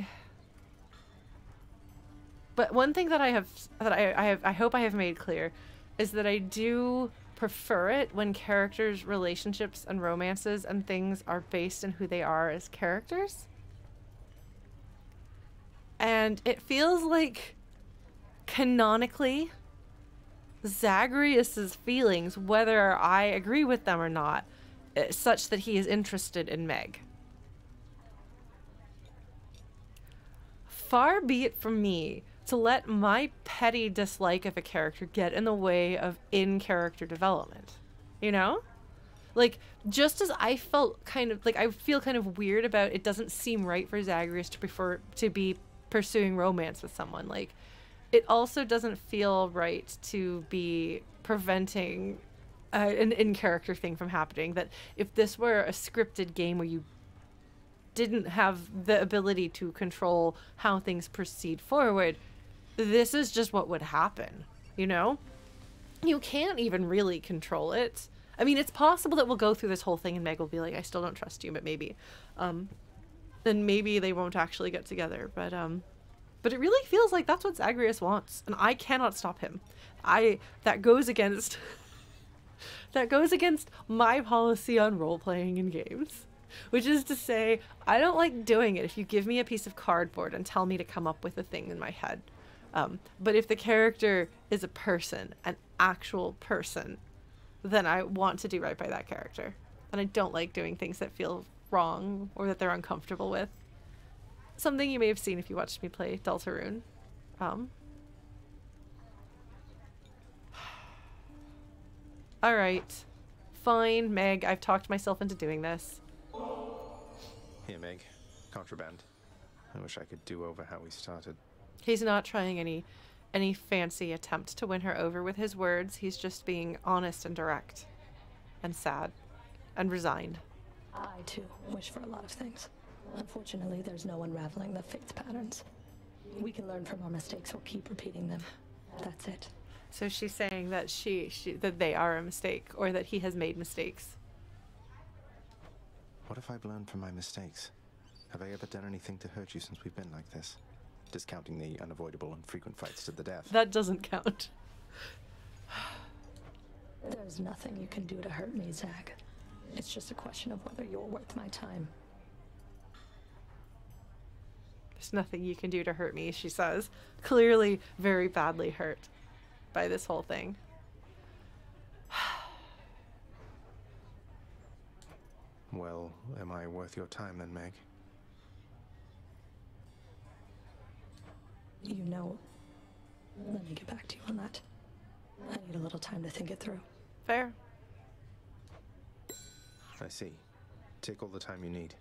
S1: but one thing that I have, that I, I have, I hope I have made clear is that I do prefer it when characters' relationships and romances and things are based in who they are as characters. And it feels like canonically Zagreus's feelings, whether I agree with them or not, is such that he is interested in Meg. Far be it from me to let my petty dislike of a character get in the way of in-character development. You know? Like, just as I felt kind of, like, I feel kind of weird about it doesn't seem right for Zagreus to prefer to be pursuing romance with someone. Like, it also doesn't feel right to be preventing uh, an in-character thing from happening. That if this were a scripted game where you didn't have the ability to control how things proceed forward, this is just what would happen, you know? You can't even really control it. I mean, it's possible that we'll go through this whole thing and Meg will be like, I still don't trust you, but maybe. Um, and maybe they won't actually get together, but um, but it really feels like that's what Zagreus wants, and I cannot stop him. I, that goes against, that goes against my policy on role-playing in games. Which is to say, I don't like doing it if you give me a piece of cardboard and tell me to come up with a thing in my head. Um, but if the character is a person, an actual person, then I want to do right by that character. And I don't like doing things that feel wrong or that they're uncomfortable with. Something you may have seen if you watched me play Deltarune. Um. Alright. Fine, Meg, I've talked myself into doing this.
S2: Here, Meg. Contraband. I wish I could do over how we started.
S1: He's not trying any any fancy attempt to win her over with his words. He's just being honest and direct. And sad. And resigned.
S6: I, too, wish for a lot of things. Unfortunately, there's no unraveling the fate's patterns. We can learn from our mistakes or keep repeating them. That's it.
S1: So she's saying that she, she that they are a mistake, or that he has made mistakes.
S2: What if I've learned from my mistakes? Have I ever done anything to hurt you since we've been like this? Discounting the unavoidable and frequent fights to the death.
S1: That doesn't count.
S6: There's nothing you can do to hurt me, Zag. It's just a question of whether you're worth my time.
S1: There's nothing you can do to hurt me, she says. Clearly very badly hurt by this whole thing.
S2: Well, am I worth your time then, Meg?
S6: You know, let me get back to you on that. I need a little time to think it through.
S1: Fair.
S2: I see. Take all the time you need.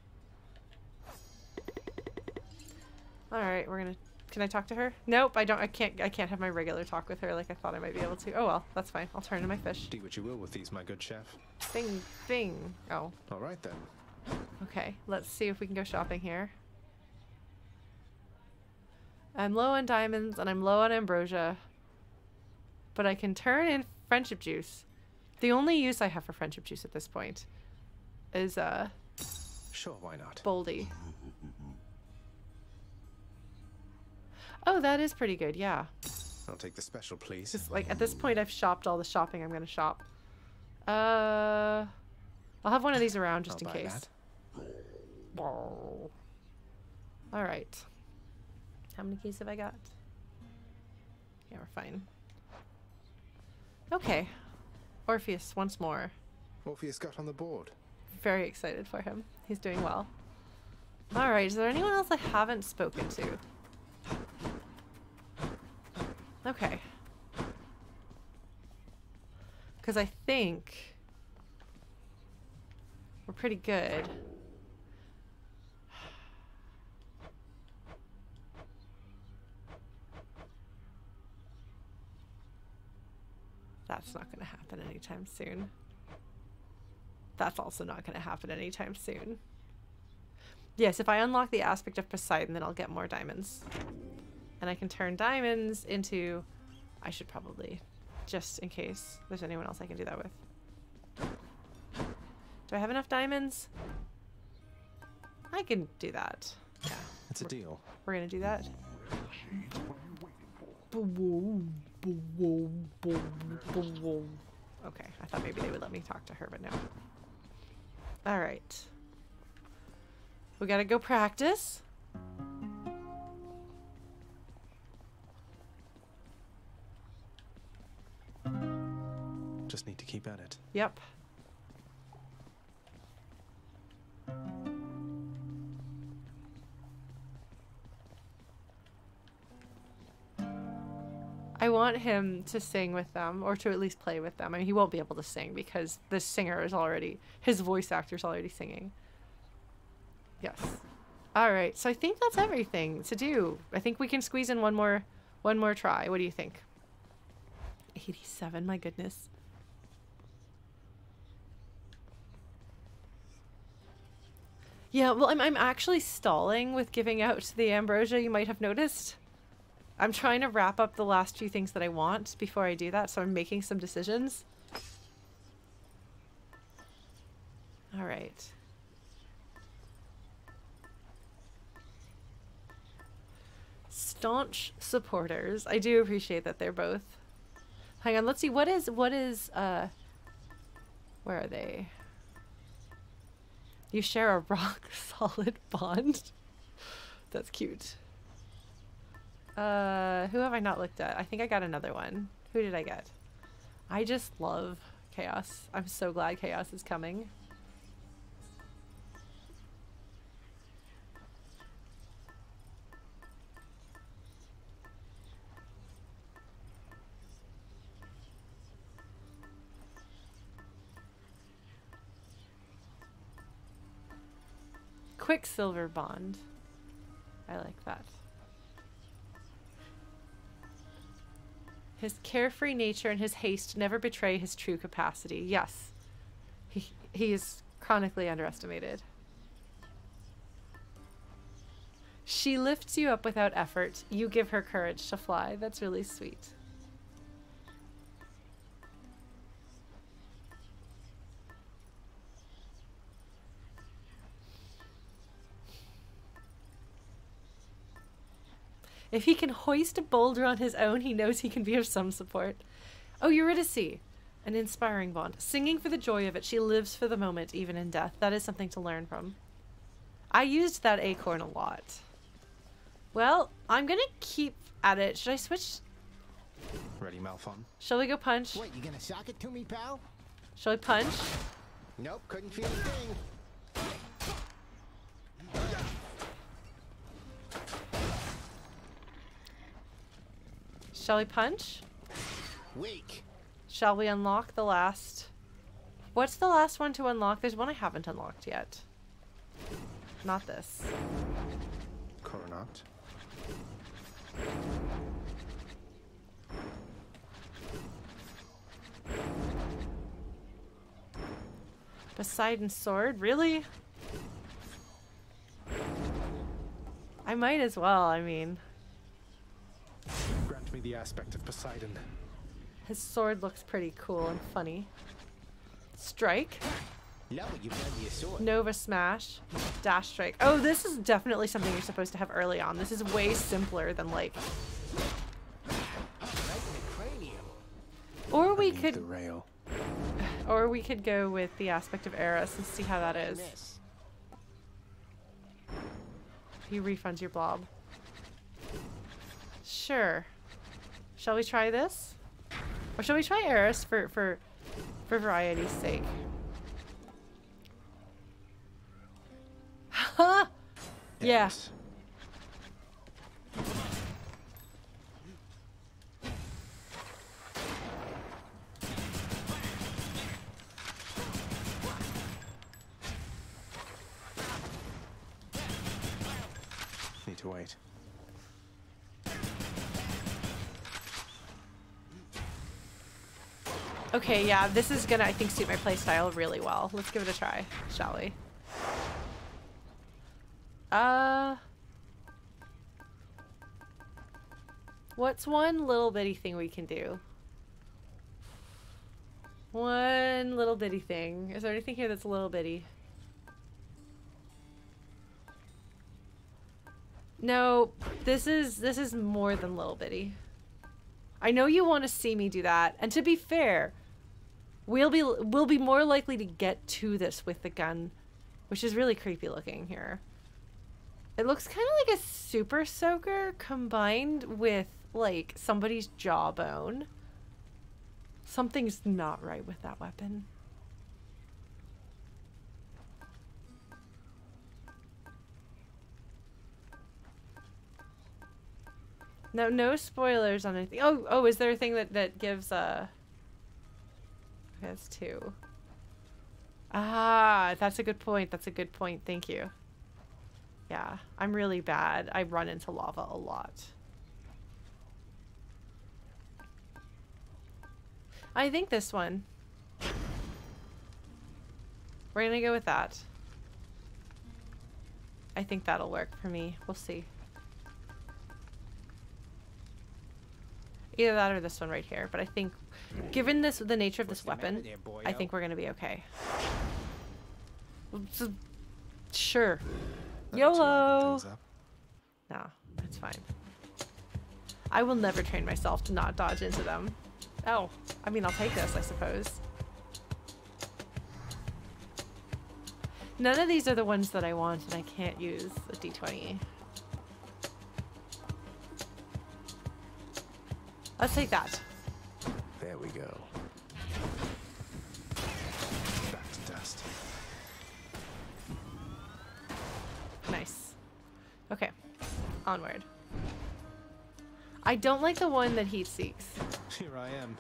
S1: All right, we're gonna. Can I talk to her? Nope, I don't. I can't. I can't have my regular talk with her like I thought I might be able to. Oh well, that's fine. I'll turn to my fish.
S2: Do what you will with these, my good chef.
S1: Bing, bing. Oh.
S2: All right then.
S1: Okay, let's see if we can go shopping here. I'm low on diamonds and I'm low on ambrosia, but I can turn in friendship juice. The only use I have for friendship juice at this point is uh.
S2: Sure, why not?
S1: Boldy. Oh, that is pretty good, yeah.
S2: I'll take the special, please.
S1: Just like at this point, I've shopped all the shopping I'm gonna shop. Uh, I'll have one of these around just
S2: I'll
S1: in
S2: buy
S1: case.
S2: That.
S1: All right. How many keys have I got? Yeah, we're fine. Okay. Orpheus once more.
S2: Orpheus got on the board.
S1: Very excited for him. He's doing well. All right. Is there anyone else I haven't spoken to? Okay. Because I think we're pretty good. That's not going to happen anytime soon. That's also not going to happen anytime soon. Yes, if I unlock the aspect of Poseidon, then I'll get more diamonds. And I can turn diamonds into... I should probably, just in case there's anyone else I can do that with. Do I have enough diamonds? I can do that. Yeah.
S2: It's a deal.
S1: We're going to do that. Okay, I thought maybe they would let me talk to her, but no. All right. We gotta go practice.
S2: at it.
S1: Yep. I want him to sing with them, or to at least play with them. I mean, he won't be able to sing because the singer is already, his voice actor's already singing. Yes. All right, so I think that's everything to do. I think we can squeeze in one more, one more try. What do you think? eighty-seven, my goodness. Yeah, well, I'm, I'm actually stalling with giving out the ambrosia, you might have noticed. I'm trying to wrap up the last few things that I want before I do that, so I'm making some decisions. All right. Staunch supporters. I do appreciate that they're both. Hang on, let's see. What is, what is, uh, where are they? You share a rock solid bond. That's cute. Uh, who have I not looked at? I think I got another one. Who did I get? I just love chaos. I'm so glad chaos is coming. Quicksilver bond. I like that. His carefree nature and his haste never betray his true capacity. Yes. He, he is chronically underestimated. She lifts you up without effort. You give her courage to fly. That's really sweet. If he can hoist a boulder on his own, he knows he can be of some support. Oh, Eurydice. An inspiring bond. Singing for the joy of it, she lives for the moment, even in death. That is something to learn from. I used that acorn a lot. Well, I'm gonna keep at it. Should I switch?
S2: Ready, Malphon?
S1: Shall we go punch?
S3: Wait, you gonna sock it to me, pal?
S1: Shall we punch?
S3: Nope, couldn't feel a thing.
S1: Shall we punch?
S3: Weak.
S1: Shall we unlock the last? What's the last one to unlock? There's one I haven't unlocked yet. Not this.
S2: Coronat.
S1: Poseidon's sword? Really? I might as well, I mean.
S2: Grant me the aspect of Poseidon.
S1: His sword looks pretty cool and funny. Strike.
S3: Love what you've done to your sword.
S1: Nova Smash. Dash Strike. Oh, this is definitely something you're supposed to have early on. This is way simpler than like... Or we could...
S2: The rail.
S1: Or we could go with the aspect of Eris and see how that is. He refunds your blob. Sure. Shall we try this? Or shall we try Eris for, for, for variety's sake? Ha! Yeah.
S2: Need to wait.
S1: Okay, yeah, this is gonna, I think, suit my playstyle really well. Let's give it a try, shall we? Uh... What's one little bitty thing we can do? One little bitty thing. Is there anything here that's a little bitty? No, this is, this is more than little bitty. I know you want to see me do that, and to be fair, we'll be we'll be more likely to get to this with the gun, which is really creepy looking here. It looks kind of like a super soaker combined with like somebody's jawbone. Something's not right with that weapon. No, no spoilers on anything. Oh, oh, is there a thing that, that gives, uh... Okay, that's two. Ah, that's a good point. That's a good point. Thank you. Yeah, I'm really bad. I run into lava a lot. I think this one. We're gonna go with that. I think that'll work for me. We'll see. Either that or this one right here, but I think, given this the nature of this weapon, I think we're gonna be okay. Sure. YOLO! No, it's fine. I will never train myself to not dodge into them. Oh, I mean, I'll take this, I suppose. None of these are the ones that I want, and I can't use a D twenty. Let's take that.
S2: There we go. Back to dust.
S1: Nice. Okay. Onward. I don't like the one that heat seeks.
S2: Here I am.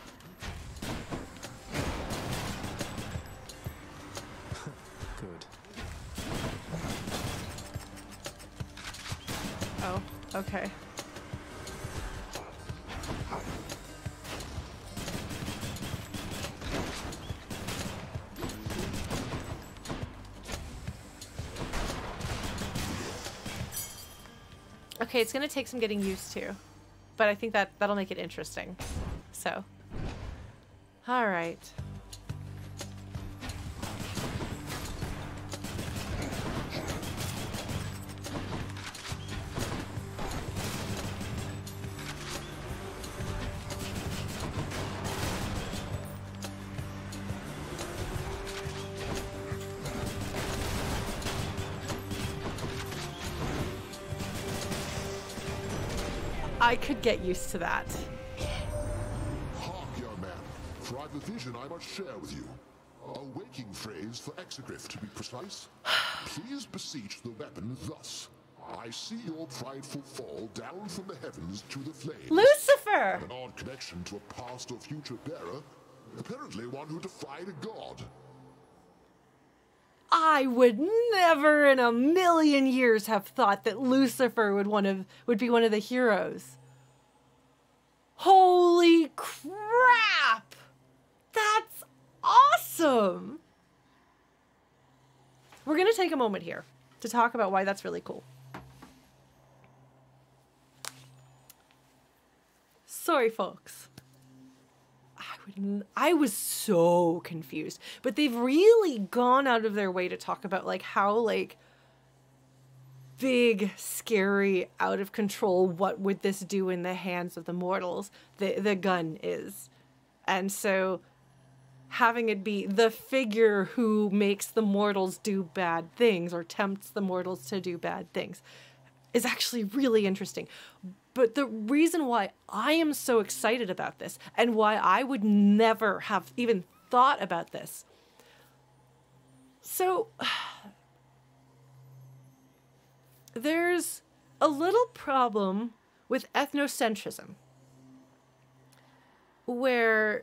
S2: Good.
S1: Oh, okay. Okay, it's gonna take some getting used to, but I think that that'll make it interesting. So, all right. I could get used to that.
S4: Hark, young man, for I've a vision I must share with you. A waking phrase for exegriff, to be precise. Please beseech the weapon thus. I see your prideful fall down from the heavens to the flames.
S1: Lucifer!
S4: An odd connection to a past or future bearer. Apparently one who defied a god.
S1: I would never in a million years have thought that Lucifer would one of would be one of the heroes. Holy crap! That's awesome! We're gonna take a moment here to talk about why that's really cool. Sorry, folks. I was so confused, but they've really gone out of their way to talk about like how like big, scary, out of control, what would this do in the hands of the mortals the the gun is. And so having it be the figure who makes the mortals do bad things or tempts the mortals to do bad things is actually really interesting. But the reason why I am so excited about this and why I would never have even thought about this. So there's a little problem with ethnocentrism where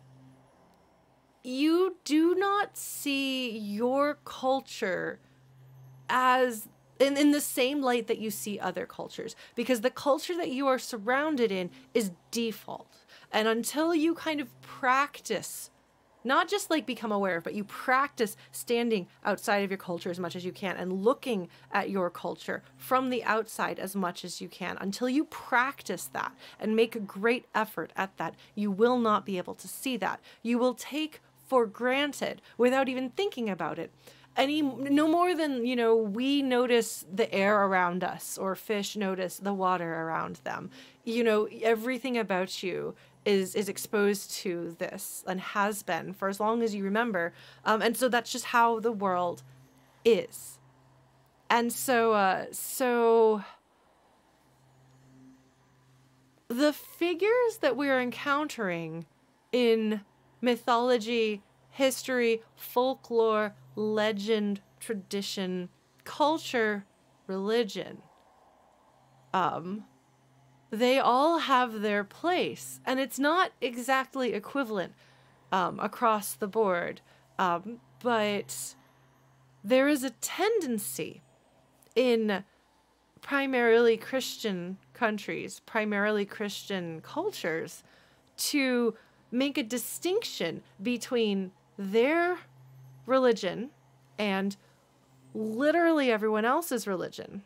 S1: you do not see your culture as In, in the same light that you see other cultures, because the culture that you are surrounded in is default. And until you kind of practice, not just like become aware, but you practice standing outside of your culture as much as you can and looking at your culture from the outside as much as you can, until you practice that and make a great effort at that, you will not be able to see that. You will take for granted without even thinking about it. Any no more than, you know, we notice the air around us or fish notice the water around them. You know, everything about you is is exposed to this and has been for as long as you remember. Um, and so that's just how the world is. And so, uh, so the figures that we're encountering in mythology, history, folklore, legend, tradition, culture, religion. Um, they all have their place, and it's not exactly equivalent um, across the board, um, but there is a tendency in primarily Christian countries, primarily Christian cultures, to make a distinction between their religion and literally everyone else's religion.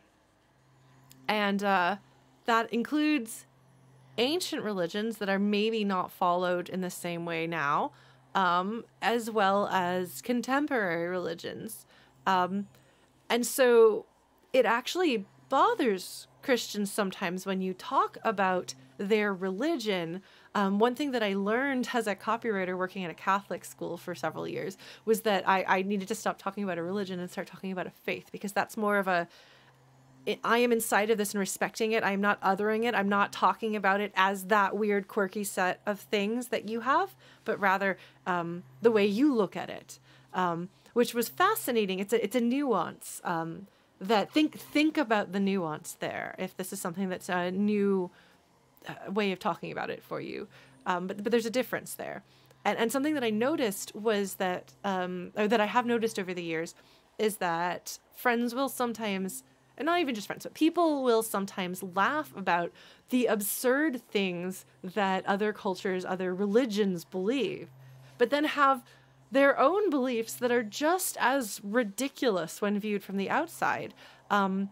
S1: And uh, that includes ancient religions that are maybe not followed in the same way now, um, as well as contemporary religions. Um, and so it actually bothers Christians sometimes when you talk about their religion. Um, one thing that I learned as a copywriter working at a Catholic school for several years was that I, I needed to stop talking about a religion and start talking about a faith, because that's more of a, it, I am inside of this and respecting it. I'm not othering it. I'm not talking about it as that weird, quirky set of things that you have, but rather um, the way you look at it, um, which was fascinating. It's a, it's a nuance um, that think, think about the nuance there. If this is something that's a new uh, way of talking about it for you. Um, but, but there's a difference there. And, and something that I noticed was that, um, or that I have noticed over the years, is that friends will sometimes, and not even just friends, but people will sometimes laugh about the absurd things that other cultures, other religions believe, but then have their own beliefs that are just as ridiculous when viewed from the outside. Um,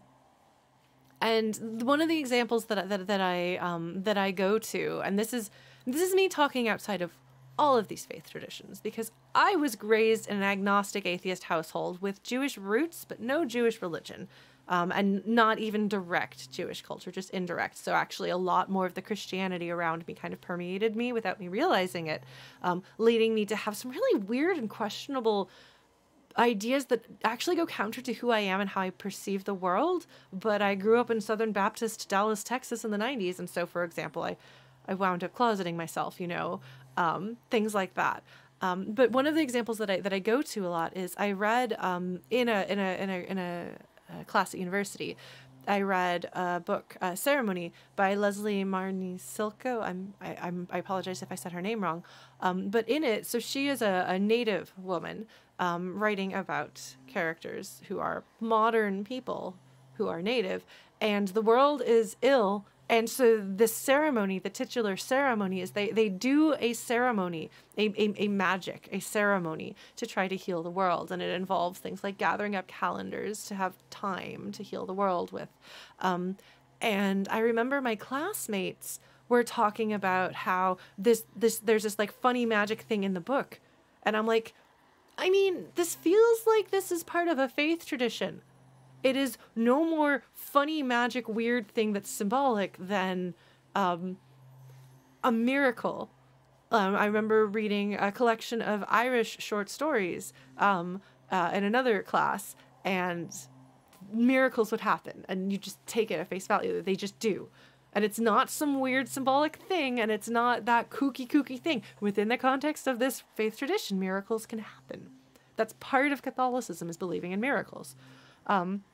S1: and one of the examples that, that, that I, um, that I go to, and this is, this is me talking outside of all of these faith traditions, because I was raised in an agnostic atheist household with Jewish roots, but no Jewish religion. Um, and not even direct Jewish culture, just indirect. So actually a lot more of the Christianity around me kind of permeated me without me realizing it, um, leading me to have some really weird and questionable ideas that actually go counter to who I am and how I perceive the world. But I grew up in Southern Baptist Dallas, Texas in the nineties. And so, for example, I, I wound up closeting myself, you know, um, things like that. Um, but one of the examples that I, that I go to a lot is I read um, in a, in a, in a, in a, Uh, class at university, I read a book, uh, Ceremony, by Leslie Marnie Silko. I'm, I, I'm, I apologize if I said her name wrong. Um, but in it, so she is a, a native woman um, writing about characters who are modern people who are native, and the world is ill. And so this ceremony, the titular ceremony, is they, they do a ceremony, a, a, a magic, a ceremony to try to heal the world. And it involves things like gathering up calendars to have time to heal the world with. Um, and I remember my classmates were talking about how this, this, there's this like funny magic thing in the book. And I'm like, I mean, this feels like this is part of a faith tradition. It is no more funny, magic, weird thing that's symbolic than um, a miracle. Um, I remember reading a collection of Irish short stories um, uh, in another class, and miracles would happen, and you just take it at face value. They just do. And it's not some weird symbolic thing, and it's not that kooky, kooky thing. Within the context of this faith tradition, miracles can happen. That's part of Catholicism, is believing in miracles. Um,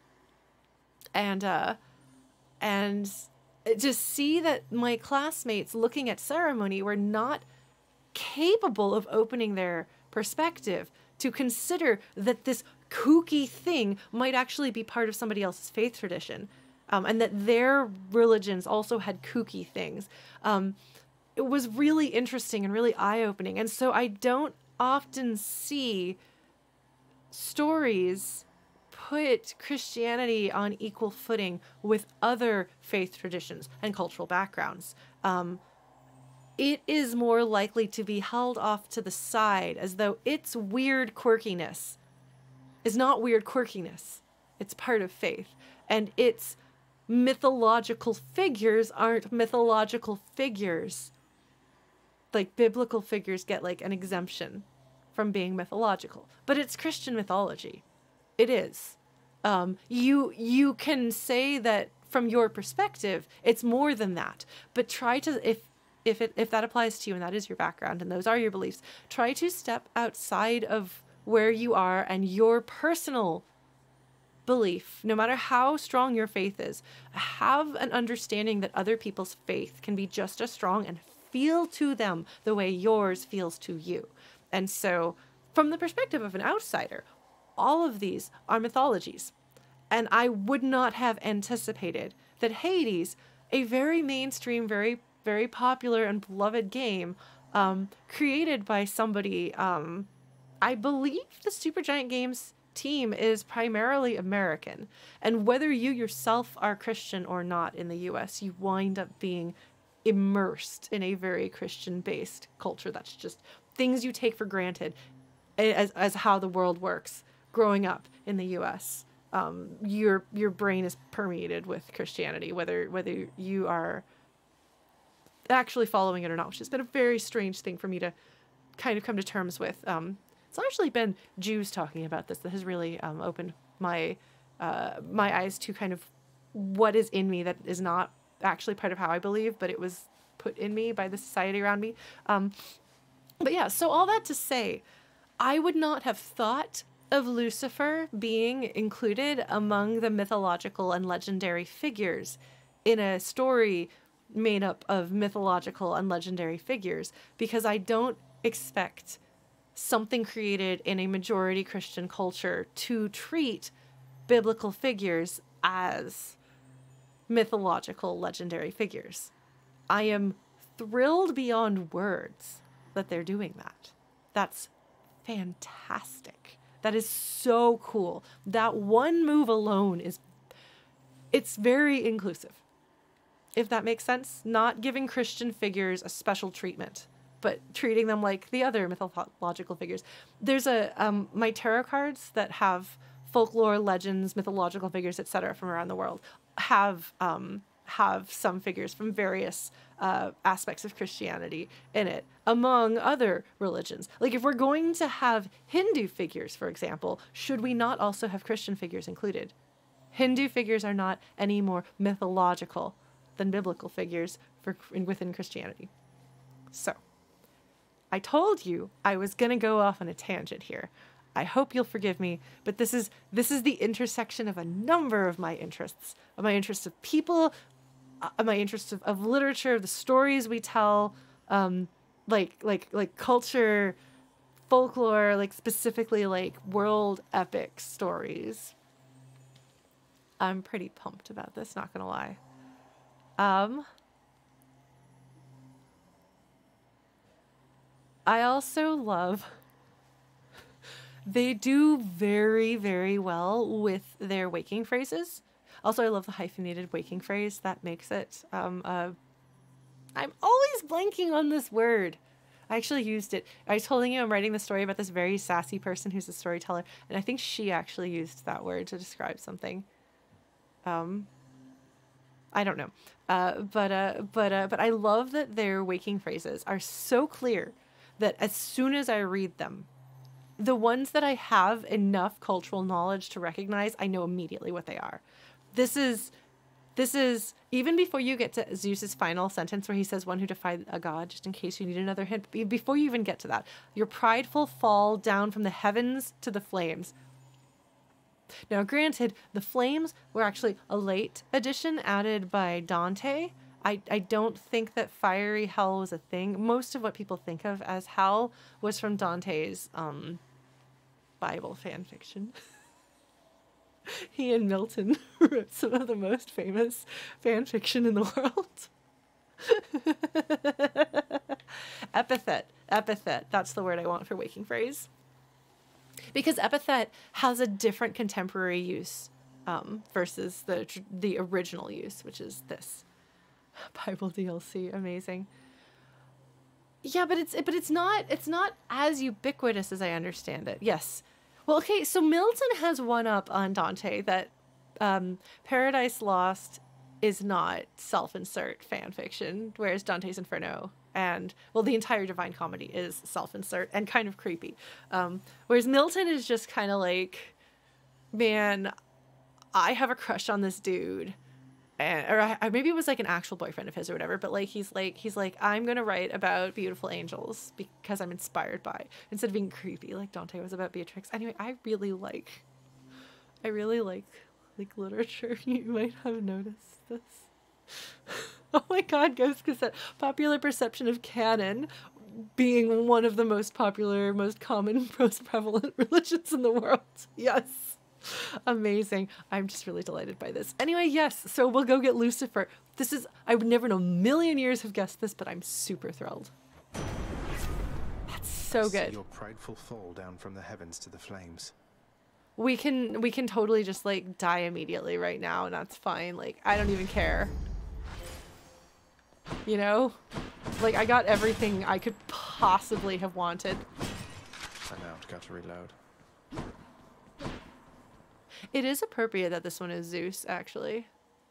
S1: and, uh, and just see that my classmates looking at ceremony were not capable of opening their perspective to consider that this kooky thing might actually be part of somebody else's faith tradition. Um, and that their religions also had kooky things. Um, it was really interesting and really eye-opening. And so I don't often see stories put Christianity on equal footing with other faith traditions and cultural backgrounds. Um, it is more likely to be held off to the side as though its weird quirkiness is not weird quirkiness. It's part of faith. And its mythological figures aren't mythological figures. Like biblical figures get like an exemption from being mythological. But it's Christian mythology. It is. Um, you you can say that from your perspective, it's more than that. But try to, if if it if that applies to you and that is your background and those are your beliefs, try to step outside of where you are and your personal belief, no matter how strong your faith is. Have an understanding that other people's faith can be just as strong and feel to them the way yours feels to you. And so, from the perspective of an outsider, all of these are mythologies. And I would not have anticipated that Hades, a very mainstream, very, very popular and beloved game, um, created by somebody, um, I believe the Supergiant Games team is primarily American. And whether you yourself are Christian or not in the U S, you wind up being immersed in a very Christian-based culture. That's just things you take for granted as, as how the world works. Growing up in the U S, um, your your brain is permeated with Christianity, whether whether you are actually following it or not, which has been a very strange thing for me to kind of come to terms with. Um, it's largely been Jews talking about this that has really um, opened my uh, my eyes to kind of what is in me that is not actually part of how I believe, but it was put in me by the society around me. Um, but yeah, so all that to say, I would not have thought of Lucifer being included among the mythological and legendary figures in a story made up of mythological and legendary figures, because I don't expect something created in a majority Christian culture to treat biblical figures as mythological legendary figures. I am thrilled beyond words that they're doing that. That's fantastic. That is so cool. That one move alone is, it's very inclusive. If that makes sense, not giving Christian figures a special treatment, but treating them like the other mythological figures. There's a, um, my tarot cards that have folklore, legends, mythological figures, et cetera from around the world have, um, have some figures from various uh, aspects of Christianity in it, among other religions. Like if we're going to have Hindu figures, for example, should we not also have Christian figures included? Hindu figures are not any more mythological than biblical figures for within Christianity. So, I told you I was going to go off on a tangent here. I hope you'll forgive me, but this is this is the intersection of a number of my interests, of my interests of people, uh, my interests of, of literature, the stories we tell, um, like like like culture, folklore, like specifically like world epic stories. I'm pretty pumped about this, not gonna lie. Um, I also love, they do very, very well with their waking phrases. Also, I love the hyphenated waking phrase. That makes it, um, uh, I'm always blanking on this word. I actually used it. I was telling you I'm writing the story about this very sassy person who's a storyteller, and I think she actually used that word to describe something. Um, I don't know. Uh, but, uh, but, uh, but I love that their waking phrases are so clear that as soon as I read them, the ones that I have enough cultural knowledge to recognize, I know immediately what they are. This is, this is, even before you get to Zeus's final sentence where he says, one who defied a god, just in case you need another hint, before you even get to that, your prideful fall down from the heavens to the flames. Now, granted, the flames were actually a late addition added by Dante. I, I don't think that fiery hell was a thing. Most of what people think of as hell was from Dante's um, Bible fan fiction. He and Milton wrote some of the most famous fan fiction in the world. Epithet. Epithet. That's the word I want for waking phrase. Because epithet has a different contemporary use um, versus the the original use, which is this. Bible D L C, amazing. Yeah, but it's but it's not it's not as ubiquitous as I understand it. Yes. Well, okay, so Milton has one up on Dante that um, Paradise Lost is not self-insert fan fiction, whereas Dante's Inferno and, well, the entire Divine Comedy is self-insert and kind of creepy. Um, whereas Milton is just kind of like, man, I have a crush on this dude. And, or I, maybe it was like an actual boyfriend of his or whatever, but like he's like he's like I'm gonna write about beautiful angels because I'm inspired by, instead of being creepy like Dante was about Beatrix. Anyway, I really like I really like like literature. You might have noticed this. Oh my god, Ghost Cassette. Popular perception of canon being one of the most popular, most common, most prevalent religions in the world. Yes. Amazing. I'm just really delighted by this. Anyway, yes, so we'll go get Lucifer. This is, I would never in a million years have guessed this, but I'm super thrilled. That's so good.
S2: See your prideful fall down from the heavens to the flames.
S1: We can, we can totally just like die immediately right now, and that's fine. Like, I don't even care. You know? Like, I got everything I could possibly have wanted.
S2: I'm out, got to reload.
S1: It is appropriate that this one is Zeus, actually.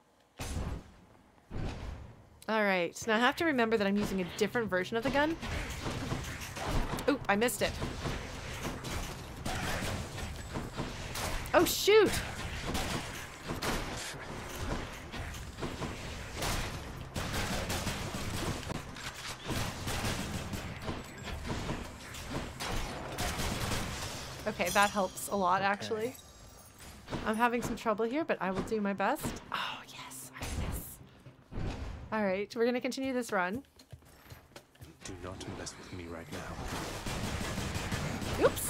S1: Alright, now I have to remember that I'm using a different version of the gun. Oop, I missed it. Oh, shoot! Okay, that helps a lot, okay. Actually. I'm having some trouble here, but I will do my best. Oh, yes, Artemis. Alright, we're gonna continue this run.
S2: Do not mess with me right now.
S1: Oops!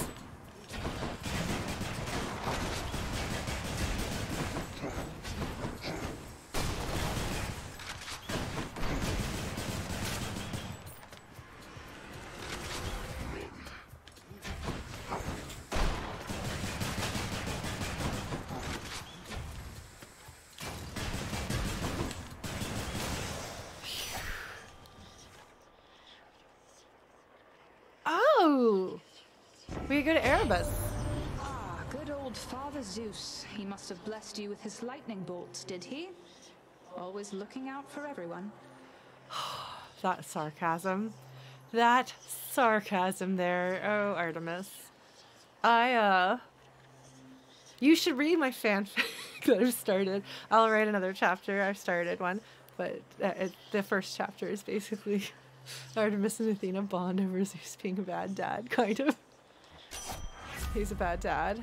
S1: We go to Erebus.
S7: Ah, good old Father Zeus. He must have blessed you with his lightning bolts, did he? Always looking out for everyone.
S1: That sarcasm. That sarcasm there. Oh, Artemis. I, uh... You should read my fanfic that I've started. I'll write another chapter. I've started one. But uh, it, the first chapter is basically Artemis and Athena bond over Zeus being a bad dad, kind of. He's a bad dad.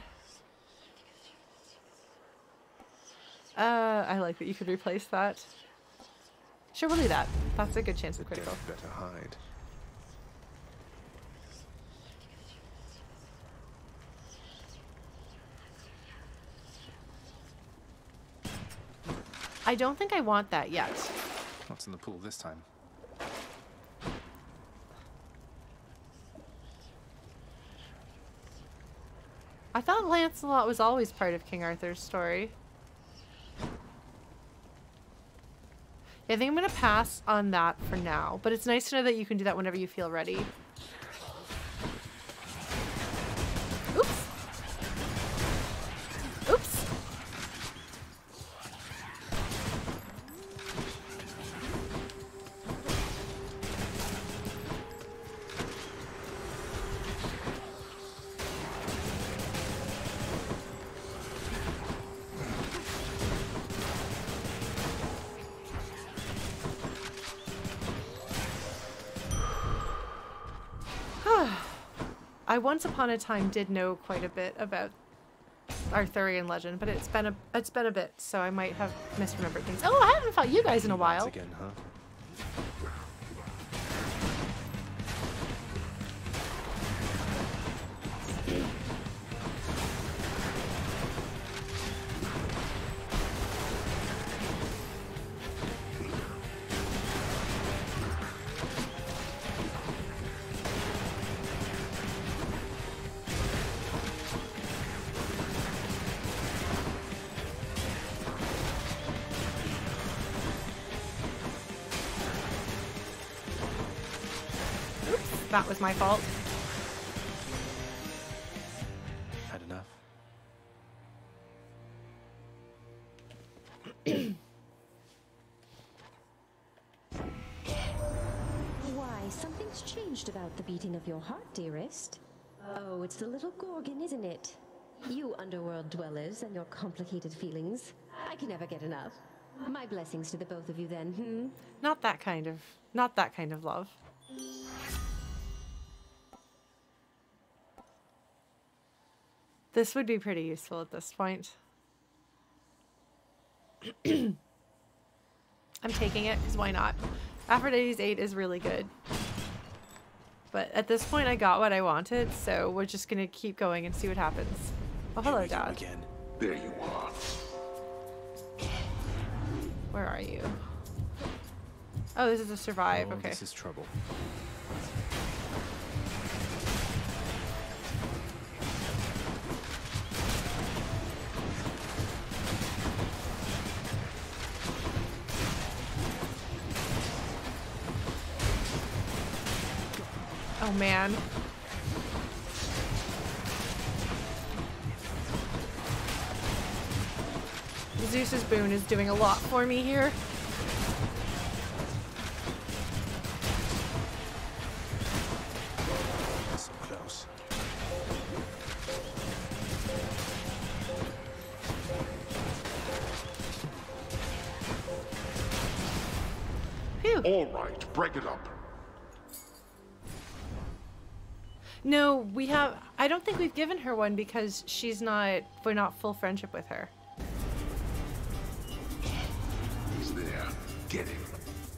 S1: Uh, I like that you could replace that. Sure, we'll do that. That's a good chance of critical.
S2: Better hide.
S1: I don't think I want that yet.
S2: What's in the pool this time?
S1: I thought Lancelot was always part of King Arthur's story. Yeah, I think I'm going to pass on that for now, but it's nice to know that you can do that whenever you feel ready. Oops. Oops. I once upon a time did know quite a bit about Arthurian legend, but it's been a it's been a bit, so I might have misremembered things. Oh, I haven't fought you guys in a while.
S2: Again, huh?
S1: That was my fault.
S2: Had enough.
S8: Why, something's changed about the beating of your heart, dearest. Oh, it's the little Gorgon, isn't it? You underworld dwellers and your complicated feelings. I can never get enough. My blessings to the both of you then, hmm?
S1: Not that kind of, not that kind of love. This would be pretty useful at this point. I'm taking it, because why not? Aphrodite's aid is really good. But at this point, I got what I wanted, so we're just going to keep going and see what happens. Oh, hello, Dad.
S4: Again. There you are.
S1: Where are you? Oh, this is a survive.
S2: Oh,
S1: okay.
S2: This is trouble.
S1: Oh man. Zeus's boon is doing a lot for me here.
S2: So close.
S1: Phew.
S4: All right, break it up.
S1: No, we have. I don't think we've given her one because she's not. We're not full friendship with her.
S4: He's there. Get him.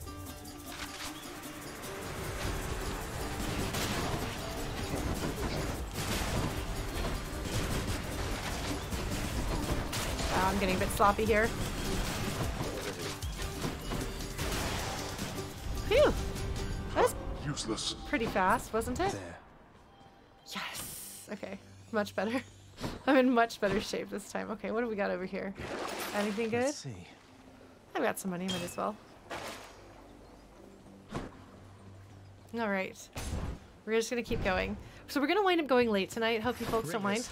S1: Oh, I'm getting a bit sloppy here. Phew! That was
S4: useless.
S1: Pretty fast, wasn't it?
S2: There.
S1: Yes. Okay. Much better. I'm in much better shape this time. Okay, what do we got over here? Anything good?
S2: Let's see.
S1: I've got some money, might as well. All right. We're just gonna keep going. So we're gonna wind up going late tonight. Hope you folks don't mind.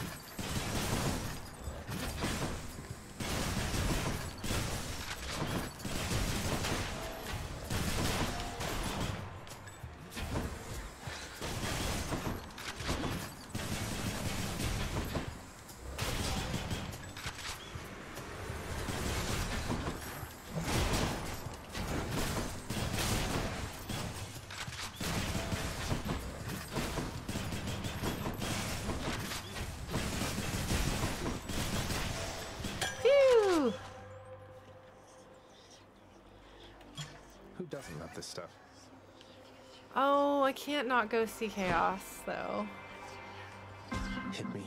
S2: Who doesn't love this stuff?
S1: Oh, I can't not go see Chaos, though.
S2: Hit me.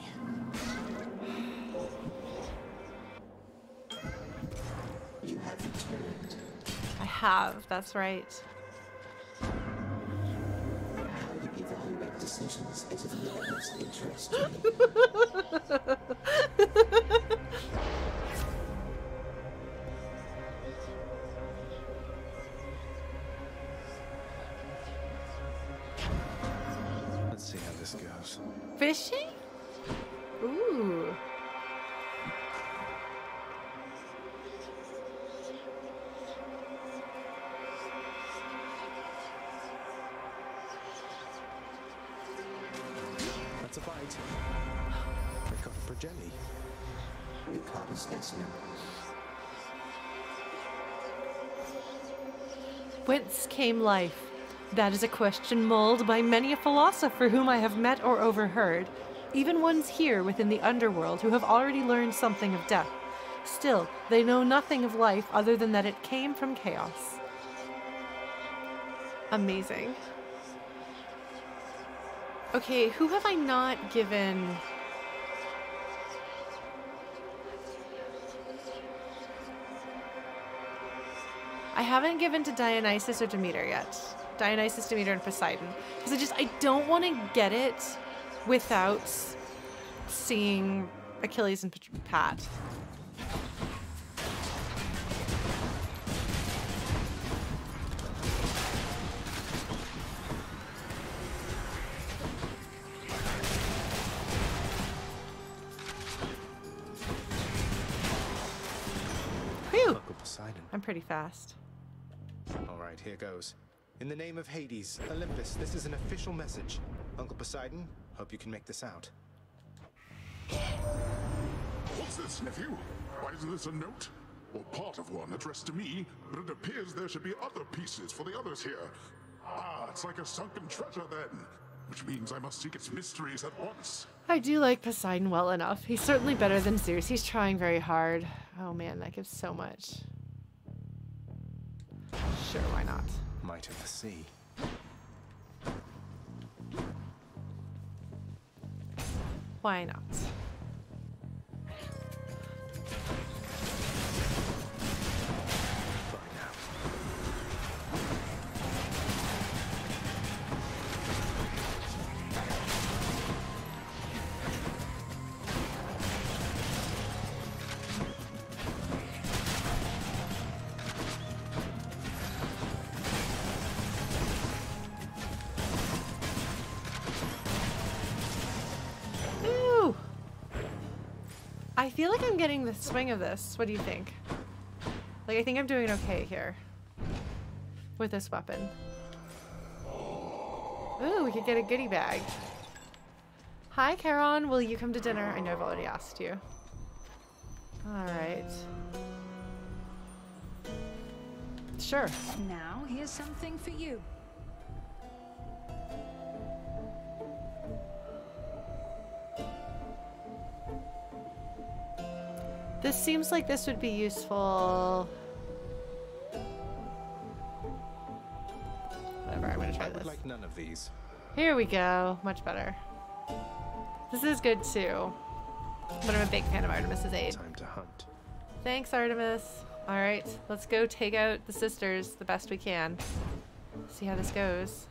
S5: You have returned.
S1: I have, that's right.
S5: How you evaluate decisions is of the utmost interest to me.
S2: Let's see how this goes.
S1: Fishing? Ooh.
S2: That's a bite. I got for jelly.
S5: You caught a specimen.
S1: Whence came life? That is a question mulled by many a philosopher whom I have met or overheard, even ones here within the underworld who have already learned something of death. Still, they know nothing of life other than that it came from chaos. Amazing. Okay, who have I not given... I haven't given to Dionysus or Demeter yet. Dionysus, Demeter, and Poseidon. Because I just, I don't want to get it without seeing Achilles and Pat. Phew!
S2: Uncle Poseidon.
S1: I'm pretty fast.
S2: All right, here goes. In the name of Hades, Olympus, this is an official message. Uncle Poseidon, hope you can make this out.
S4: What's this, nephew? Why isn't this a note? or part of one addressed to me, but it appears there should be other pieces for the others here. Ah, it's like a sunken treasure then, which means I must seek its mysteries at once.
S1: I do like Poseidon well enough. He's certainly better than Zeus. He's trying very hard. Oh man, that gives so much. Sure, why not?
S2: Might of the sea.
S1: Why not? I feel like I'm getting the swing of this. What do you think? Like, I think I'm doing okay here with this weapon. Ooh, we could get a goodie bag. Hi, Charon. Will you come to dinner? I know I've already asked you. All right. Sure.
S7: Now, here's something for you.
S1: This seems like this would be useful. Whatever, I'm gonna try
S2: I would
S1: this.
S2: like none of these.
S1: Here we go. Much better. This is good too. But I'm a big fan of Artemis's aid.
S2: Time to hunt.
S1: Thanks, Artemis. All right, let's go take out the sisters the best we can. See how this goes.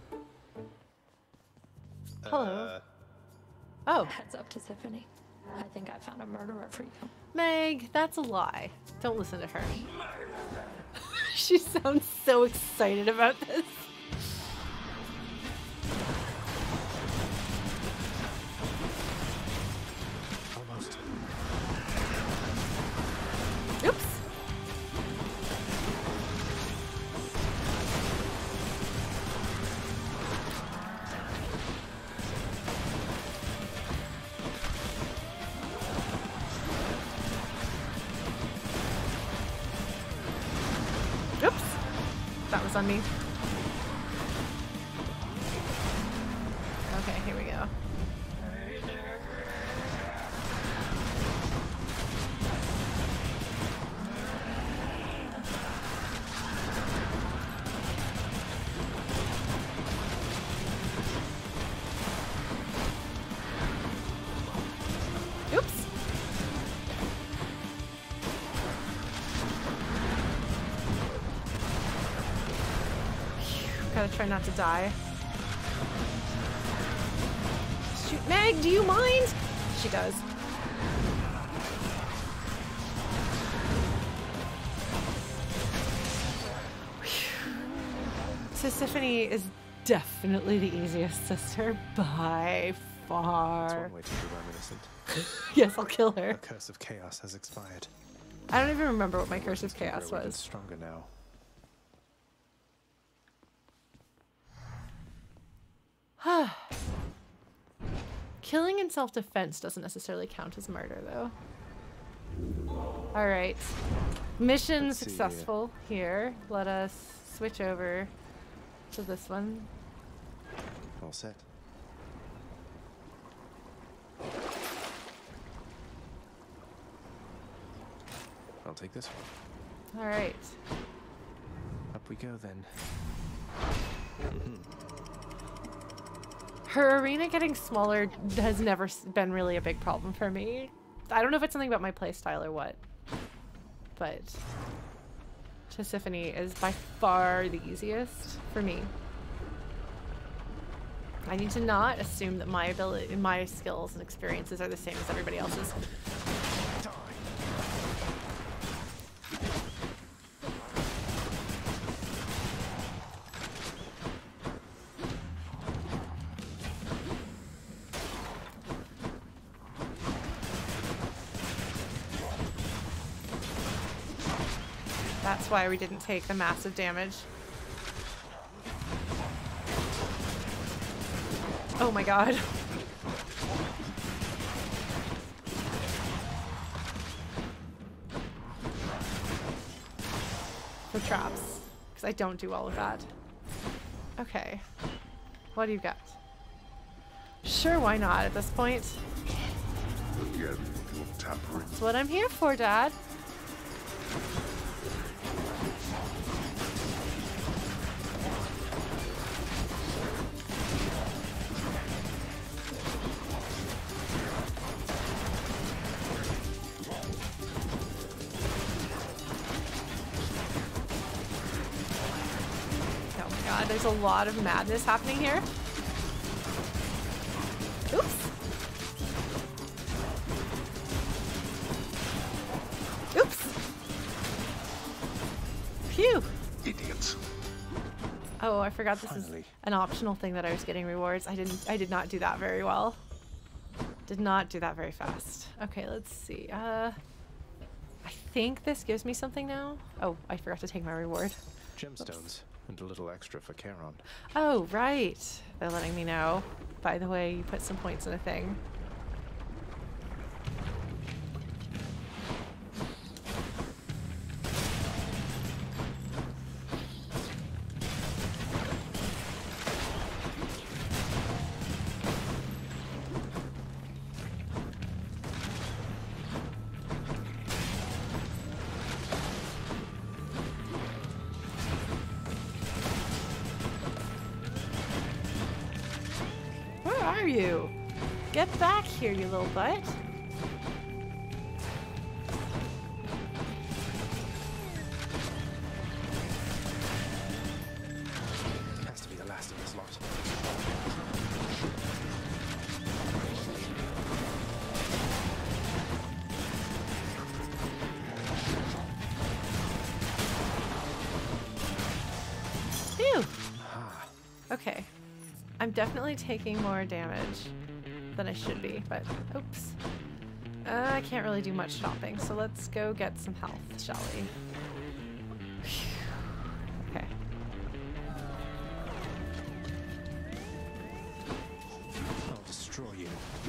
S1: Hello.
S2: Uh,
S1: Oh.
S6: Heads up to Tiffany. I think I found a murderer for you.
S1: Meg, that's a lie. Don't listen to her. She sounds so excited about this.
S2: Almost.
S1: Oops. Oops. That was on me. Okay, here we go. Oops. Gotta try not to die. Shoot, Meg, do you mind? She does. Sisyphone is definitely the easiest sister by far.
S2: That's one way to be reminiscent.
S1: Yes, I'll kill her.
S2: The curse of chaos has expired.
S1: I don't even remember what my curse of chaos
S2: We're even
S1: was.
S2: stronger now.
S1: Killing in self-defense doesn't necessarily count as murder, though. All right. Mission
S2: Let's see.
S1: successful here. Let us switch over to this one.
S2: All set. I'll take this one.
S1: All right.
S2: Up we go then.
S1: Her arena getting smaller has never s- been really a big problem for me. I don't know if it's something about my playstyle or what, but Tisiphone is by far the easiest for me. I need to not assume that my ability, my skills and experiences are the same as everybody else's. That's why we didn't take the massive damage. Oh my god. for traps, because I don't do well with that. Okay. What do you got? Sure, why not at this point?
S4: Again, your tampering.
S1: That's what I'm here for, Dad. Oh my god, there's a lot of madness happening here. Oops. Oops. Phew.
S4: Idiots.
S1: Oh, I forgot this
S2: Finally.
S1: is an optional thing that I was getting rewards. I didn't I did not do that very well. Did not do that very fast. Okay, let's see. Uh I think this gives me something now. Oh, I forgot to take my reward.
S2: Gemstones.
S1: Oops.
S2: And a little extra for Charon.
S1: Oh, right. They're letting me know. By the way, you put some points in a thing. Where are you? Get back here, you little butt.
S2: Has to be the last of this lot.
S1: Phew. Okay. I'm definitely taking more damage than I should be, but oops. Uh, I can't really do much shopping, so let's go get some health, shall we? Okay.
S2: I'll destroy you.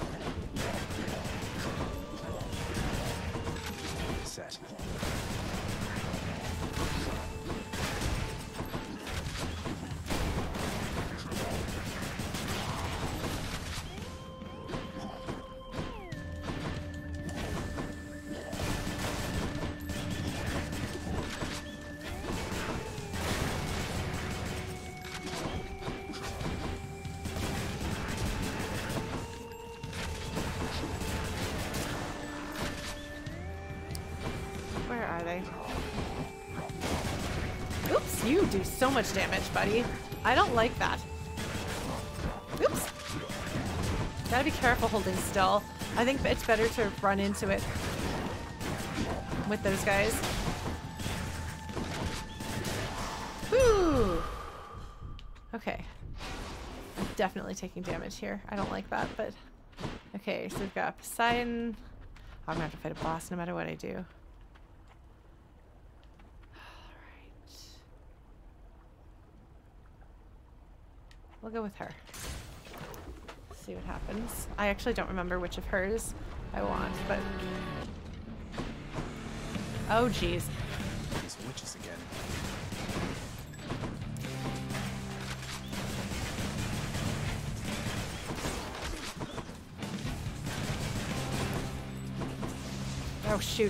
S2: Set.
S1: Where are they? Oops, you do so much damage, buddy. I don't like that. Oops. Gotta be careful holding still. I think it's better to run into it with those guys. Whew. Okay. I'm definitely taking damage here. I don't like that, but... Okay, so we've got Poseidon. I'm gonna have to fight a boss no matter what I do. We'll go with her. See what happens. I actually don't remember which of hers I want, but... Oh, jeez.
S2: These witches again.
S1: Oh, shoot.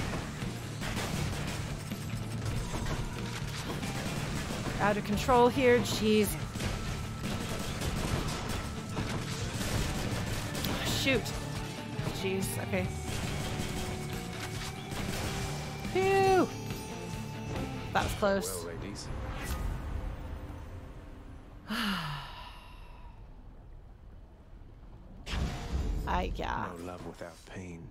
S1: Out of control here, jeez. Shoot. Jeez, okay. Phew! That was close.
S2: Well, ladies.
S1: I, yeah.
S2: No love without pain.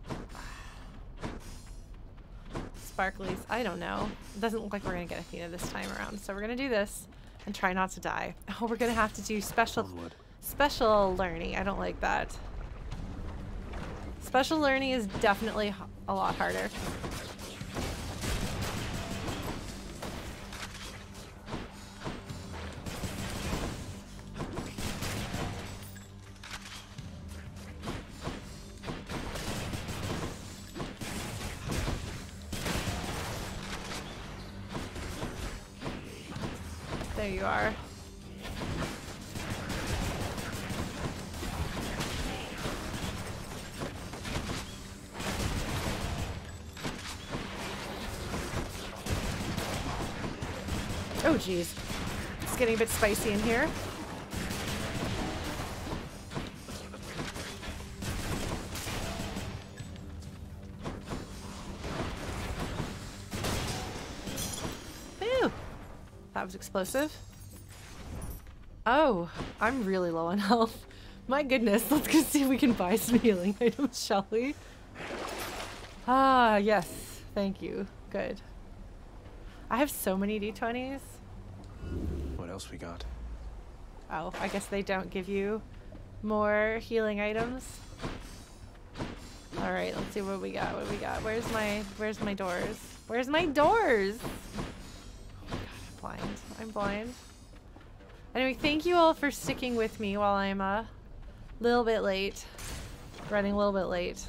S1: Sparklies, I don't know. It doesn't look like we're gonna get Athena this time around, so we're gonna do this and try not to die. Oh, we're gonna have to do special
S2: Onward.
S1: special learning. I don't like that. Special learning is definitely a lot harder. There you are. Oh geez. It's getting a bit spicy in here. Ew. That was explosive. Oh, I'm really low on health. My goodness, let's go see if we can buy some healing items, shall we? Ah, yes. Thank you. Good. I have so many d twenties.
S2: What else we got?
S1: Oh, I guess they don't give you more healing items. All right, let's see what we got. What we got? Where's my Where's my doors? Where's my doors? Oh my god, I'm blind. I'm blind. Anyway, thank you all for sticking with me while I'm a little bit late. Running a little bit late.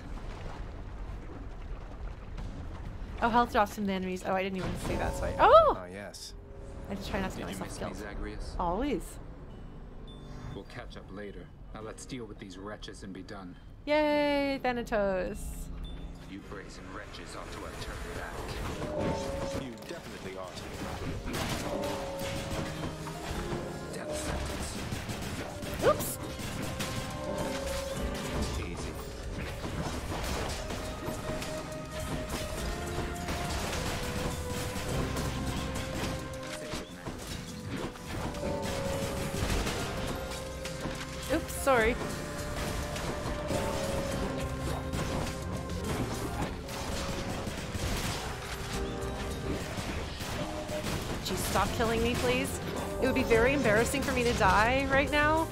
S1: Oh, health drops from the enemies. Oh, I didn't even see that. Sorry. Oh!
S2: Ah, yes.
S1: I just try not to get
S11: Did you
S1: myself
S11: miss me,
S1: killed.
S11: Zagreus?
S1: Always.
S11: We'll catch up later. Now let's deal with these wretches and be done.
S1: Yay, Thanatos.
S11: You brazen wretches ought to have turned back.
S2: You definitely ought.
S11: Death sentence.
S1: Oops.
S11: Easy.
S1: Oops, sorry. Geez, stop killing me, please. It would be very embarrassing for me to die right now.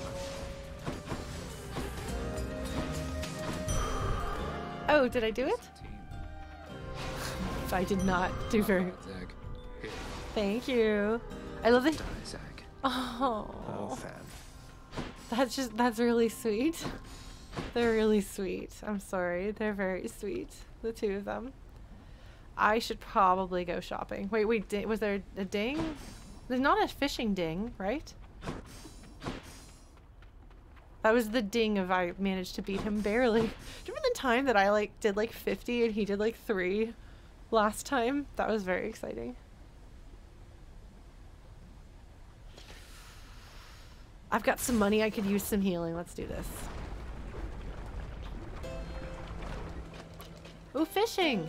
S1: Oh, did I do it? I did not do very. Thank you. I love the. Oh.
S2: Oh, fan.
S1: That's just, that's really sweet. They're really sweet. I'm sorry. They're very sweet. The two of them. I should probably go shopping. Wait, wait, di was there a ding? There's not a fishing ding, right? That was the ding of I managed to beat him barely. Do you remember the time that I like did like fifty and he did like three last time? That was very exciting. I've got some money. I could use some healing. Let's do this. Ooh, fishing.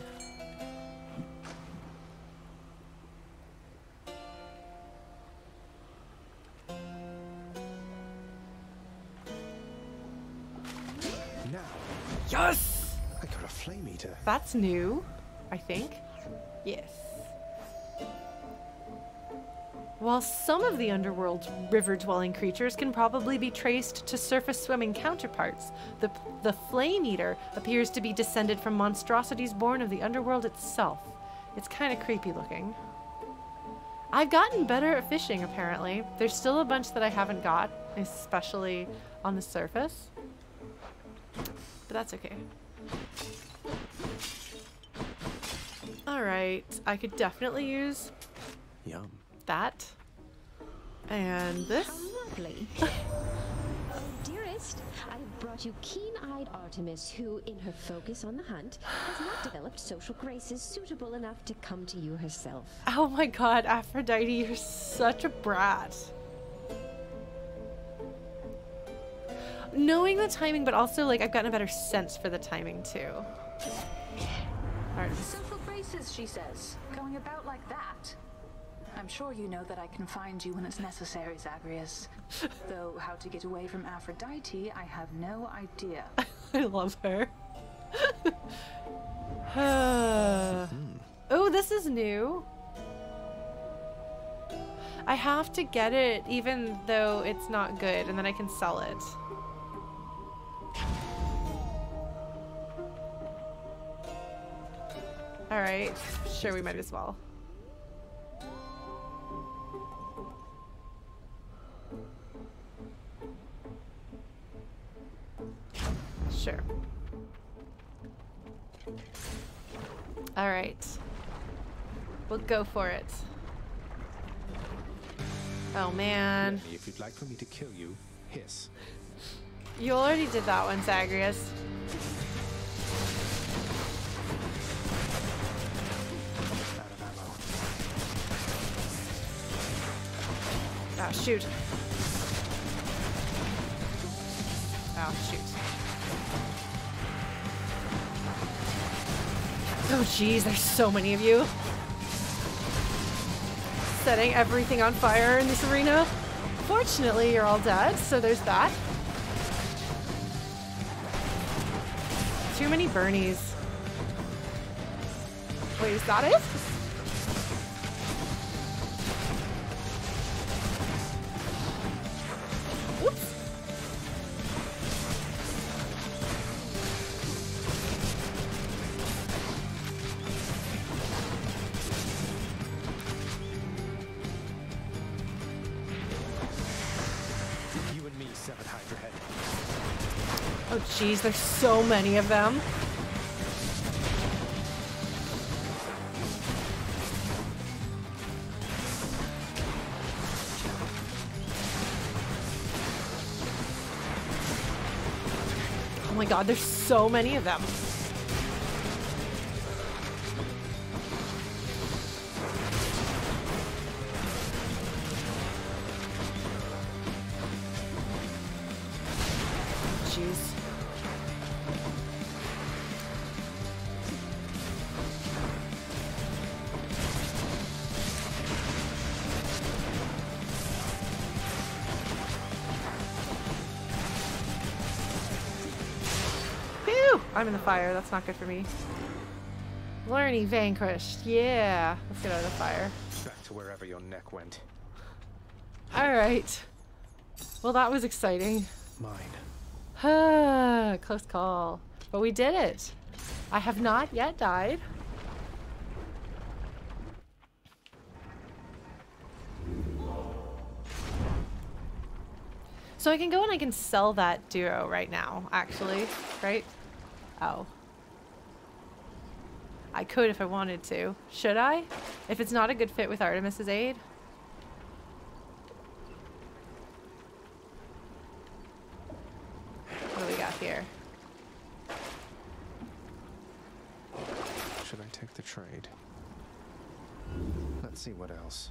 S2: Now.
S1: Yes!
S2: I got a flame eater.
S1: That's new, I think. Yes. While some of the underworld's river-dwelling creatures can probably be traced to surface-swimming counterparts, the, the Flame Eater appears to be descended from monstrosities born of the underworld itself. It's kind of creepy looking. I've gotten better at fishing, apparently. There's still a bunch that I haven't got, especially on the surface. But that's okay. Alright, I could definitely use...
S2: Yum.
S1: that. And this.
S8: How lovely. Oh, dearest, I brought you keen-eyed Artemis, who, in her focus on the hunt, has not developed social graces suitable enough to come to you herself.
S1: Oh my god, Aphrodite, you're such a brat. Knowing the timing, but also, like, I've gotten a better sense for the timing, too. Alright.
S15: Social graces, she says. Going about like that. I'm sure you know that I can find you when it's necessary, Zagreus. Though how to get away from Aphrodite, I have no idea.
S1: I love her. Oh, this is new. I have to get it even though it's not good, and then I can sell it. Alright, sure, we might as well. Sure. All right. We'll go for it. Oh man.
S2: Let me, if you'd like for me to kill you, hiss.
S1: You already did that one, Zagreus. Oh, shoot. Oh, shoot. Oh, jeez, there's so many of you. Setting everything on fire in this arena. Fortunately, you're all dead, so there's that. Too many Bernies. Wait, is that it? Oops.
S2: You and me, Seven Hydra Head.
S1: Oh jeez, there's so many of them. Oh my god, there's so many of them. Jeez. I'm in the fire. That's not good for me. Lerny vanquished. Yeah. Let's get out of the fire.
S2: Back to wherever your neck went.
S1: Alright. Well, that was exciting.
S2: Mine.
S1: Close call. But we did it. I have not yet died. So I can go and I can sell that duo right now, actually. Right? Oh. I could if I wanted to. Should I? If it's not a good fit with Artemis's aid? What do we got here?
S2: Should I take the trade? Let's see what else.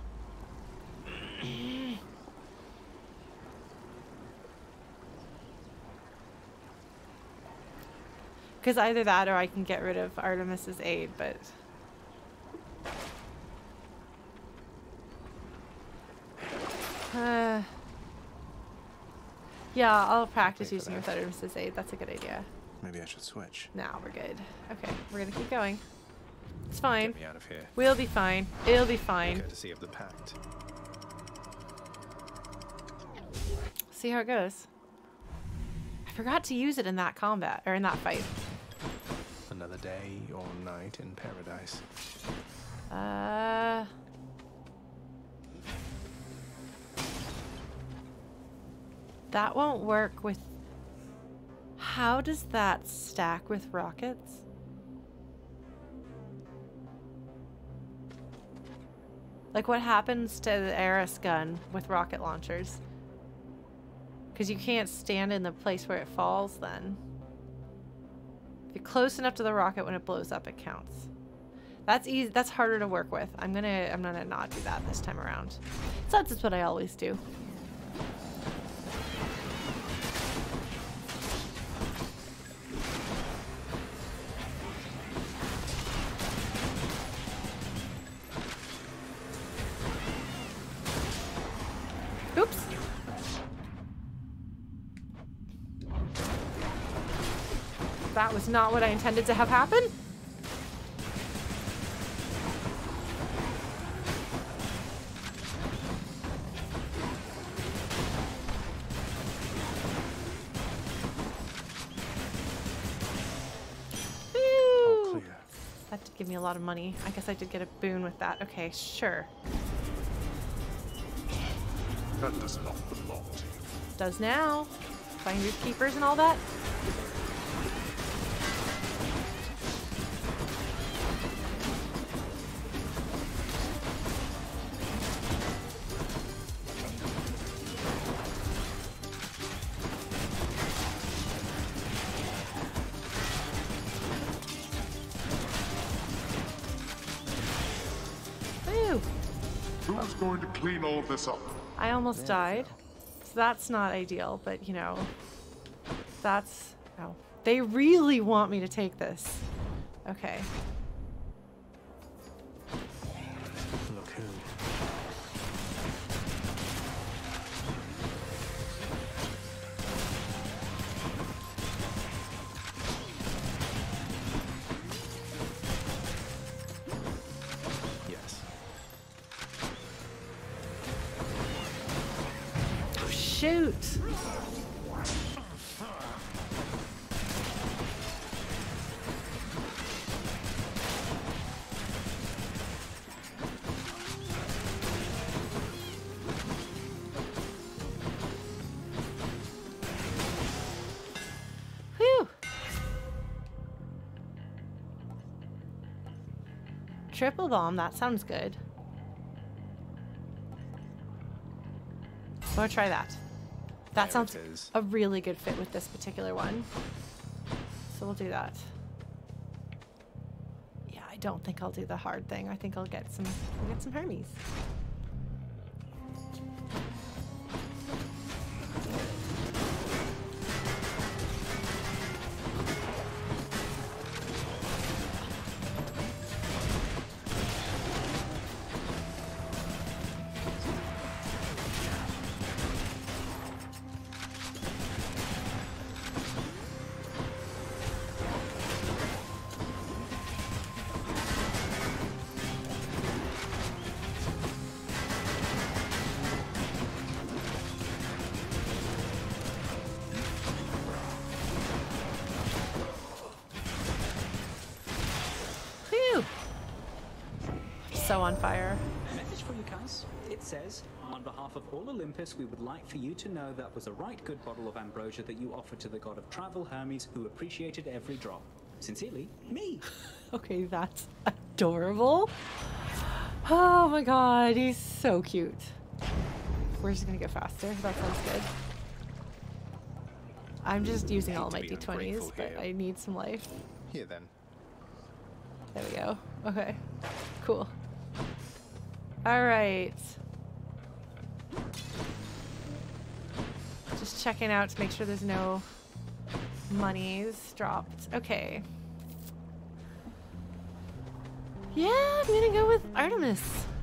S1: Because either that or I can get rid of Artemis's aid, but... Uh, yeah, I'll practice using with Artemis's aid. That's a good idea.
S2: Maybe I should switch.
S1: Nah, we're good. Okay, we're gonna keep going. It's fine.
S2: Get me out of here.
S1: We'll be fine. It'll be fine.
S2: Courtesy of the pact.
S1: See how it goes. I forgot to use it in that combat, or in that fight.
S2: Another day or night in paradise.
S1: Uh... That won't work with... How does that stack with rockets? Like, what happens to the Eris gun with rocket launchers? Because you can't stand in the place where it falls then. If you're close enough to the rocket when it blows up, it counts. That's easy. That's harder to work with. I'm gonna I'm gonna not do that this time around. So that's just what I always do. Oops. That was not what I intended to have happen. Woo! That did give me a lot of money. I guess I did get a boon with that. Okay, sure.
S4: That does not belong to you.
S1: Does now. Finders keepers and all that. Whew.
S4: Who's going to clean all of this up?
S1: I almost died. So that's not ideal, but you know, that's, oh, they really want me to take this. Okay.
S2: Look who. Yes.
S1: Oh, shoot. Triple bomb, that sounds good. So I'll try that. That
S2: There
S1: sounds
S2: it is.
S1: a really good fit with this particular one. So we'll do that. Yeah, I don't think I'll do the hard thing. I think I'll get some I'll get some Hermes. So on fire.
S18: Message for you, Kaz. It says, on behalf of all Olympus, we would like for you to know that was a right good bottle of ambrosia that you offered to the god of travel, Hermes, who appreciated every drop. Sincerely, me.
S1: Okay, that's adorable. Oh my god, he's so cute. We're just gonna go faster. That sounds good. I'm just using all my d twenties, but I need some life.
S2: Here then.
S1: There we go. Okay. Cool. Alright. Just checking out to make sure there's no monies dropped. Okay. Yeah, I'm gonna go with Artemis.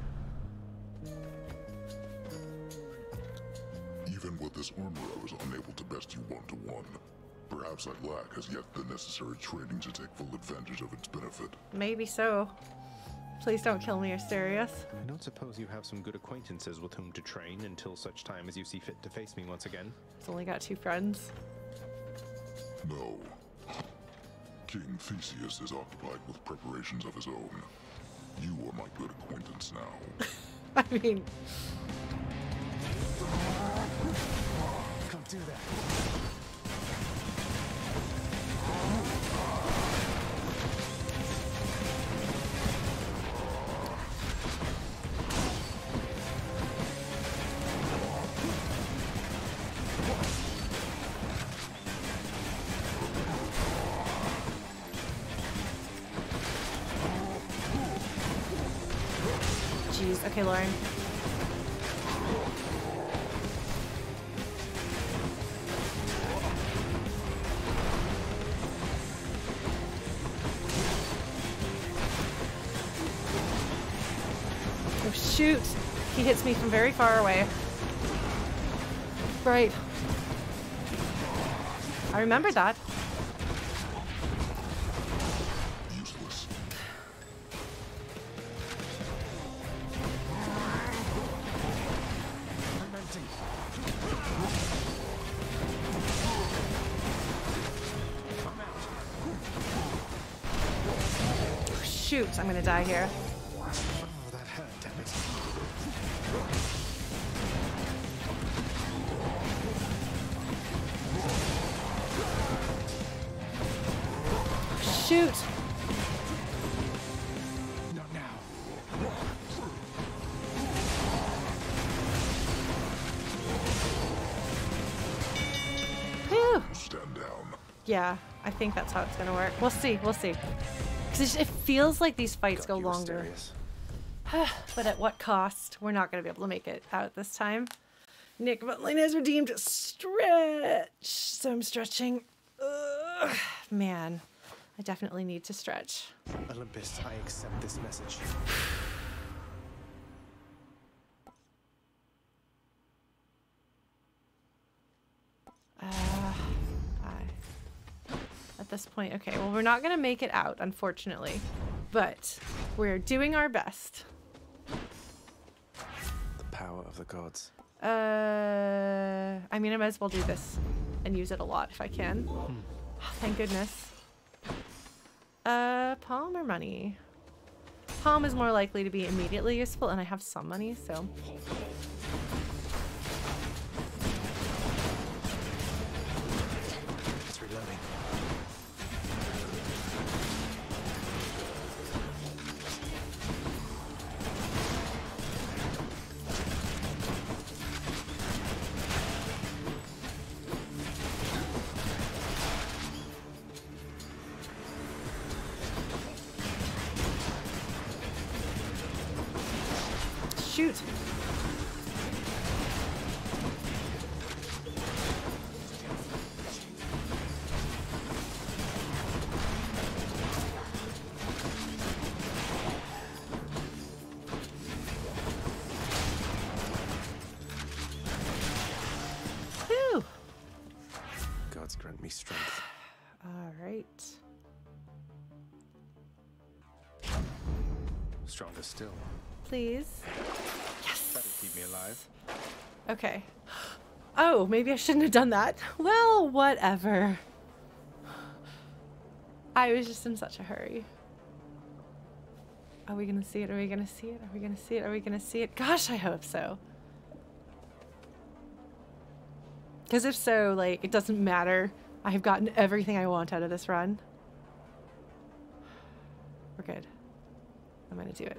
S4: Even with this armor, I was unable to best you one to one. Perhaps I lack as yet the necessary training to take full advantage of its benefit.
S1: Maybe so. Please don't kill me, Asterius.
S2: I don't suppose you have some good acquaintances with whom to train until such time as you see fit to face me once again?
S1: It's only got two friends.
S4: No. King Theseus is occupied with preparations of his own. You are my good acquaintance now.
S1: I mean...
S2: Come do that.
S1: Jeez. Okay, Lauren. Oh, shoot. He hits me from very far away. Right. I remembered that.
S4: Useless.
S1: Shoot, I'm gonna die here.
S2: Oh, that hurt, damn it.
S1: Shoot!
S2: Not now.
S1: Whew.
S4: Stand down.
S1: Yeah, I think that's how it's gonna work. We'll see, we'll see. Because it feels like these fights
S2: Got
S1: go
S2: you,
S1: longer.
S2: Asterius.
S1: But at what cost? We're not going to be able to make it out this time. Nick Butlin has redeemed stretch. So I'm stretching. Ugh. Man, I definitely need to stretch.
S2: Olympus, I accept this message.
S1: Uh, I, at this point, okay, well, we're not going to make it out, unfortunately. But we're doing our best.
S2: The power of the gods.
S1: Uh, I mean, I might as well do this and use it a lot if I can. Hmm. Oh, thank goodness. Uh, palm or money? Palm is more likely to be immediately useful, and I have some money, so.
S2: It's reloading.
S1: Shoot. Whew.
S2: Gods grant me strength.
S1: All right.
S2: Stronger still.
S1: Please.
S2: Yes. That'll keep me alive.
S1: Okay. Oh, maybe I shouldn't have done that. Well, whatever. I was just in such a hurry. Are we gonna see it? Are we gonna see it? Are we gonna see it? Are we gonna see it? Gosh, I hope so. Because if so, like, it doesn't matter. I have gotten everything I want out of this run. We're good. I'm gonna do it.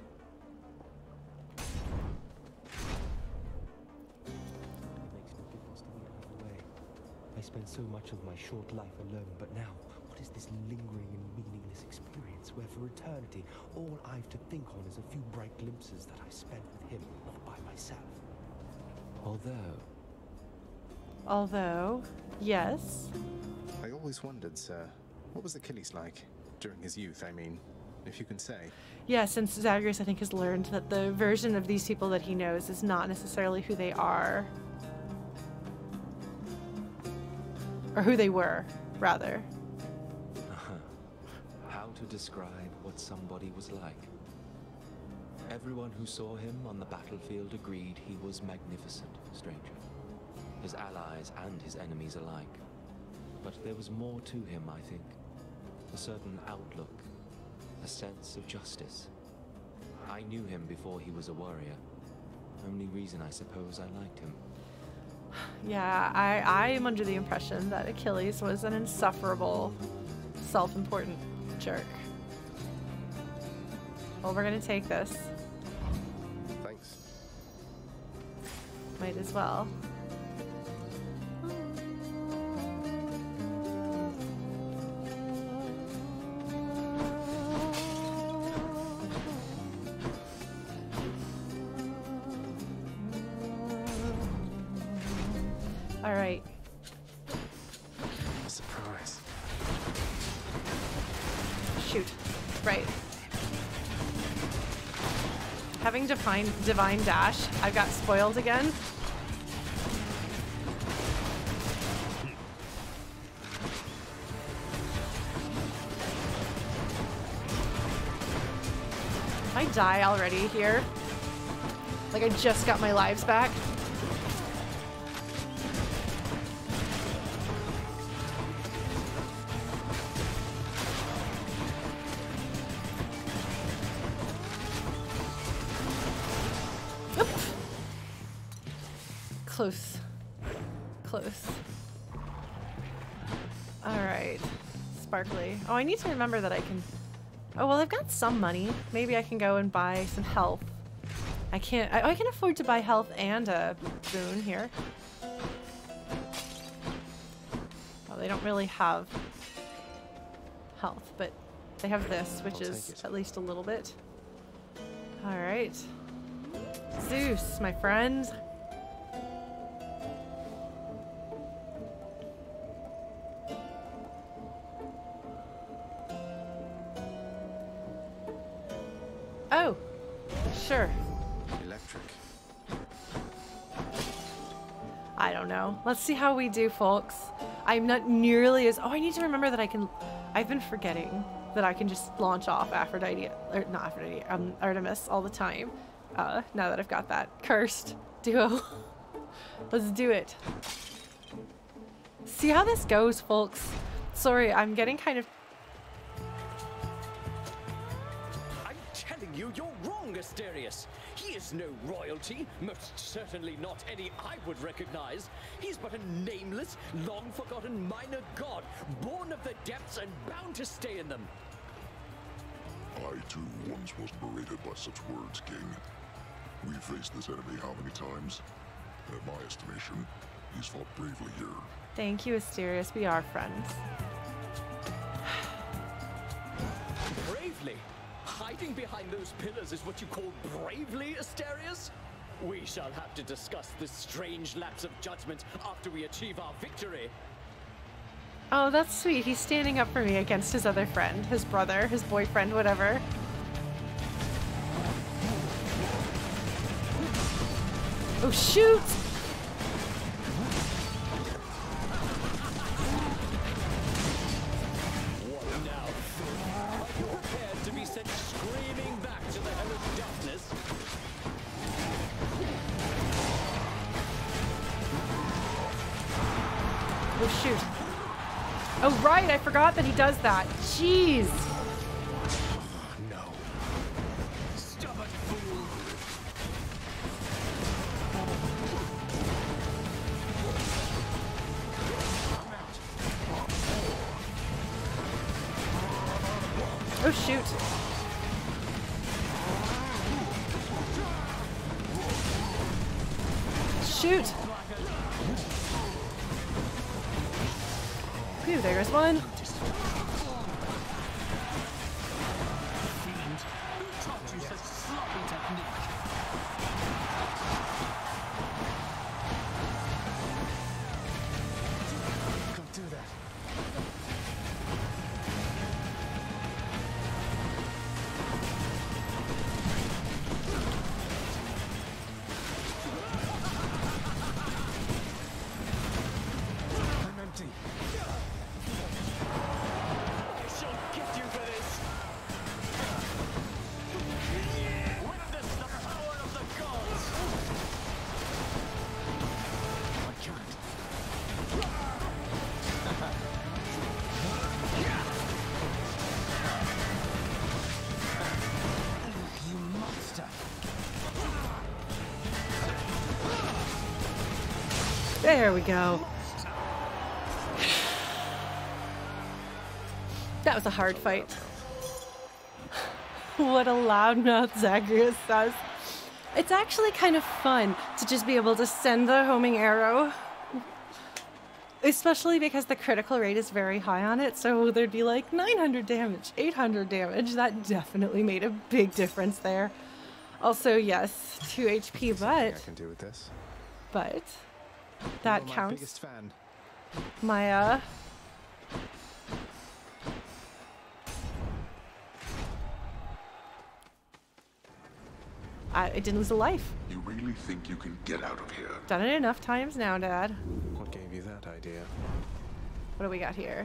S19: I spent so much of my short life alone, but now, what is this lingering and meaningless experience where for eternity, all I've to think on is a few bright glimpses that I spent with him, not by myself? Although...
S1: Although, yes.
S2: I always wondered, sir, what was Achilles like? During his youth, I mean, if you can say.
S1: Yeah, since Zagreus, I think, has learned that the version of these people that he knows is not necessarily who they are. Or who they were, rather.
S19: How to describe what somebody was like? Everyone who saw him on the battlefield agreed he was magnificent, stranger. His allies and his enemies alike. But there was more to him, I think. A certain outlook. A sense of justice. I knew him before he was a warrior. Only reason I suppose I liked him.
S1: Yeah, I, I am under the impression that Achilles was an insufferable, self-important jerk. Well, we're gonna take this.
S2: Thanks.
S1: Might as well. All right.
S2: Surprise.
S1: Shoot. Right. Having divine, divine dash, I got spoiled again. I die already here. Like I just got my lives back. Close. Close. Alright. Sparkly. Oh, I need to remember that I can... Oh, well, I've got some money. Maybe I can go and buy some health. I can't... I, I can afford to buy health and a boon here. Oh, they don't really have health, but they have this, which
S2: I'll
S1: is at least a little bit. All right. Zeus, my friend. Oh, sure.
S2: Electric.
S1: I don't know. Let's see how we do, folks. I'm not nearly as... Oh, I need to remember that I can... I've been forgetting that I can just launch off Aphrodite... Or not Aphrodite, um, Artemis all the time. Uh, now that I've got that cursed duo. Let's do it. See how this goes, folks. Sorry, I'm getting kind of...
S20: You, you're wrong, Asterius. He is no royalty, most certainly not any I would recognize. He's but a nameless, long-forgotten minor god, born of the depths and bound to stay in them.
S4: I, too, once was berated by such words, King. We faced this enemy how many times? And in my estimation, he's fought bravely here.
S1: Thank you, Asterius. We are friends.
S20: Bravely? Hiding behind those pillars is what you call bravely, Asterius? We shall have to discuss this strange lapse of judgment after we achieve our victory.
S1: Oh, that's sweet. He's standing up for me against his other friend, his brother, his boyfriend, whatever. Oh, shoot! Oh shoot. Oh right, I forgot that he does that. Jeez.
S20: Oh, no. Stubborn fool.
S1: Oh shoot. Shoot. Phew, there goes one. There we go. That was a hard fight. What a loudmouth Zagreus says. It's actually kind of fun to just be able to send the homing arrow. Especially because the critical rate is very high on it, so there'd be like nine hundred damage, eight hundred damage. That definitely made a big difference there. Also, yes, two H P, but...
S2: I can do with this.
S1: But... That
S2: You're my
S1: counts.
S2: biggest fan.
S1: My, uh... I, I didn't lose a life.
S4: You really think you can get out of here?
S1: Done it enough times now, Dad.
S2: What gave you that idea?
S1: What do we got here?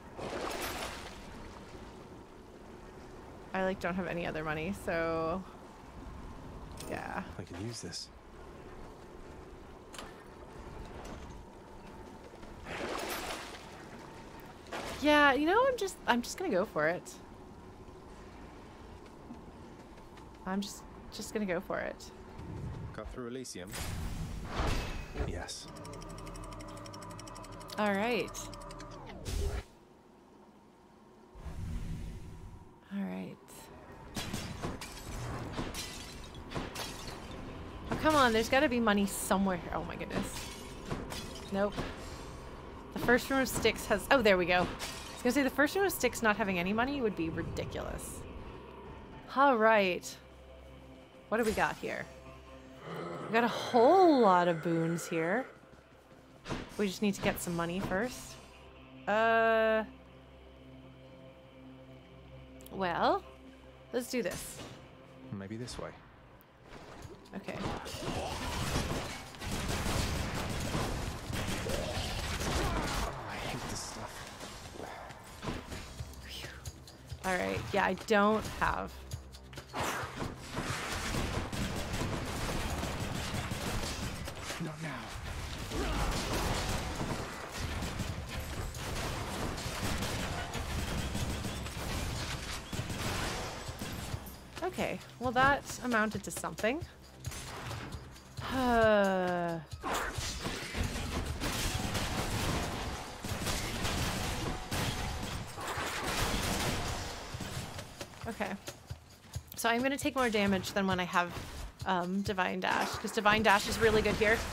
S1: I, like, don't have any other money, so... Yeah.
S2: I could use this.
S1: Yeah, you know, I'm just, I'm just gonna go for it. I'm just, just gonna go for it.
S2: Got through Elysium? Yes.
S1: All right. All right. Oh, come on, there's gotta be money somewhere here. Oh my goodness. Nope. The first room of sticks has... Oh, there we go. I was gonna say the first room of sticks not having any money would be ridiculous. All right. what do we got here? We got a whole lot of boons here. We just need to get some money first. Uh... Well, let's do this.
S2: Maybe this way.
S1: Okay.
S2: I hate this stuff.
S1: All right. Yeah, I don't have.
S2: Not now.
S1: Okay. Well, that amounted to something. Uh... Okay. So I'm going to take more damage than when I have um, Divine Dash, because Divine Dash is really good here.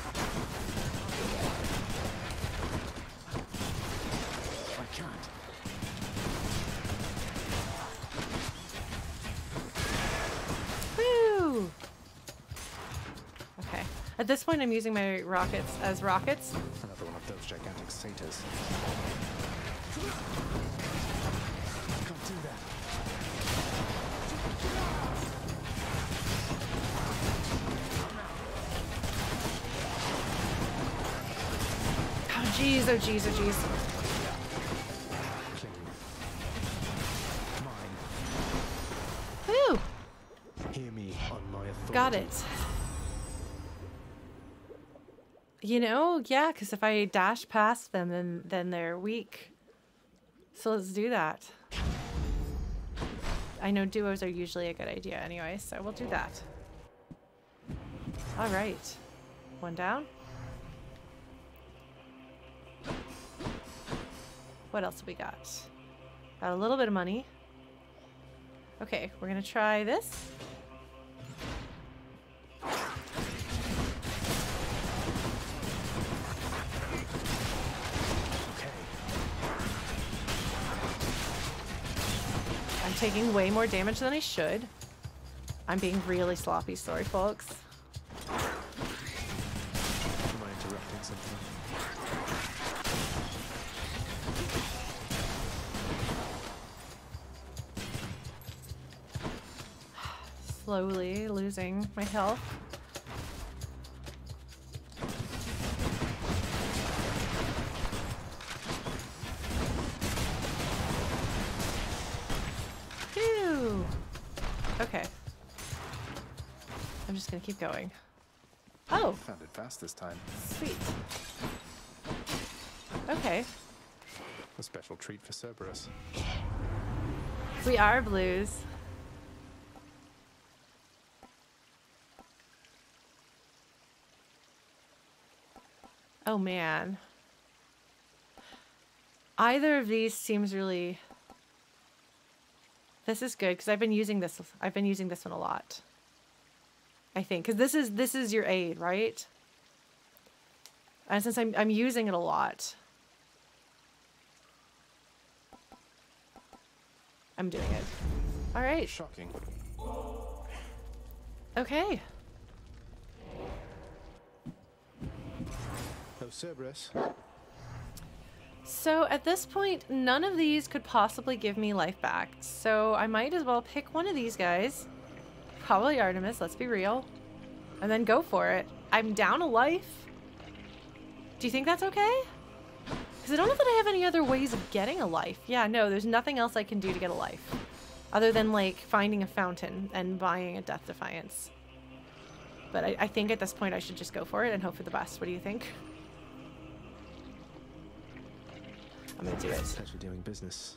S2: I can't.
S1: Woo! Okay. At this point, I'm using my rockets as rockets.
S2: Another one of those gigantic satyrs. Can't do that.
S1: Oh jeez, oh jeez, oh jeez. Woo!
S2: Hear me on my authority.
S1: Got it. You know, yeah, because if I dash past them, then then they're weak. So let's do that. I know duos are usually a good idea anyway, so we'll do that. All right. One down. What else have we got? Got a little bit of money. Okay, we're gonna try this. I'm taking way more damage than I should. I'm being really sloppy, sorry folks.
S2: Am I interrupting something?
S1: Slowly losing my health. Phew. Okay. I'm just gonna keep going. Oh!
S2: Found it fast this time.
S1: Sweet. Okay.
S2: A special treat for Cerberus.
S1: We are blues. Oh man. Either of these seems really... This is good because I've been using this I've been using this one a lot. I think cuz this is this is your aid, right? And since I'm I'm using it a lot, I'm doing it. All right.
S2: Shocking.
S1: Okay.
S2: Oh, Cerberus.
S1: So at this point, none of these could possibly give me life back. So I might as well pick one of these guys. Probably Artemis, let's be real. And then go for it. I'm down a life. Do you think that's okay? Because I don't know that I have any other ways of getting a life. Yeah, no, there's nothing else I can do to get a life. Other than like finding a fountain and buying a Death Defiance. But I, I think at this point I should just go for it and hope for the best. What do you think? I'm gonna do it.
S2: Pleasure doing business.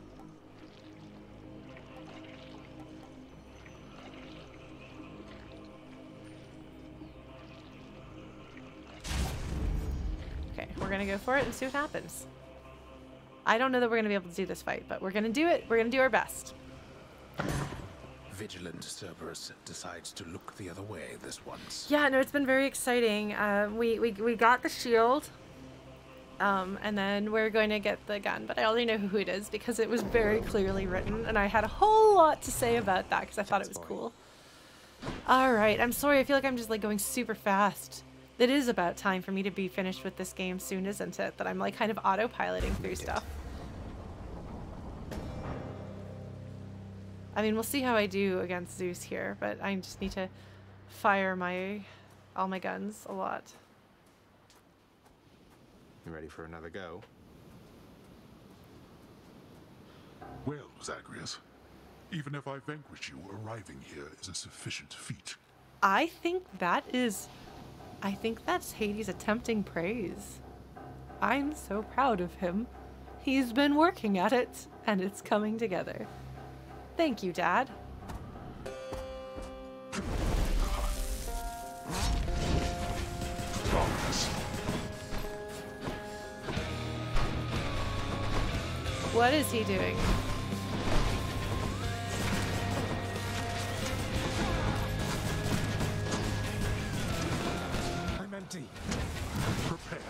S1: Okay, we're gonna go for it and see what happens. I don't know that we're gonna be able to do this fight, but we're gonna do it. We're gonna do our best.
S13: Vigilant Cerberus decides to look the other way this once.
S1: Yeah, no, it's been very exciting. Uh, we, we, we got the shield. Um, and then we're going to get the gun, but I already know who it is because it was very clearly written, and I had a whole lot to say about that because I thought it was cool. Alright, I'm sorry, I feel like I'm just like going super fast. It is about time for me to be finished with this game soon, isn't it? That I'm like kind of autopiloting through stuff. I mean, we'll see how I do against Zeus here, but I just need to fire my all my guns a lot.
S2: You ready for another go?
S4: Well, Zagreus, even if I vanquish you, arriving here is a sufficient feat.
S1: I think that is... I think that's Hades attempting praise. I'm so proud of him. He's been working at it, and it's coming together. Thank you, Dad. What is he doing?
S2: I'm empty.
S4: Prepare.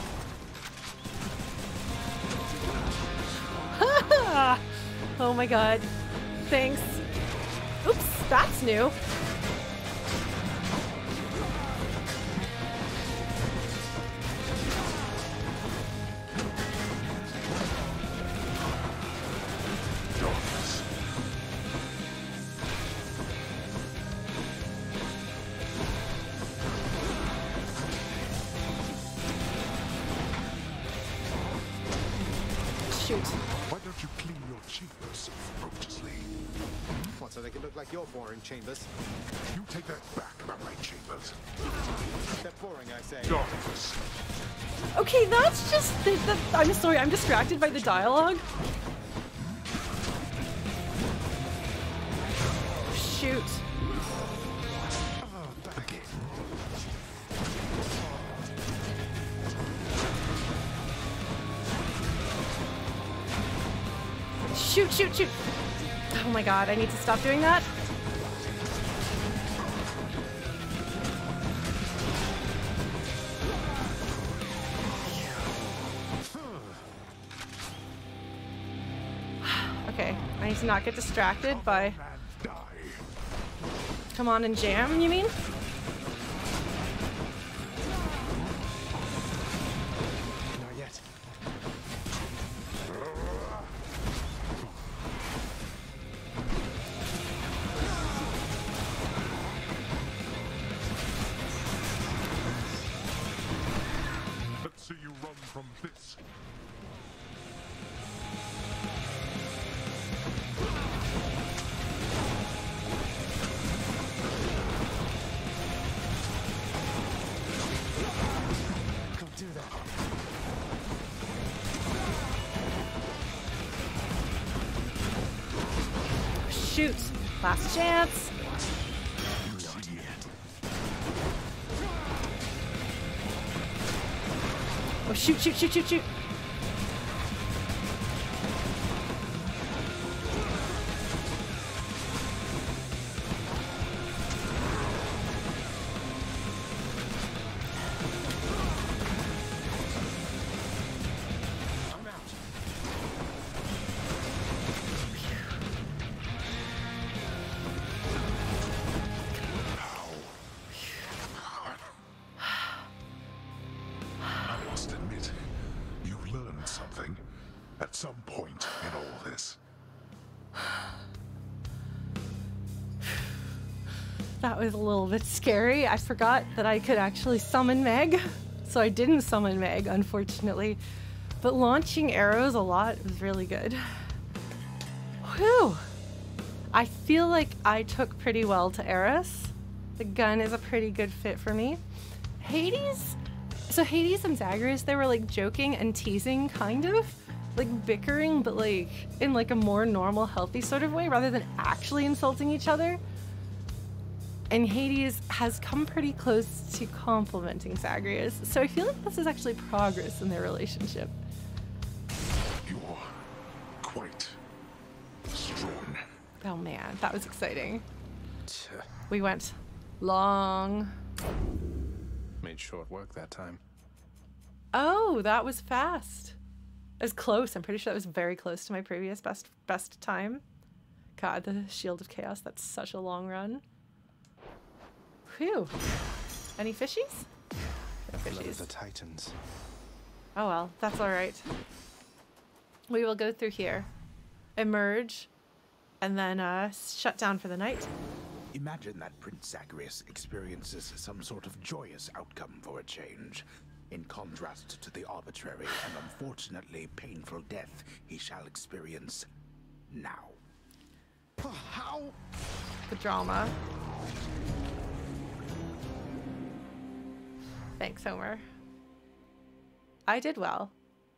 S1: Oh my god. Thanks. Oops, that's new. Shoot.
S4: Why don't you clean your chambers appropriately?
S2: What, so they can look like your boring chambers?
S4: You take that back about my chambers.
S2: They're boring, I say.
S4: Darkness.
S1: Okay, that's just... The, the, I'm sorry, I'm distracted by the dialogue. Shoot. Shoot, shoot, shoot. Oh my god, I need to stop doing that. Okay, I need to not get distracted by... Come on and jam, you mean?
S2: Not yet.
S4: Let's see you run from this.
S2: Don't do that.
S1: Shoot. Last chance.
S2: Not yet.
S1: Oh, shoot, shoot, shoot, shoot, shoot.
S2: I'm out.
S4: I must admit, you've learned something at some point in all this.
S1: That was a little bit scary. I forgot that I could actually summon Meg. So I didn't summon Meg, unfortunately. But launching arrows a lot was really good. Whew! I feel like I took pretty well to Eris. The gun is a pretty good fit for me. Hades? So Hades and Zagreus, they were like joking and teasing, kind of. Like bickering, but like in like a more normal, healthy sort of way, rather than actually insulting each other. And Hades has come pretty close to complimenting Zagreus, so I feel like this is actually progress in their relationship.
S4: You're quite strong.
S1: Oh man, that was exciting. We went long.
S2: Made short work that time.
S1: Oh, that was fast. It was close. I'm pretty sure that was very close to my previous best best time. God, the Shield of Chaos, that's such a long run. Whew. Any fishies? No
S2: Blood of
S1: fishies.
S2: the Titans.
S1: Oh well, that's all right. We will go through here, emerge, and then uh, shut down for the night.
S13: Imagine that Prince Zagreus experiences some sort of joyous outcome for a change, in contrast to the arbitrary and unfortunately painful death he shall experience now.
S2: How?
S1: The drama. Thanks, Homer. I did well.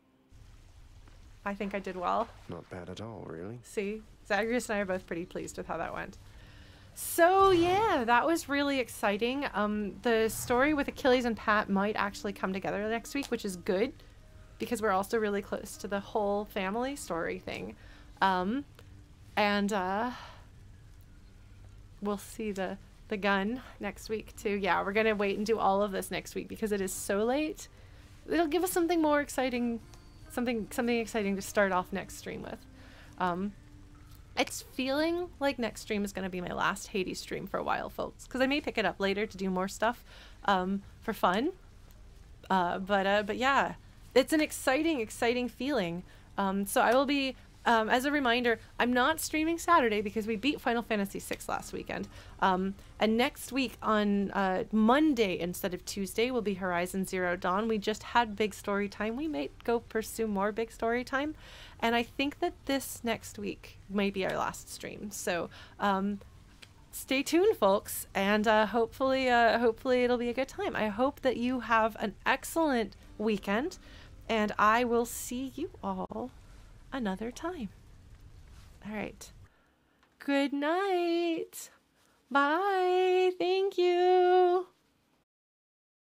S1: I think I did well.
S2: Not bad at all, really.
S1: See, Zagreus and I are both pretty pleased with how that went. So yeah, that was really exciting. Um, the story with Achilles and Pat might actually come together next week, which is good because we're also really close to the whole family story thing. Um, and uh, we'll see the the gun next week too. Yeah, we're gonna wait and do all of this next week because it is so late. It'll give us something more exciting, something something exciting to start off next stream with. Um, It's feeling like next stream is going to be my last Hades stream for a while, folks, because I may pick it up later to do more stuff um, for fun. Uh, but uh, but yeah, it's an exciting, exciting feeling. Um, so I will be, um, as a reminder, I'm not streaming Saturday because we beat Final Fantasy six last weekend. Um, and next week on uh, Monday instead of Tuesday will be Horizon Zero Dawn. We just had big story time. We may go pursue more big story time. And I think that this next week may be our last stream. So um, stay tuned, folks, and uh, hopefully, uh, hopefully it'll be a good time. I hope that you have an excellent weekend, and I will see you all another time. All right. Good night. Bye. Thank you.